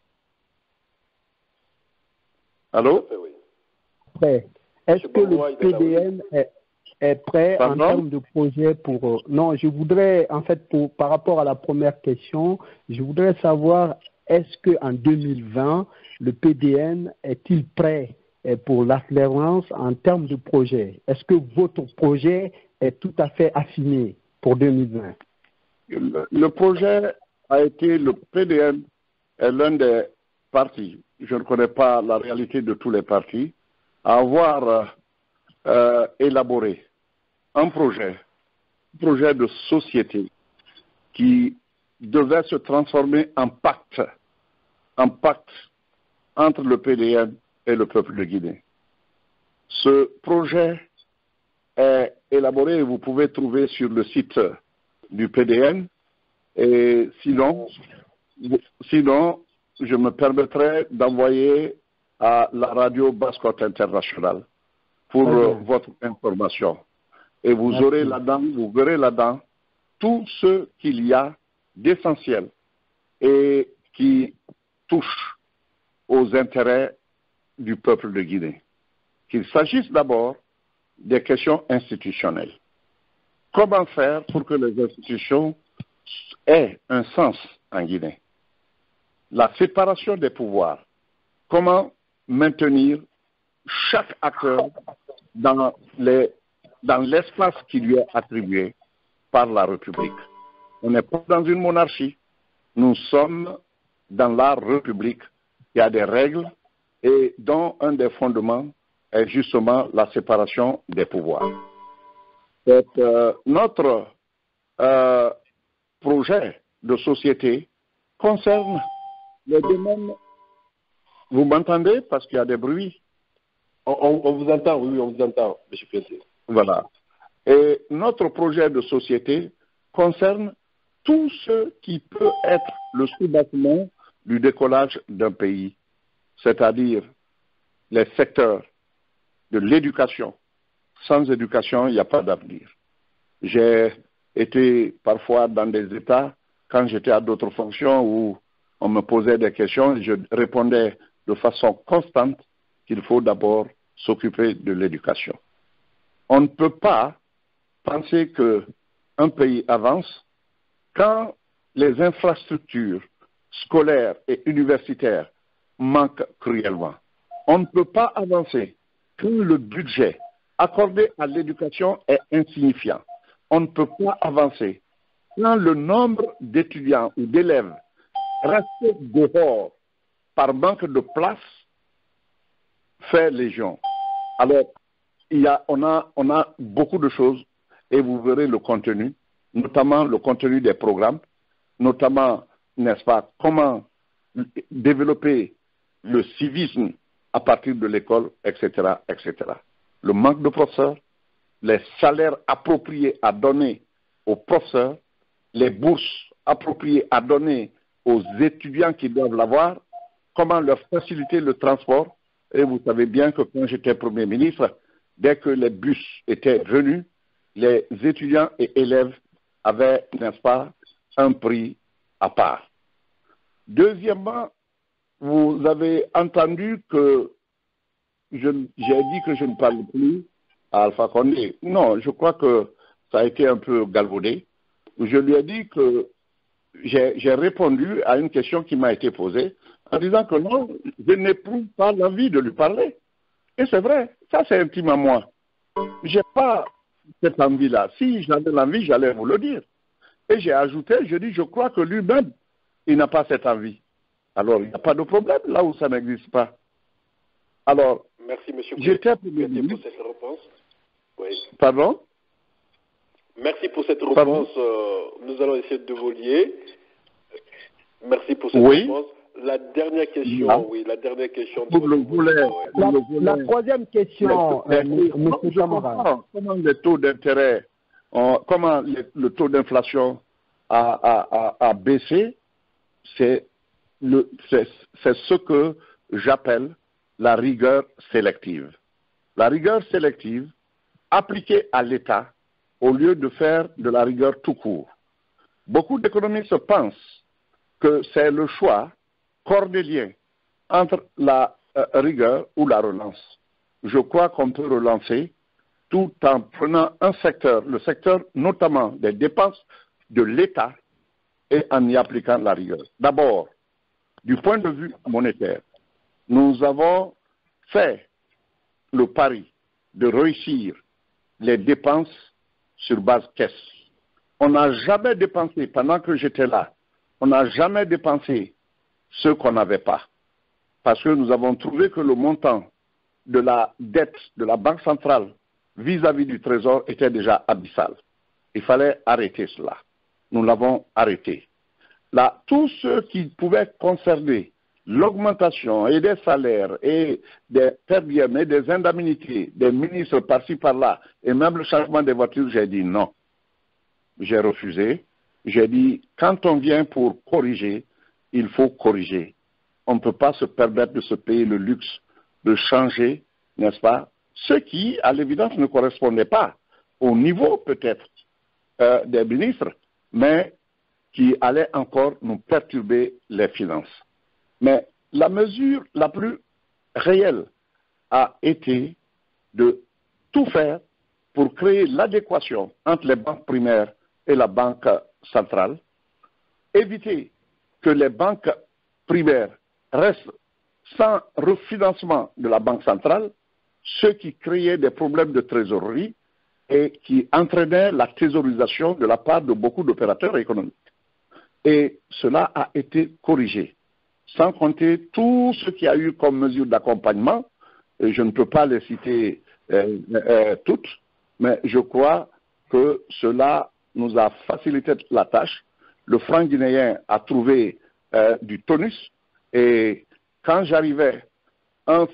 Allô? Oui. Est-ce que le PDN est prêt en termes de projet pour... Non, je voudrais, en fait, par rapport à la première question, je voudrais savoir, est-ce qu'en 2020, le PDN est-il prêt pour l'alternance en termes de projet? Est-ce que votre projet est tout à fait affiné pour 2020? Le projet a été, le PDN est l'un des partis, je ne connais pas la réalité de tous les partis, à avoir élaboré un projet de société qui devait se transformer en pacte entre le PDN et le peuple de Guinée. Ce projet est élaboré et vous pouvez trouver sur le site du PDN. Et sinon, je me permettrai d'envoyer à la radio Basse-Côte Internationale pour votre information. Et vous aurez là-dedans, vous verrez là-dedans tout ce qu'il y a d'essentiel et qui touchent aux intérêts du peuple de Guinée. Qu'il s'agisse d'abord des questions institutionnelles. Comment faire pour que les institutions aient un sens en Guinée? La séparation des pouvoirs. Comment maintenir chaque acteur dans l'espace qui lui est attribué par la République? On n'est pas dans une monarchie. Nous sommes dans la République. Il y a des règles et dont un des fondements est justement la séparation des pouvoirs. Notre projet de société concerne les domaines. Vous m'entendez parce qu'il y a des bruits? On vous entend, oui, on vous entend, M. le Président. Voilà. Et notre projet de société concerne tout ce qui peut être le sous-bâtiment du décollage d'un pays, c'est-à-dire les secteurs de l'éducation. Sans éducation, il n'y a pas d'avenir. J'ai été parfois dans des États, quand j'étais à d'autres fonctions, où on me posait des questions, je répondais de façon constante qu'il faut d'abord s'occuper de l'éducation. On ne peut pas penser qu'un pays avance quand les infrastructures scolaires et universitaires manquent cruellement. On ne peut pas avancer quand le budget accordé à l'éducation est insignifiant. On ne peut pas avancer quand le nombre d'étudiants ou d'élèves restés dehors par manque de place fait légion. Alors, on a beaucoup de choses et vous verrez le contenu, notamment le contenu des programmes, notamment, n'est-ce pas, comment développer le civisme à partir de l'école, etc., etc. Le manque de professeurs, les salaires appropriés à donner aux professeurs, les bourses appropriées à donner aux étudiants qui doivent l'avoir, comment leur faciliter le transport. Et vous savez bien que quand j'étais Premier ministre, dès que les bus étaient venus, les étudiants et élèves avaient, n'est-ce pas, un prix à part. Deuxièmement, vous avez entendu que j'ai dit que je ne parle plus à Alpha Condé. Non, je crois que ça a été un peu galvaudé. Je lui ai dit que j'ai répondu à une question qui m'a été posée en disant que non, je n'éprouve pas l'envie de lui parler. Et c'est vrai, ça c'est intime à moi. Je n'ai pas cette envie-là. Si j'avais l'envie, j'allais vous le dire. Et j'ai ajouté, je dis, je crois que lui-même, il n'a pas cette envie. Alors, il n'y a pas de problème là où ça n'existe pas. Alors, merci, M. j'étais pour cette réponse. Oui. Pardon? Merci pour cette réponse. Nous allons essayer de vous lier. Merci pour cette réponse. La dernière question, la dernière question. La troisième question, M. Camara. Comment les taux d'intérêt, comment le taux d'inflation a baissé, c'est ce que j'appelle la rigueur sélective. La rigueur sélective appliquée à l'État au lieu de faire de la rigueur tout court. Beaucoup d'économistes pensent que c'est le choix cornélien entre la rigueur ou la relance. Je crois qu'on peut relancer tout en prenant un secteur, le secteur notamment des dépenses de l'État et en y appliquant la rigueur. D'abord, du point de vue monétaire, nous avons fait le pari de réussir les dépenses sur base caisse. On n'a jamais dépensé, pendant que j'étais là, on n'a jamais dépensé ce qu'on n'avait pas. Parce que nous avons trouvé que le montant de la dette de la Banque centrale vis-à-vis du Trésor était déjà abyssal. Il fallait arrêter cela. Nous l'avons arrêté. Là, tout ce qui pouvait concerner l'augmentation et des salaires et des perdièmes et des indemnités des ministres par-ci par-là et même le changement des voitures, j'ai dit non. J'ai refusé. J'ai dit, quand on vient pour corriger, il faut corriger. On ne peut pas se permettre de se payer le luxe de changer, n'est-ce pas, ce qui, à l'évidence, ne correspondait pas au niveau peut-être des ministres, mais qui allait encore nous perturber les finances. Mais la mesure la plus réelle a été de tout faire pour créer l'adéquation entre les banques primaires et la banque centrale, éviter que les banques primaires restent sans refinancement de la banque centrale, ce qui créait des problèmes de trésorerie et qui entraînait la thésaurisation de la part de beaucoup d'opérateurs économiques. Et cela a été corrigé, sans compter tout ce qu'il y a eu comme mesure d'accompagnement. Et je ne peux pas les citer toutes, mais je crois que cela nous a facilité la tâche. Le franc guinéen a trouvé du tonus, et quand j'arrivais, $1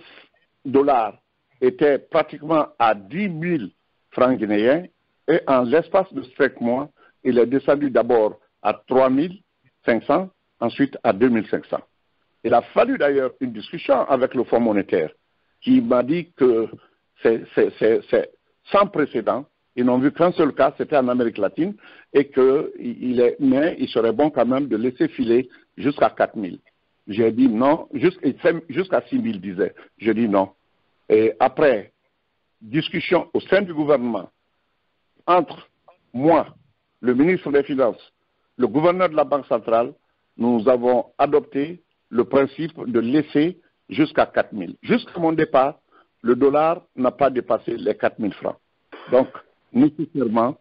était pratiquement à 10 000 francs guinéens, et en l'espace de 5 mois, il est descendu d'abord à 3 500, ensuite à 2 500. Il a fallu d'ailleurs une discussion avec le Fonds monétaire, qui m'a dit que c'est sans précédent. Ils n'ont vu qu'un seul cas, c'était en Amérique latine, et mais il serait bon quand même de laisser filer jusqu'à 4 000. J'ai dit non, jusqu'à 6 000, disait. J'ai dit non. Et après discussion au sein du gouvernement, entre moi, le ministre des Finances, le gouverneur de la Banque centrale, nous avons adopté le principe de laisser jusqu'à 4 000. Jusqu'à mon départ, le dollar n'a pas dépassé les 4 000 francs. Donc, nécessairement,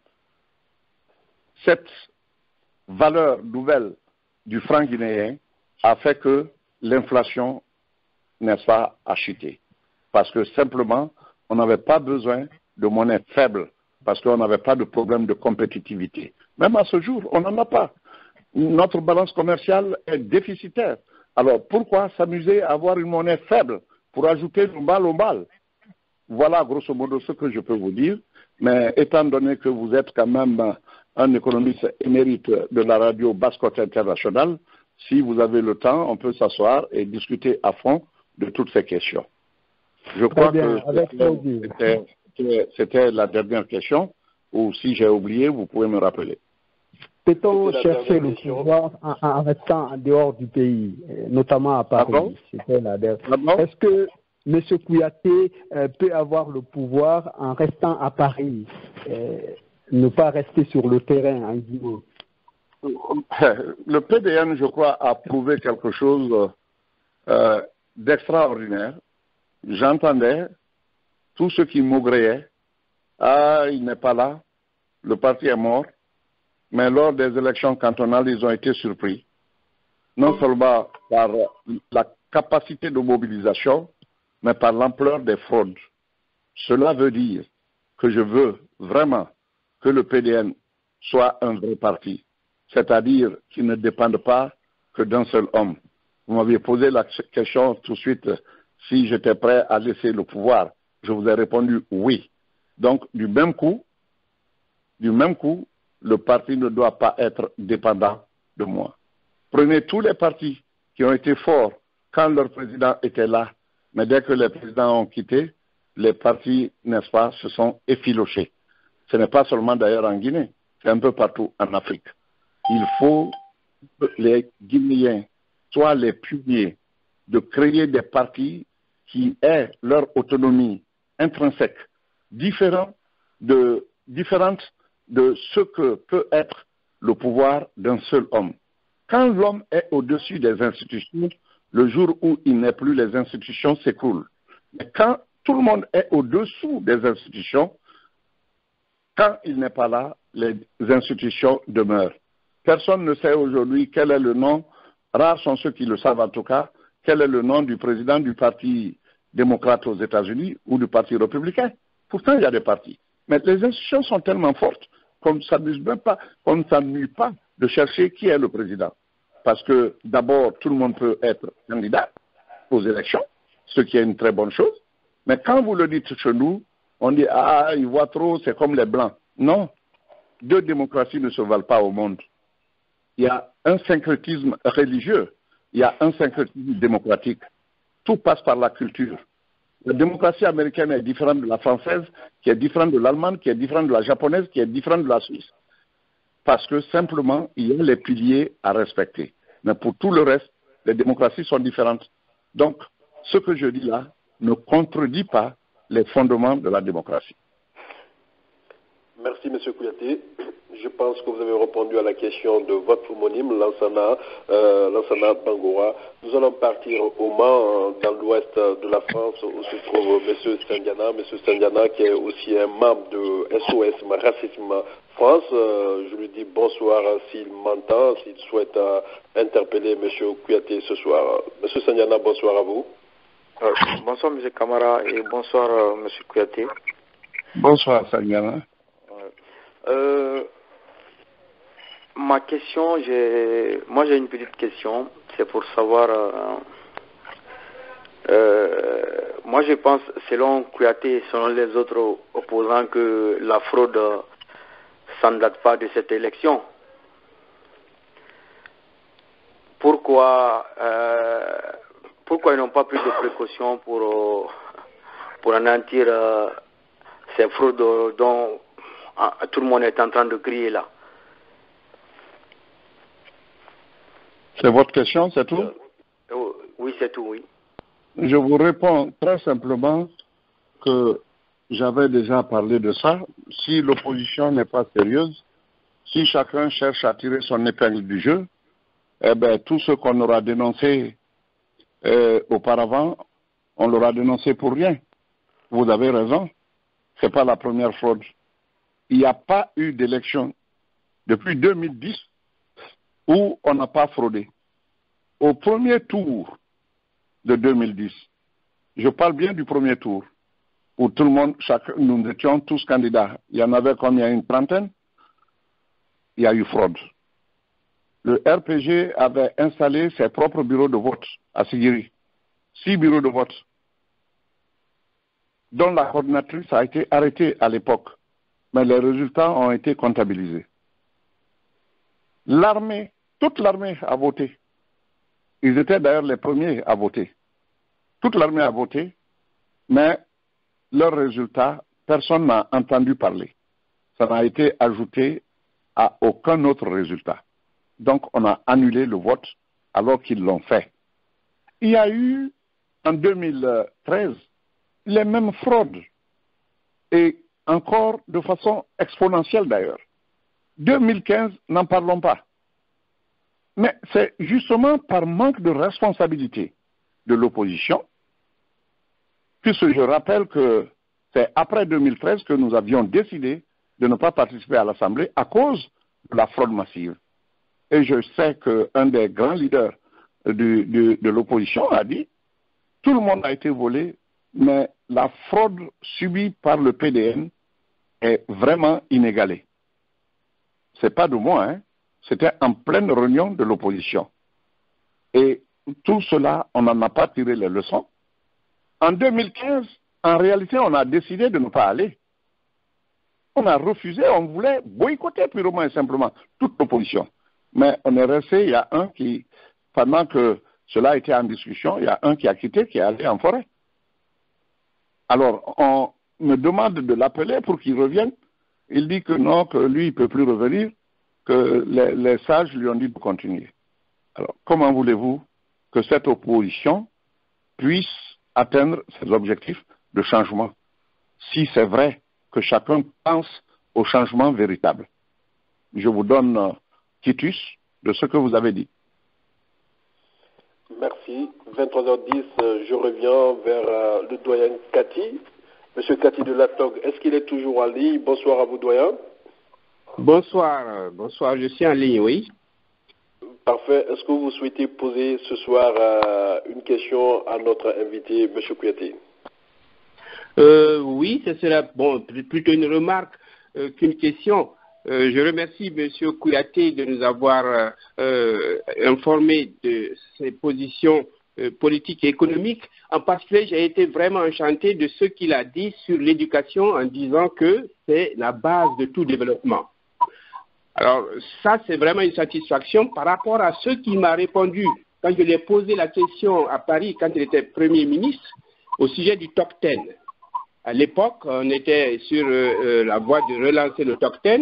cette valeur nouvelle du franc guinéen a fait que l'inflation, n'est-ce pas, a chuté. Parce que simplement, on n'avait pas besoin de monnaie faible, parce qu'on n'avait pas de problème de compétitivité. Même à ce jour, on n'en a pas. Notre balance commerciale est déficitaire. Alors, pourquoi s'amuser à avoir une monnaie faible pour ajouter le mal au mal? Voilà, grosso modo, ce que je peux vous dire. Mais étant donné que vous êtes quand même un économiste émérite de la radio Basse-Côte internationale, si vous avez le temps, on peut s'asseoir et discuter à fond de toutes ces questions. Je crois que c'était la dernière question, ou si j'ai oublié, vous pouvez me rappeler. Peut-on chercher le pouvoir en restant en dehors du pays, notamment à Paris? Est-ce que M. Kouyaté peut avoir le pouvoir en restant à Paris, ne pas rester sur le terrain en Guinée? Le PDN, je crois, a prouvé quelque chose d'extraordinaire. J'entendais tout ce qui maugréait. Ah, il n'est pas là, le parti est mort. Mais lors des élections cantonales, ils ont été surpris. Non seulement par la capacité de mobilisation, mais par l'ampleur des fraudes. Cela veut dire que je veux vraiment que le PDN soit un vrai parti, c'est-à-dire qu'il ne dépende pas que d'un seul homme. Vous m'aviez posé la question tout de suite si j'étais prêt à laisser le pouvoir. Je vous ai répondu oui. Donc, du même coup, le parti ne doit pas être dépendant de moi. Prenez tous les partis qui ont été forts quand leur président était là, mais dès que les présidents ont quitté, les partis, n'est-ce pas, se sont effilochés. Ce n'est pas seulement d'ailleurs en Guinée, c'est un peu partout en Afrique. Il faut que les Guinéens soient les pionniers de créer des partis qui aient leur autonomie intrinsèque, différente de ce que peut être le pouvoir d'un seul homme. Quand l'homme est au-dessus des institutions, le jour où il n'est plus, les institutions s'écroulent. Mais quand tout le monde est au-dessous des institutions, quand il n'est pas là, les institutions demeurent. Personne ne sait aujourd'hui quel est le nom, rares sont ceux qui le savent en tout cas, quel est le nom du président du Parti démocrate aux États-Unis ou du Parti républicain. Pourtant, il y a des partis. Mais les institutions sont tellement fortes qu'on ne s'amuse pas de chercher qui est le président. Parce que d'abord, tout le monde peut être candidat aux élections, ce qui est une très bonne chose. Mais quand vous le dites chez nous, on dit « Ah, ils voient trop, c'est comme les Blancs ». Non, deux démocraties ne se valent pas au monde. Il y a un syncrétisme religieux, il y a un syncrétisme démocratique. Tout passe par la culture. La démocratie américaine est différente de la française, qui est différente de l'allemande, qui est différente de la japonaise, qui est différente de la suisse. parce que simplement, il y a les piliers à respecter. Mais pour tout le reste, les démocraties sont différentes. Donc, ce que je dis là ne contredit pas les fondements de la démocratie. Merci, M. Kouyaté. Je pense que vous avez répondu à la question de votre homonyme, Lansana Bangora. Nous allons partir au Mans, dans l'ouest de la France, où se trouve M. Stendiana, qui est aussi un membre de SOS Racisme France. Je lui dis bonsoir s'il m'entend, s'il souhaite interpeller M. Kouyaté ce soir. M. Stendiana, bonsoir à vous. Bonsoir, M. Camara, et bonsoir, M. Kouyaté. Bonsoir, Stendiana. Ma question, moi j'ai une petite question, c'est pour savoir, moi je pense, selon Kouyaté, selon les autres opposants, que la fraude, ça ne date pas de cette élection. Pourquoi ils n'ont pas pris de précautions pour anéantir ces fraudes dont tout le monde est en train de crier là? C'est votre question, c'est tout? Oui, c'est tout, oui. Je vous réponds très simplement que j'avais déjà parlé de ça. Si l'opposition n'est pas sérieuse, si chacun cherche à tirer son épingle du jeu, eh bien, tout ce qu'on aura dénoncé auparavant, on l'aura dénoncé pour rien. Vous avez raison, ce n'est pas la première fraude. Il n'y a pas eu d'élection depuis 2010 où on n'a pas fraudé. Au premier tour de 2010, je parle bien du premier tour, où tout le monde, nous étions tous candidats. Il y en avait combien? Une trentaine? Il y a eu fraude. Le RPG avait installé ses propres bureaux de vote à Sigiri. 6 bureaux de vote, dont la coordinatrice a été arrêtée à l'époque, mais les résultats ont été comptabilisés. L'armée, toute l'armée a voté. Ils étaient d'ailleurs les premiers à voter. Toute l'armée a voté, mais leurs résultats, personne n'a entendu parler. Ça n'a été ajouté à aucun autre résultat. Donc on a annulé le vote alors qu'ils l'ont fait. Il y a eu, en 2013, les mêmes fraudes. Et encore de façon exponentielle d'ailleurs. 2015, n'en parlons pas. Mais c'est justement par manque de responsabilité de l'opposition, puisque je rappelle que c'est après 2013 que nous avions décidé de ne pas participer à l'Assemblée à cause de la fraude massive. Et je sais qu'un des grands leaders de l'opposition a dit « Tout le monde a été volé, mais la fraude subie par le PDN est vraiment inégalée. » Ce n'est pas de moi, hein. C'était en pleine réunion de l'opposition. Et tout cela, on n'en a pas tiré les leçons. En 2015, en réalité, on a décidé de ne pas aller. On a refusé, on voulait boycotter purement et simplement toute l'opposition. Mais on est resté, il y a un qui, pendant que cela était en discussion, il y a un qui a quitté, qui est allé en forêt. Alors, on me demande de l'appeler pour qu'il revienne. Il dit que non, que lui, il ne peut plus revenir, que les sages lui ont dit de continuer. Alors, comment voulez-vous que cette opposition puisse atteindre ses objectifs de changement, si c'est vrai que chacun pense au changement véritable? Je vous donne quitus de ce que vous avez dit. Merci. 23h10, je reviens vers le doyen Cathy. Monsieur Cathy de Latog, est-ce qu'il est toujours en ligne? Bonsoir à vous, doyen. Bonsoir, bonsoir, je suis en ligne, oui. Parfait. Est-ce que vous souhaitez poser ce soir une question à notre invité, M. Kouyaté? Oui, ce sera plutôt une remarque qu'une question. Je remercie M. Kouyaté de nous avoir informé de ses positions politiques et économiques. En particulier, j'ai été vraiment enchanté de ce qu'il a dit sur l'éducation en disant que c'est la base de tout développement. Alors, ça, c'est vraiment une satisfaction par rapport à ce qu'il m'a répondu quand je lui ai posé la question à Paris, quand il était Premier ministre, au sujet du Top 10. À l'époque, on était sur la voie de relancer le Top 10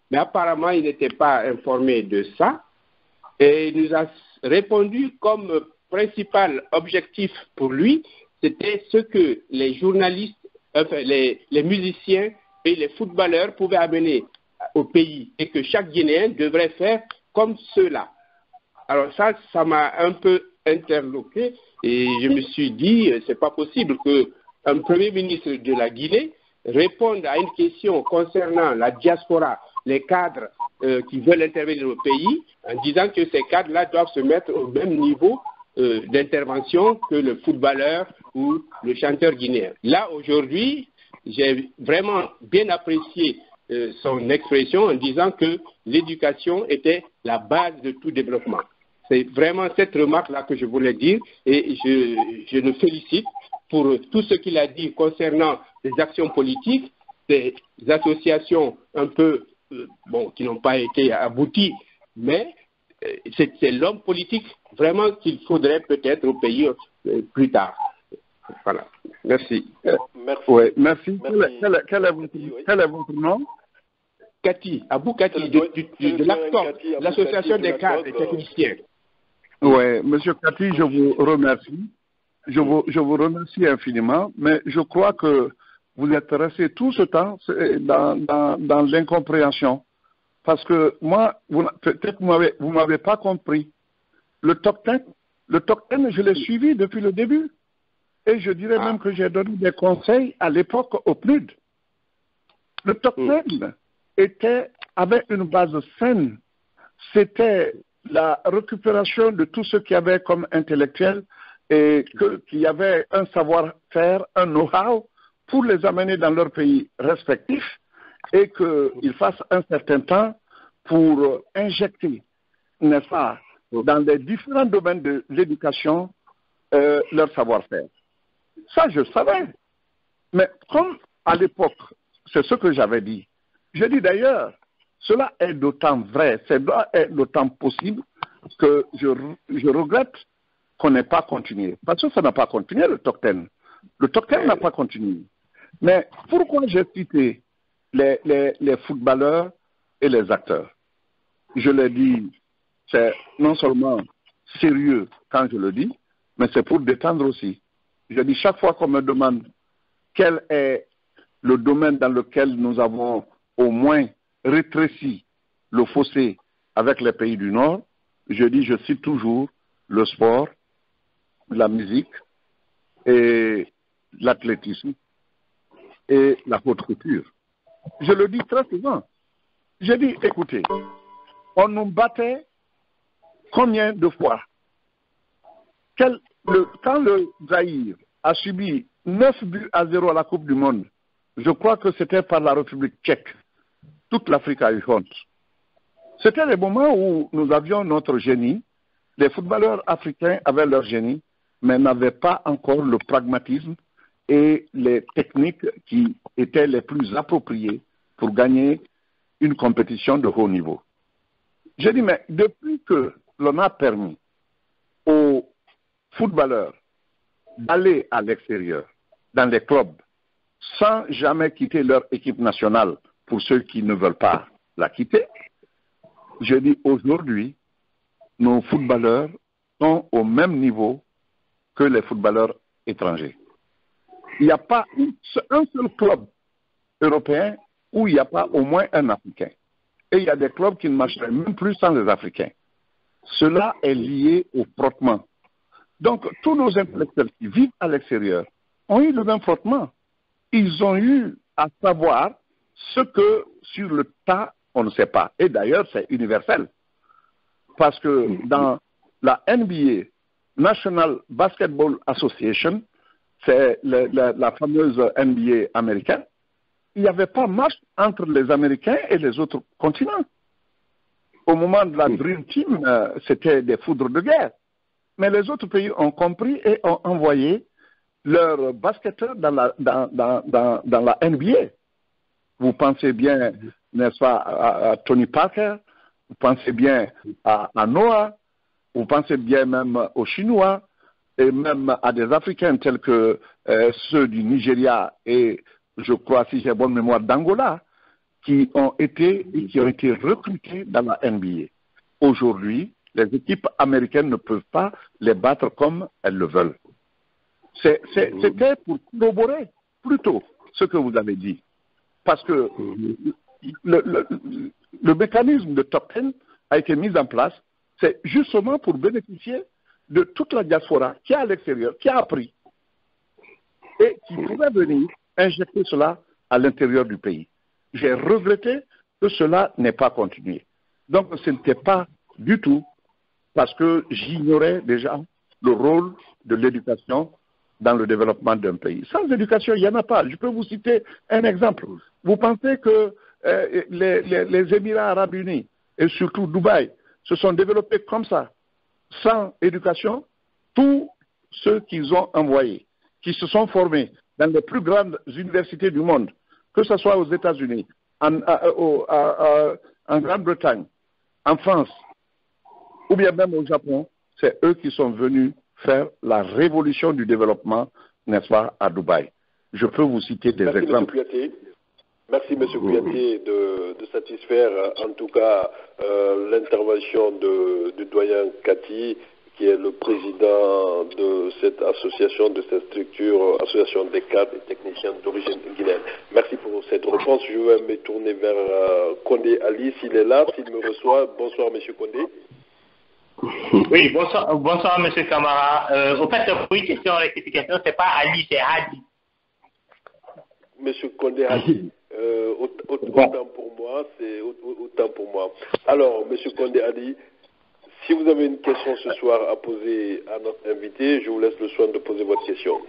Mais apparemment, il n'était pas informé de ça. Et il nous a répondu comme principal objectif pour lui, c'était ce que les journalistes, enfin les musiciens et les footballeurs pouvaient amener au pays et que chaque Guinéen devrait faire comme ceux-là. Alors ça m'a un peu interloqué et je me suis dit, c'est pas possible qu'un premier ministre de la Guinée réponde à une question concernant la diaspora, les cadres qui veulent intervenir au pays, en disant que ces cadres-là doivent se mettre au même niveau d'intervention que le footballeur ou le chanteur guinéen. Là, aujourd'hui, j'ai vraiment bien apprécié son expression en disant que l'éducation était la base de tout développement. C'est vraiment cette remarque-là que je voulais dire et je le félicite pour tout ce qu'il a dit concernant les actions politiques, des associations un peu, qui n'ont pas été abouties, mais c'est l'homme politique vraiment qu'il faudrait peut-être au pays plus tard. Voilà. Merci. Merci. Oui, merci. Quel est votre nom? Cathy, Abou Cathy, de l'ACTOC, l'association des cadres et techniciens. Oui, monsieur Cathy, je vous remercie. Je vous remercie infiniment, mais je crois que vous êtes resté tout ce temps dans l'incompréhension. Parce que moi, peut-être vous m'avez pas compris. Le top 10, je l'ai suivi depuis le début. Et je dirais même que j'ai donné des conseils à l'époque au PNUD. Le top 10 avait une base saine. C'était la récupération de tout ce qu'il y avait comme intellectuel et qu'il y avait un savoir-faire, un know-how pour les amener dans leur pays respectif et qu'ils fassent un certain temps pour injecter, n'est-ce pas, dans les différents domaines de l'éducation, leur savoir-faire. Ça, je savais. Mais comme à l'époque, c'est ce que j'avais dit. Je dis d'ailleurs, cela est d'autant vrai, c'est d'autant possible que je regrette qu'on n'ait pas continué. Parce que ça n'a pas continué, le top 10. Le top 10 n'a pas continué. Mais pourquoi j'ai cité les footballeurs et les acteurs? Je l'ai dit, c'est non seulement sérieux quand je le dis, mais c'est pour détendre aussi. Je dis chaque fois qu'on me demande quel est le domaine dans lequel nous avons au moins rétréci le fossé avec les pays du Nord, je cite toujours le sport, la musique et l'athlétisme et la haute couture. Je le dis très souvent. Je dis, écoutez, on nous battait combien de fois? Quand le Zaïre a subi 9-0 à la Coupe du Monde, je crois que c'était par la République tchèque. Toute l'Afrique a eu honte. C'était les moments où nous avions notre génie. Les footballeurs africains avaient leur génie, mais n'avaient pas encore le pragmatisme et les techniques qui étaient les plus appropriées pour gagner une compétition de haut niveau. J'ai dit, mais depuis que l'on a permis aux footballeurs d'aller à l'extérieur, dans les clubs, sans jamais quitter leur équipe nationale, pour ceux qui ne veulent pas la quitter, je dis aujourd'hui, nos footballeurs sont au même niveau que les footballeurs étrangers. Il n'y a pas un seul club européen où il n'y a pas au moins un Africain. Et il y a des clubs qui ne marcheraient même plus sans les Africains. Cela est lié au frottement. Donc, tous nos intellectuels qui vivent à l'extérieur ont eu le même frottement. Ils ont eu à savoir ce que sur le tas, on ne sait pas. Et d'ailleurs, c'est universel. Parce que dans la NBA, National Basketball Association, c'est la fameuse NBA américaine, il n'y avait pas match entre les Américains et les autres continents. Au moment de la Dream Team, c'était des foudres de guerre. Mais les autres pays ont compris et ont envoyé leurs basketteurs dans la NBA. Vous pensez bien, n'est-ce pas, à Tony Parker, vous pensez bien à Noah, vous pensez bien même aux Chinois, et même à des Africains tels que ceux du Nigeria et, je crois, si j'ai bonne mémoire, d'Angola, qui ont été recrutés dans la NBA. Aujourd'hui, les équipes américaines ne peuvent pas les battre comme elles le veulent. C'était pour corroborer plutôt ce que vous avez dit. Parce que le mécanisme de top 10 a été mis en place, c'est justement pour bénéficier de toute la diaspora qui est à l'extérieur, qui a appris et qui pouvait venir injecter cela à l'intérieur du pays. J'ai regretté que cela n'ait pas continué. Donc ce n'était pas du tout parce que j'ignorais déjà le rôle de l'éducation dans le développement d'un pays. Sans éducation, il n'y en a pas. Je peux vous citer un exemple. Vous pensez que les Émirats arabes unis et surtout Dubaï se sont développés comme ça, sans éducation? Tous ceux qu'ils ont envoyés, qui se sont formés dans les plus grandes universités du monde, que ce soit aux États-Unis, en Grande-Bretagne, en France, ou bien même au Japon, c'est eux qui sont venus faire la révolution du développement, n'est-ce pas, à Dubaï. Je peux vous citer des exemples. Merci, M. Kouyaté, de satisfaire en tout cas l'intervention du doyen Kati, qui est le président de cette association, de cette structure, association des cadres et techniciens d'origine guinéenne. Merci pour cette réponse. Je vais me tourner vers Condé Ali, s'il est là, s'il me reçoit. Bonsoir, M. Condé. Oui, bonsoir M. Camara. Au fait, pour une question de rectification, ce n'est pas Ali, c'est Hadi. M. Condé Ali. Autant pour moi, c'est autant pour moi. Alors, M. Condé Ali, si vous avez une question ce soir à poser à notre invité, je vous laisse le soin de poser votre question.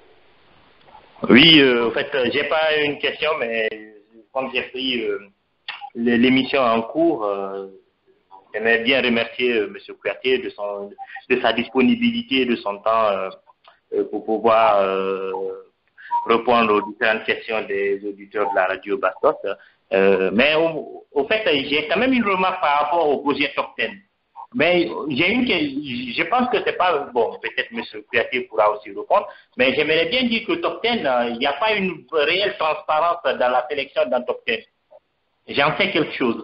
Oui, en fait, j'ai pas une question, mais comme j'ai pris l'émission en cours, j'aimerais bien remercier M. Kouyaté de sa disponibilité, de son temps pour pouvoir répondre aux différentes questions des auditeurs de la radio Bastos. Mais au fait, j'ai quand même une remarque par rapport au projet Top 10. Mais je pense que c'est pas bon. Peut-être M. Kouyaté pourra aussi répondre. Mais j'aimerais bien dire que Top 10, il n'y a pas une réelle transparence dans la sélection d'un Top 10. J'en sais quelque chose.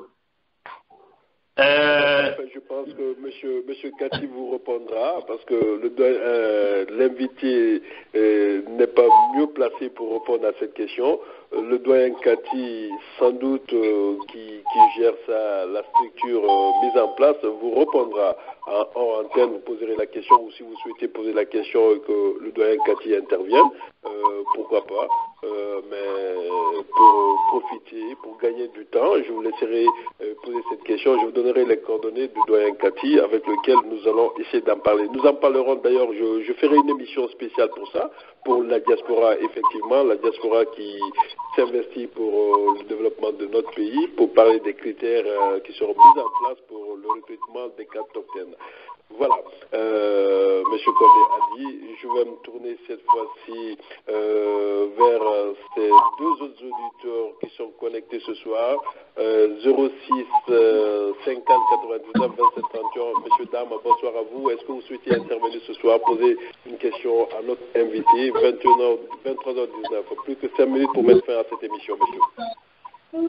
Je pense que M. Kati vous répondra parce que l'invité n'est pas mieux placé pour répondre à cette question. Le doyen Kati, sans doute, qui gère la structure mise en place, vous répondra en antenne. Vous poserez la question, ou si vous souhaitez poser la question et que le doyen Kati intervienne, pourquoi pas. Mais pour profiter, pour gagner du temps, je vous laisserai poser cette question. Je vous donnerai les coordonnées du doyen Kati avec lequel nous allons essayer d'en parler. Nous en parlerons d'ailleurs, je ferai une émission spéciale pour ça, pour la diaspora, effectivement, la diaspora qui s'investit pour le développement de notre pays, pour parler des critères qui seront mis en place pour le recrutement des cadres top 10. Voilà, M. Condé a dit, je vais me tourner cette fois-ci vers ces deux autres auditeurs qui sont connectés ce soir, 06 50 99 27 31. Monsieur Dame, bonsoir à vous. Est-ce que vous souhaitez intervenir ce soir, poser une question à notre invité, 23h19, plus que 5 minutes pour mettre fin à cette émission, monsieur.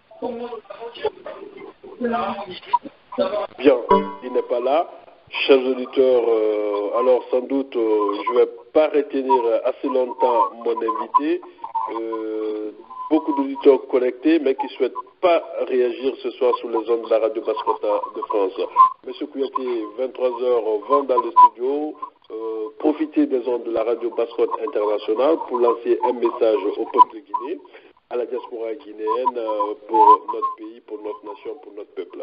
Bien, il n'est pas là. Chers auditeurs, alors sans doute, je ne vais pas retenir assez longtemps mon invité. Beaucoup d'auditeurs connectés, mais qui ne souhaitent pas réagir ce soir sur les ondes de la radio Basse-Côte de France. Monsieur Kouyaté, 23h, 20 dans le studio. Profitez des ondes de la radio Basse-Côte internationale pour lancer un message au peuple de Guinée, à la diaspora guinéenne, pour notre pays, pour notre nation, pour notre peuple.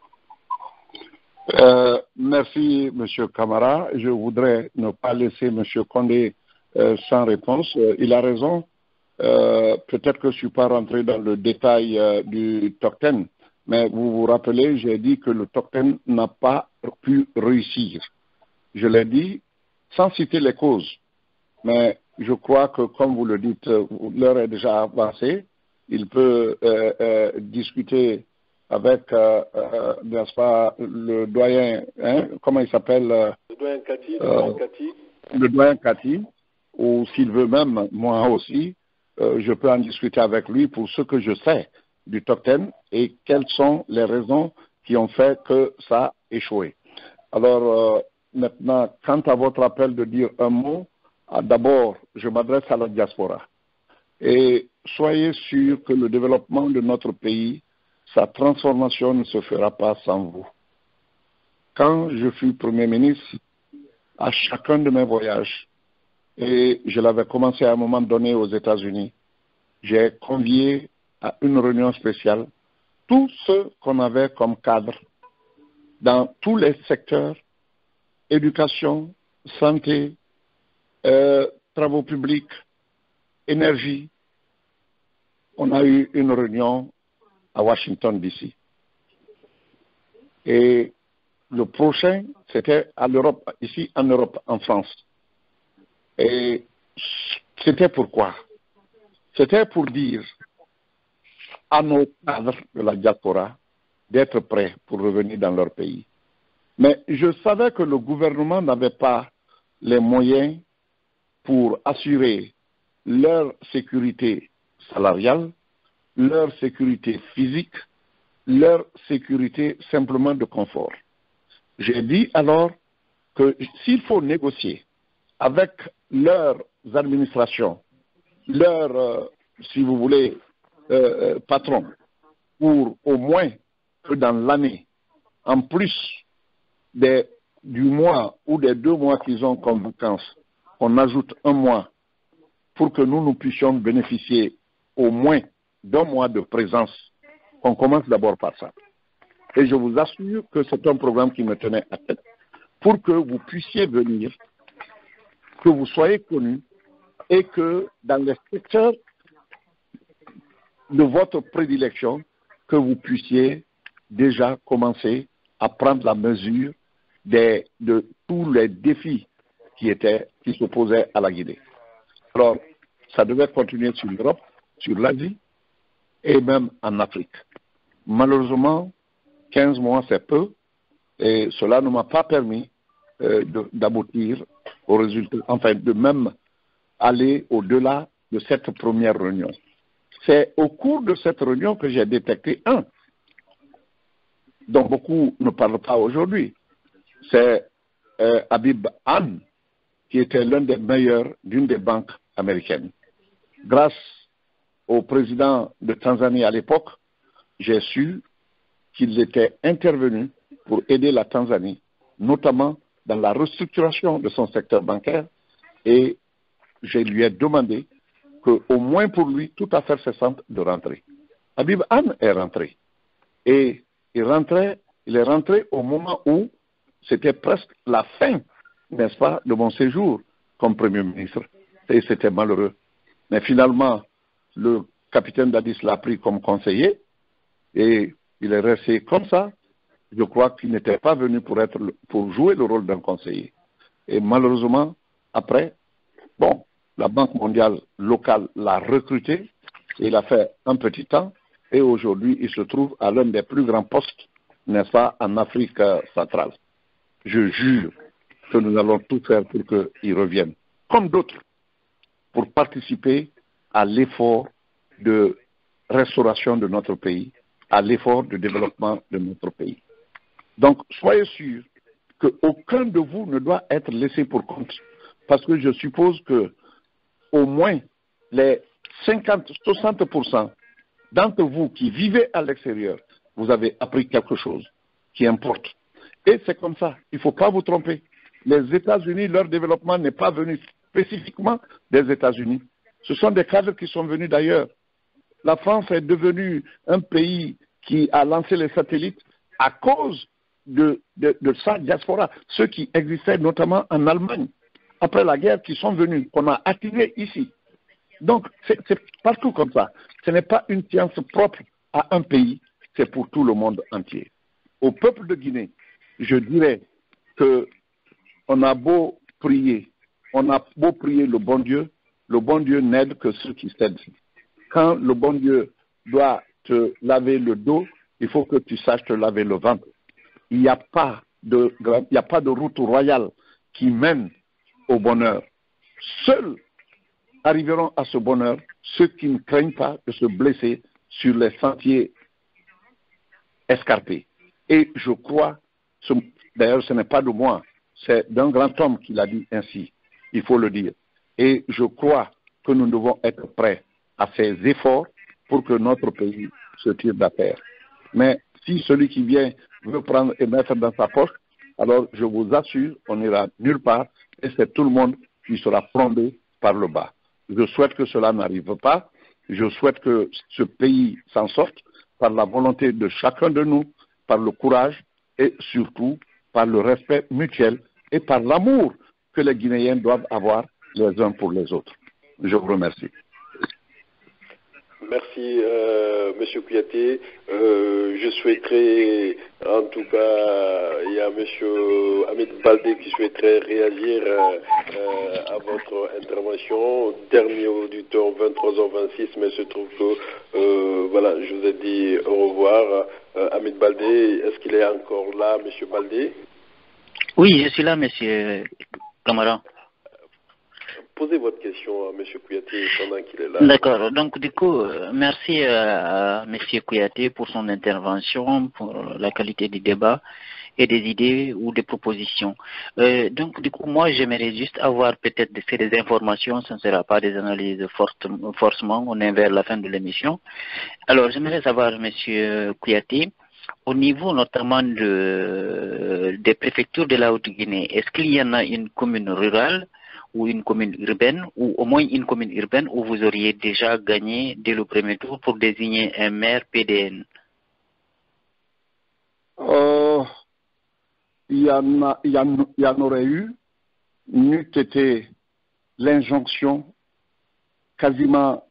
Merci, M. Camara. Je voudrais ne pas laisser M. Condé sans réponse. Il a raison. Peut-être que je ne suis pas rentré dans le détail du top 10, mais vous vous rappelez, j'ai dit que le top 10 n'a pas pu réussir. Je l'ai dit sans citer les causes. Mais je crois que, comme vous le dites, l'heure est déjà avancée. Il peut discuter avec, n'est-ce pas, le doyen, comment il s'appelle le doyen Kati. Le doyen Kati, ou s'il veut même, moi aussi, je peux en discuter avec lui pour ce que je sais du top 10 et quelles sont les raisons qui ont fait que ça a échoué. Alors, maintenant, quant à votre appel de dire un mot, d'abord, je m'adresse à la diaspora. Et soyez sûrs que le développement de notre pays, sa transformation ne se fera pas sans vous. Quand je fus Premier ministre, à chacun de mes voyages, et je l'avais commencé à un moment donné aux États-Unis, j'ai convié à une réunion spéciale tous ceux qu'on avait comme cadres dans tous les secteurs, éducation, santé, travaux publics, énergie. On a eu une réunion à Washington, D.C. Et le prochain, c'était à l'Europe, ici en Europe, en France. Et c'était pourquoi? C'était pour dire à nos cadres de la diaspora d'être prêts pour revenir dans leur pays. Mais je savais que le gouvernement n'avait pas les moyens pour assurer leur sécurité salariale, leur sécurité physique, leur sécurité simplement de confort. J'ai dit alors que s'il faut négocier avec leurs administrations, leurs, si vous voulez, patrons, pour au moins que dans l'année, en plus du mois ou des 2 mois qu'ils ont comme vacances, on ajoute 1 mois pour que nous puissions bénéficier au moins d'1 mois de présence. On commence d'abord par ça. Et je vous assure que c'est un programme qui me tenait à tête pour que vous puissiez venir, que vous soyez connus et que dans les secteurs de votre prédilection, que vous puissiez déjà commencer à prendre la mesure de tous les défis qui s'opposaient à la Guinée. Alors, ça devait continuer sur l'Europe, sur l'Asie et même en Afrique. Malheureusement, 15 mois, c'est peu, et cela ne m'a pas permis d'aboutir au résultat, enfin de même aller au-delà de cette première réunion. C'est au cours de cette réunion que j'ai détecté un dont beaucoup ne parlent pas aujourd'hui. C'est Habib Anne, qui était l'un des meilleurs d'une des banques américaines. Grâce au président de Tanzanie à l'époque, j'ai su qu'il était intervenu pour aider la Tanzanie, notamment dans la restructuration de son secteur bancaire, et je lui ai demandé qu'au moins pour lui, toute affaire cessante de rentrer. Habib Anne est rentré. Et il est rentré au moment où c'était presque la fin, n'est-ce pas, de mon séjour comme Premier ministre. Et c'était malheureux. Mais finalement, le capitaine Dadis l'a pris comme conseiller et il est resté comme ça. Je crois qu'il n'était pas venu pour jouer le rôle d'un conseiller. Et malheureusement, après, la Banque mondiale locale l'a recruté et il a fait un petit temps et aujourd'hui, il se trouve à l'un des plus grands postes, n'est-ce pas, en Afrique centrale. Je jure que nous allons tout faire pour qu'il revienne, comme d'autres, pour participer à l'effort de restauration de notre pays, à l'effort de développement de notre pays. Donc, soyez sûrs qu'aucun de vous ne doit être laissé pour compte, parce que je suppose que au moins les 50-60% d'entre vous qui vivez à l'extérieur, vous avez appris quelque chose qui importe. Et c'est comme ça, il ne faut pas vous tromper. Les États-Unis, leur développement n'est pas venu spécifiquement des États-Unis. Ce sont des cadres qui sont venus d'ailleurs. La France est devenue un pays qui a lancé les satellites à cause de sa diaspora, ceux qui existaient notamment en Allemagne, après la guerre, qui sont venus, qu'on a attirés ici. Donc, c'est partout comme ça. Ce n'est pas une science propre à un pays, c'est pour tout le monde entier. Au peuple de Guinée, je dirais qu'on a beau prier le bon Dieu n'aide que ceux qui cèdent. Quand le bon Dieu doit te laver le dos, il faut que tu saches te laver le ventre. Il n'y a pas de route royale qui mène au bonheur. Seuls arriveront à ce bonheur ceux qui ne craignent pas de se blesser sur les sentiers escarpés. Et je crois, d'ailleurs ce n'est pas de moi, c'est d'un grand homme qui l'a dit ainsi, il faut le dire. Et je crois que nous devons être prêts à faire des efforts pour que notre pays se tire d'affaire. Mais si celui qui vient veut prendre et mettre dans sa poche, alors je vous assure, on n'ira nulle part et c'est tout le monde qui sera plombé par le bas. Je souhaite que cela n'arrive pas. Je souhaite que ce pays s'en sorte par la volonté de chacun de nous, par le courage et surtout par le respect mutuel et par l'amour que les Guinéens doivent avoir les uns pour les autres. Je vous remercie. Merci, Monsieur Kouyaté. Je souhaiterais, en tout cas, il y a Monsieur Hamid Baldé qui souhaiterait réagir à votre intervention. Dernier auditeur, 23h26, mais il se trouve que, voilà, je vous ai dit au revoir. Hamid Baldé, est-ce qu'il est encore là, Monsieur Baldé? Oui, je suis là, Monsieur Camara. Posez votre question à M. Kouyaté pendant qu'il est là. D'accord. Donc, du coup, merci à M. Kouyaté pour son intervention, pour la qualité du débat et des idées ou des propositions. Donc, du coup, moi, j'aimerais juste avoir peut-être des informations. Ce ne sera pas des analyses forcément. On est vers la fin de l'émission. Alors, j'aimerais savoir, M. Kouyaté, au niveau notamment des préfectures de la Haute-Guinée, est-ce qu'il y en a une commune rurale ou une commune urbaine, ou au moins une commune urbaine où vous auriez déjà gagné dès le premier tour pour désigner un maire PDN? Il y en aurait eu, n'eût été l'injonction quasiment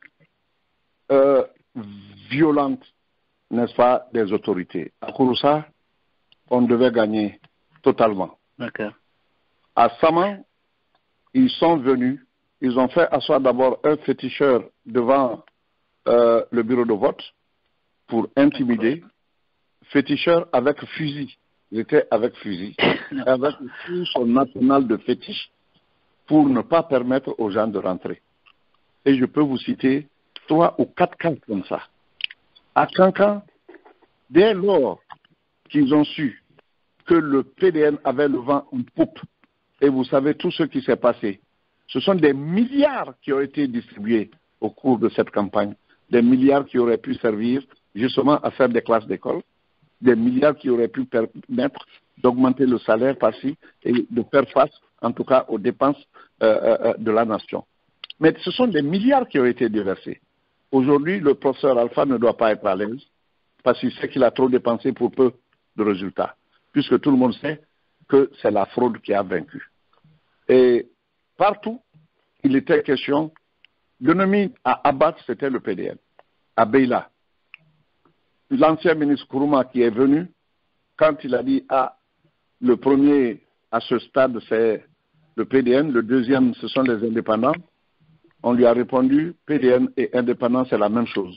violente, n'est-ce pas, des autorités. À Kouroussa, on devait gagner totalement. D'accord. À Saman, ils sont venus, ils ont fait asseoir d'abord un féticheur devant le bureau de vote pour intimider. Féticheur avec fusil. Il était avec fusil. Avec son national de fétiche pour ne pas permettre aux gens de rentrer. Et je peux vous citer 3 ou 4 cas comme ça. À Kankan, dès lors qu'ils ont su que le PDN avait le vent en poupe, et vous savez tout ce qui s'est passé. Ce sont des milliards qui ont été distribués au cours de cette campagne. Des milliards qui auraient pu servir justement à faire des classes d'école. Des milliards qui auraient pu permettre d'augmenter le salaire par-ci et de faire face, en tout cas, aux dépenses de la nation. Mais ce sont des milliards qui ont été déversés. Aujourd'hui, le professeur Alpha ne doit pas être à l'aise parce qu'il sait qu'il a trop dépensé pour peu de résultats. Puisque tout le monde sait que c'est la fraude qui a vaincu. Et partout, il était question, l'ennemi à abattre, c'était le PDN. À Beila, l'ancien ministre Kourouma qui est venu, quand il a dit, le premier à ce stade, c'est le PDN, le deuxième, ce sont les indépendants, on lui a répondu, PDN et indépendants, c'est la même chose.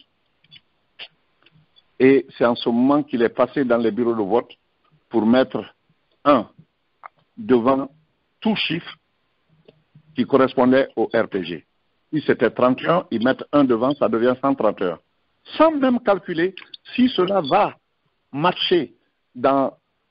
Et c'est en ce moment qu'il est passé dans les bureaux de vote pour mettre un devant tout chiffre qui correspondait au RPG. Si c'était 31, ils mettent un devant, ça devient 131. Sans même calculer si cela va marcher dans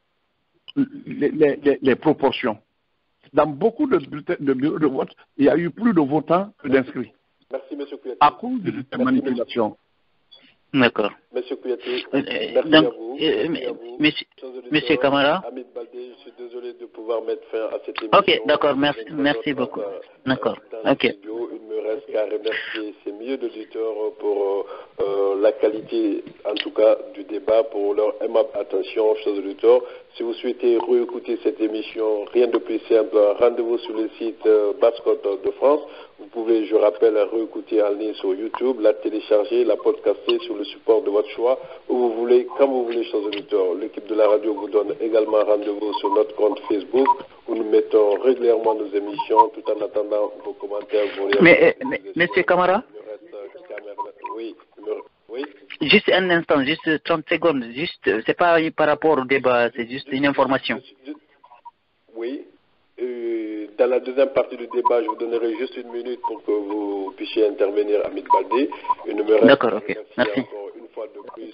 les proportions. Dans beaucoup de bureaux de vote, il y a eu plus de votants que d'inscrits. Merci, M. Kouyaté. À cause de cette manipulation. D'accord. Monsieur Kouyaté, merci donc, à vous. Monsieur Camara. Hamid Baldé, je suis désolé de pouvoir mettre fin à cette émission. Ok, d'accord, merci beaucoup. D'accord, ok. Il me reste qu'à remercier ces milliers d'auditeurs pour la qualité, en tout cas, du débat, pour leur aimable attention, chers auditeurs. Si vous souhaitez réécouter cette émission, rien de plus simple, rendez-vous sur le site Basse-Côte de France. Vous pouvez, je rappelle, réécouter en ligne sur YouTube, la télécharger, la podcaster sur le support de votre choix, où vous voulez, quand vous voulez, chers auditeurs. L'équipe de la radio vous donne également rendez-vous sur notre compte Facebook, où nous mettons régulièrement nos émissions, tout en attendant vos commentaires. Mais Monsieur Camara, oui. juste un instant, juste 30 secondes, juste, c'est pas par rapport au débat, c'est juste une information. Oui. Dans la deuxième partie du débat, je vous donnerai juste 1 minute pour que vous puissiez intervenir, Hamid Baldé. D'accord, ok. Merci. Encore une fois de plus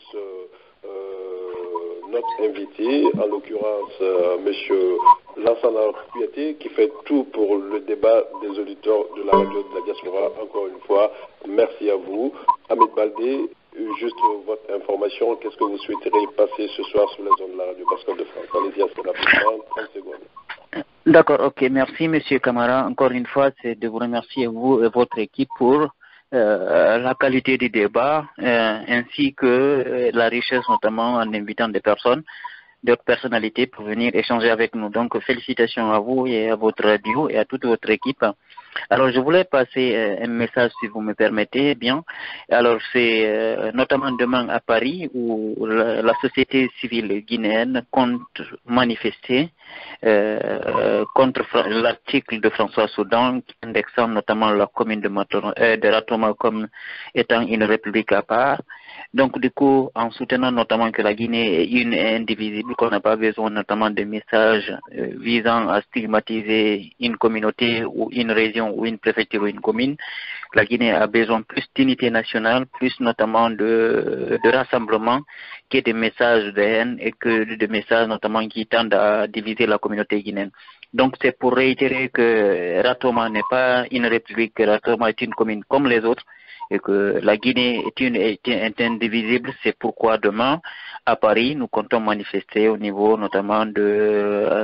notre invité, en l'occurrence M. Lansana Kouyaté, qui fait tout pour le débat des auditeurs de la radio de la diaspora. Encore une fois, merci à vous. Ahmed Baldé, juste votre information, qu'est-ce que vous souhaiteriez passer ce soir sur les ondes de la radio Bascule de France? Allez-y, assez rapidement, 30 secondes. D'accord, ok, merci M. Camara. Encore une fois, c'est de vous remercier, vous et votre équipe, pour la qualité du débat, ainsi que la richesse, notamment en invitant des personnes, d'autres personnalités pour venir échanger avec nous. Donc, félicitations à vous et à votre radio et à toute votre équipe. Alors, je voulais passer un message, si vous me permettez bien. Alors, c'est notamment demain à Paris, où la société civile guinéenne compte manifester contre l'article de François Soudan, indexant notamment la commune de Ratoma comme étant une république à part. Donc, du coup, en soutenant notamment que la Guinée est une et indivisible, qu'on n'a pas besoin notamment de messages visant à stigmatiser une communauté ou une région ou une préfecture ou une commune, la Guinée a besoin plus d'unité nationale, plus notamment de rassemblement, que des messages de haine et que de messages notamment qui tendent à diviser la communauté guinéenne. Donc, c'est pour réitérer que Ratoma n'est pas une république, que Ratoma est une commune comme les autres, et que la Guinée est indivisible. C'est pourquoi demain, à Paris, nous comptons manifester au niveau notamment de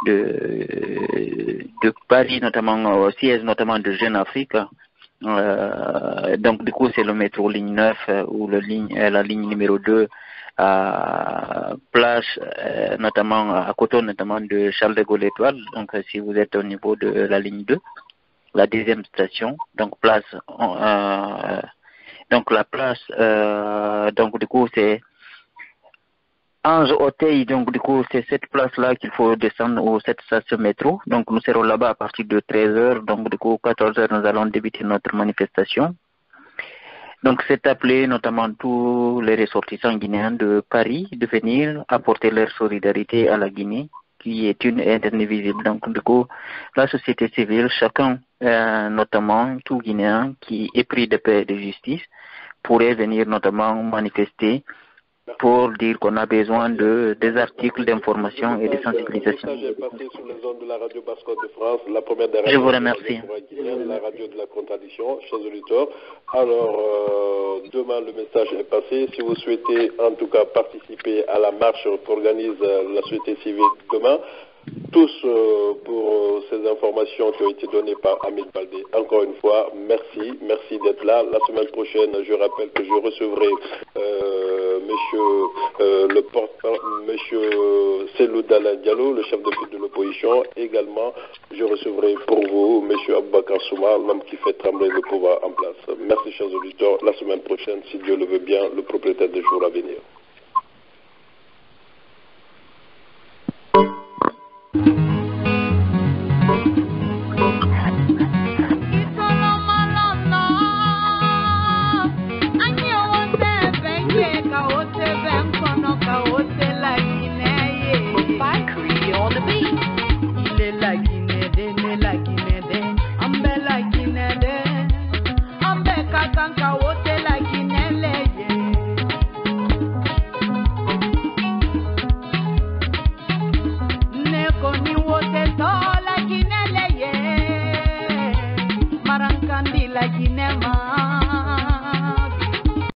Paris, notamment au siège notamment de Jeune Afrique. Donc du coup, c'est le métro ligne 9 ou la ligne numéro 2 à Place, notamment à côté notamment de Charles de Gaulle Étoile. Donc si vous êtes au niveau de la ligne 2, la deuxième station, donc place, donc la place, donc du coup c'est Ange Hôtel, donc du coup c'est cette place-là qu'il faut descendre ou cette station métro. Donc nous serons là-bas à partir de 13h, donc du coup 14h nous allons débuter notre manifestation. Donc c'est appelé notamment tous les ressortissants guinéens de Paris de venir apporter leur solidarité à la Guinée, qui est une et indivisible. Donc du coup, la société civile, chacun, notamment tout Guinéen qui est pris de paix et de justice, pourrait venir notamment manifester pour dire qu'on a besoin des articles d'information et de sensibilisation. Je vous remercie. La radio de la contradiction, chers auditeurs. Alors, demain, le message est passé. Si vous souhaitez, en tout cas, participer à la marche qu'organise la société civile demain, tous pour ces informations qui ont été données par Ahmed Baldé. Encore une fois, merci d'être là. La semaine prochaine, je rappelle que je recevrai monsieur Selou Dala Diallo, le chef de file de l'opposition. Également, je recevrai pour vous monsieur Aboubakar Souma, l'homme qui fait trembler le pouvoir en place. Merci, chers auditeurs. La semaine prochaine, si Dieu le veut bien, le propriétaire des jours à venir. Like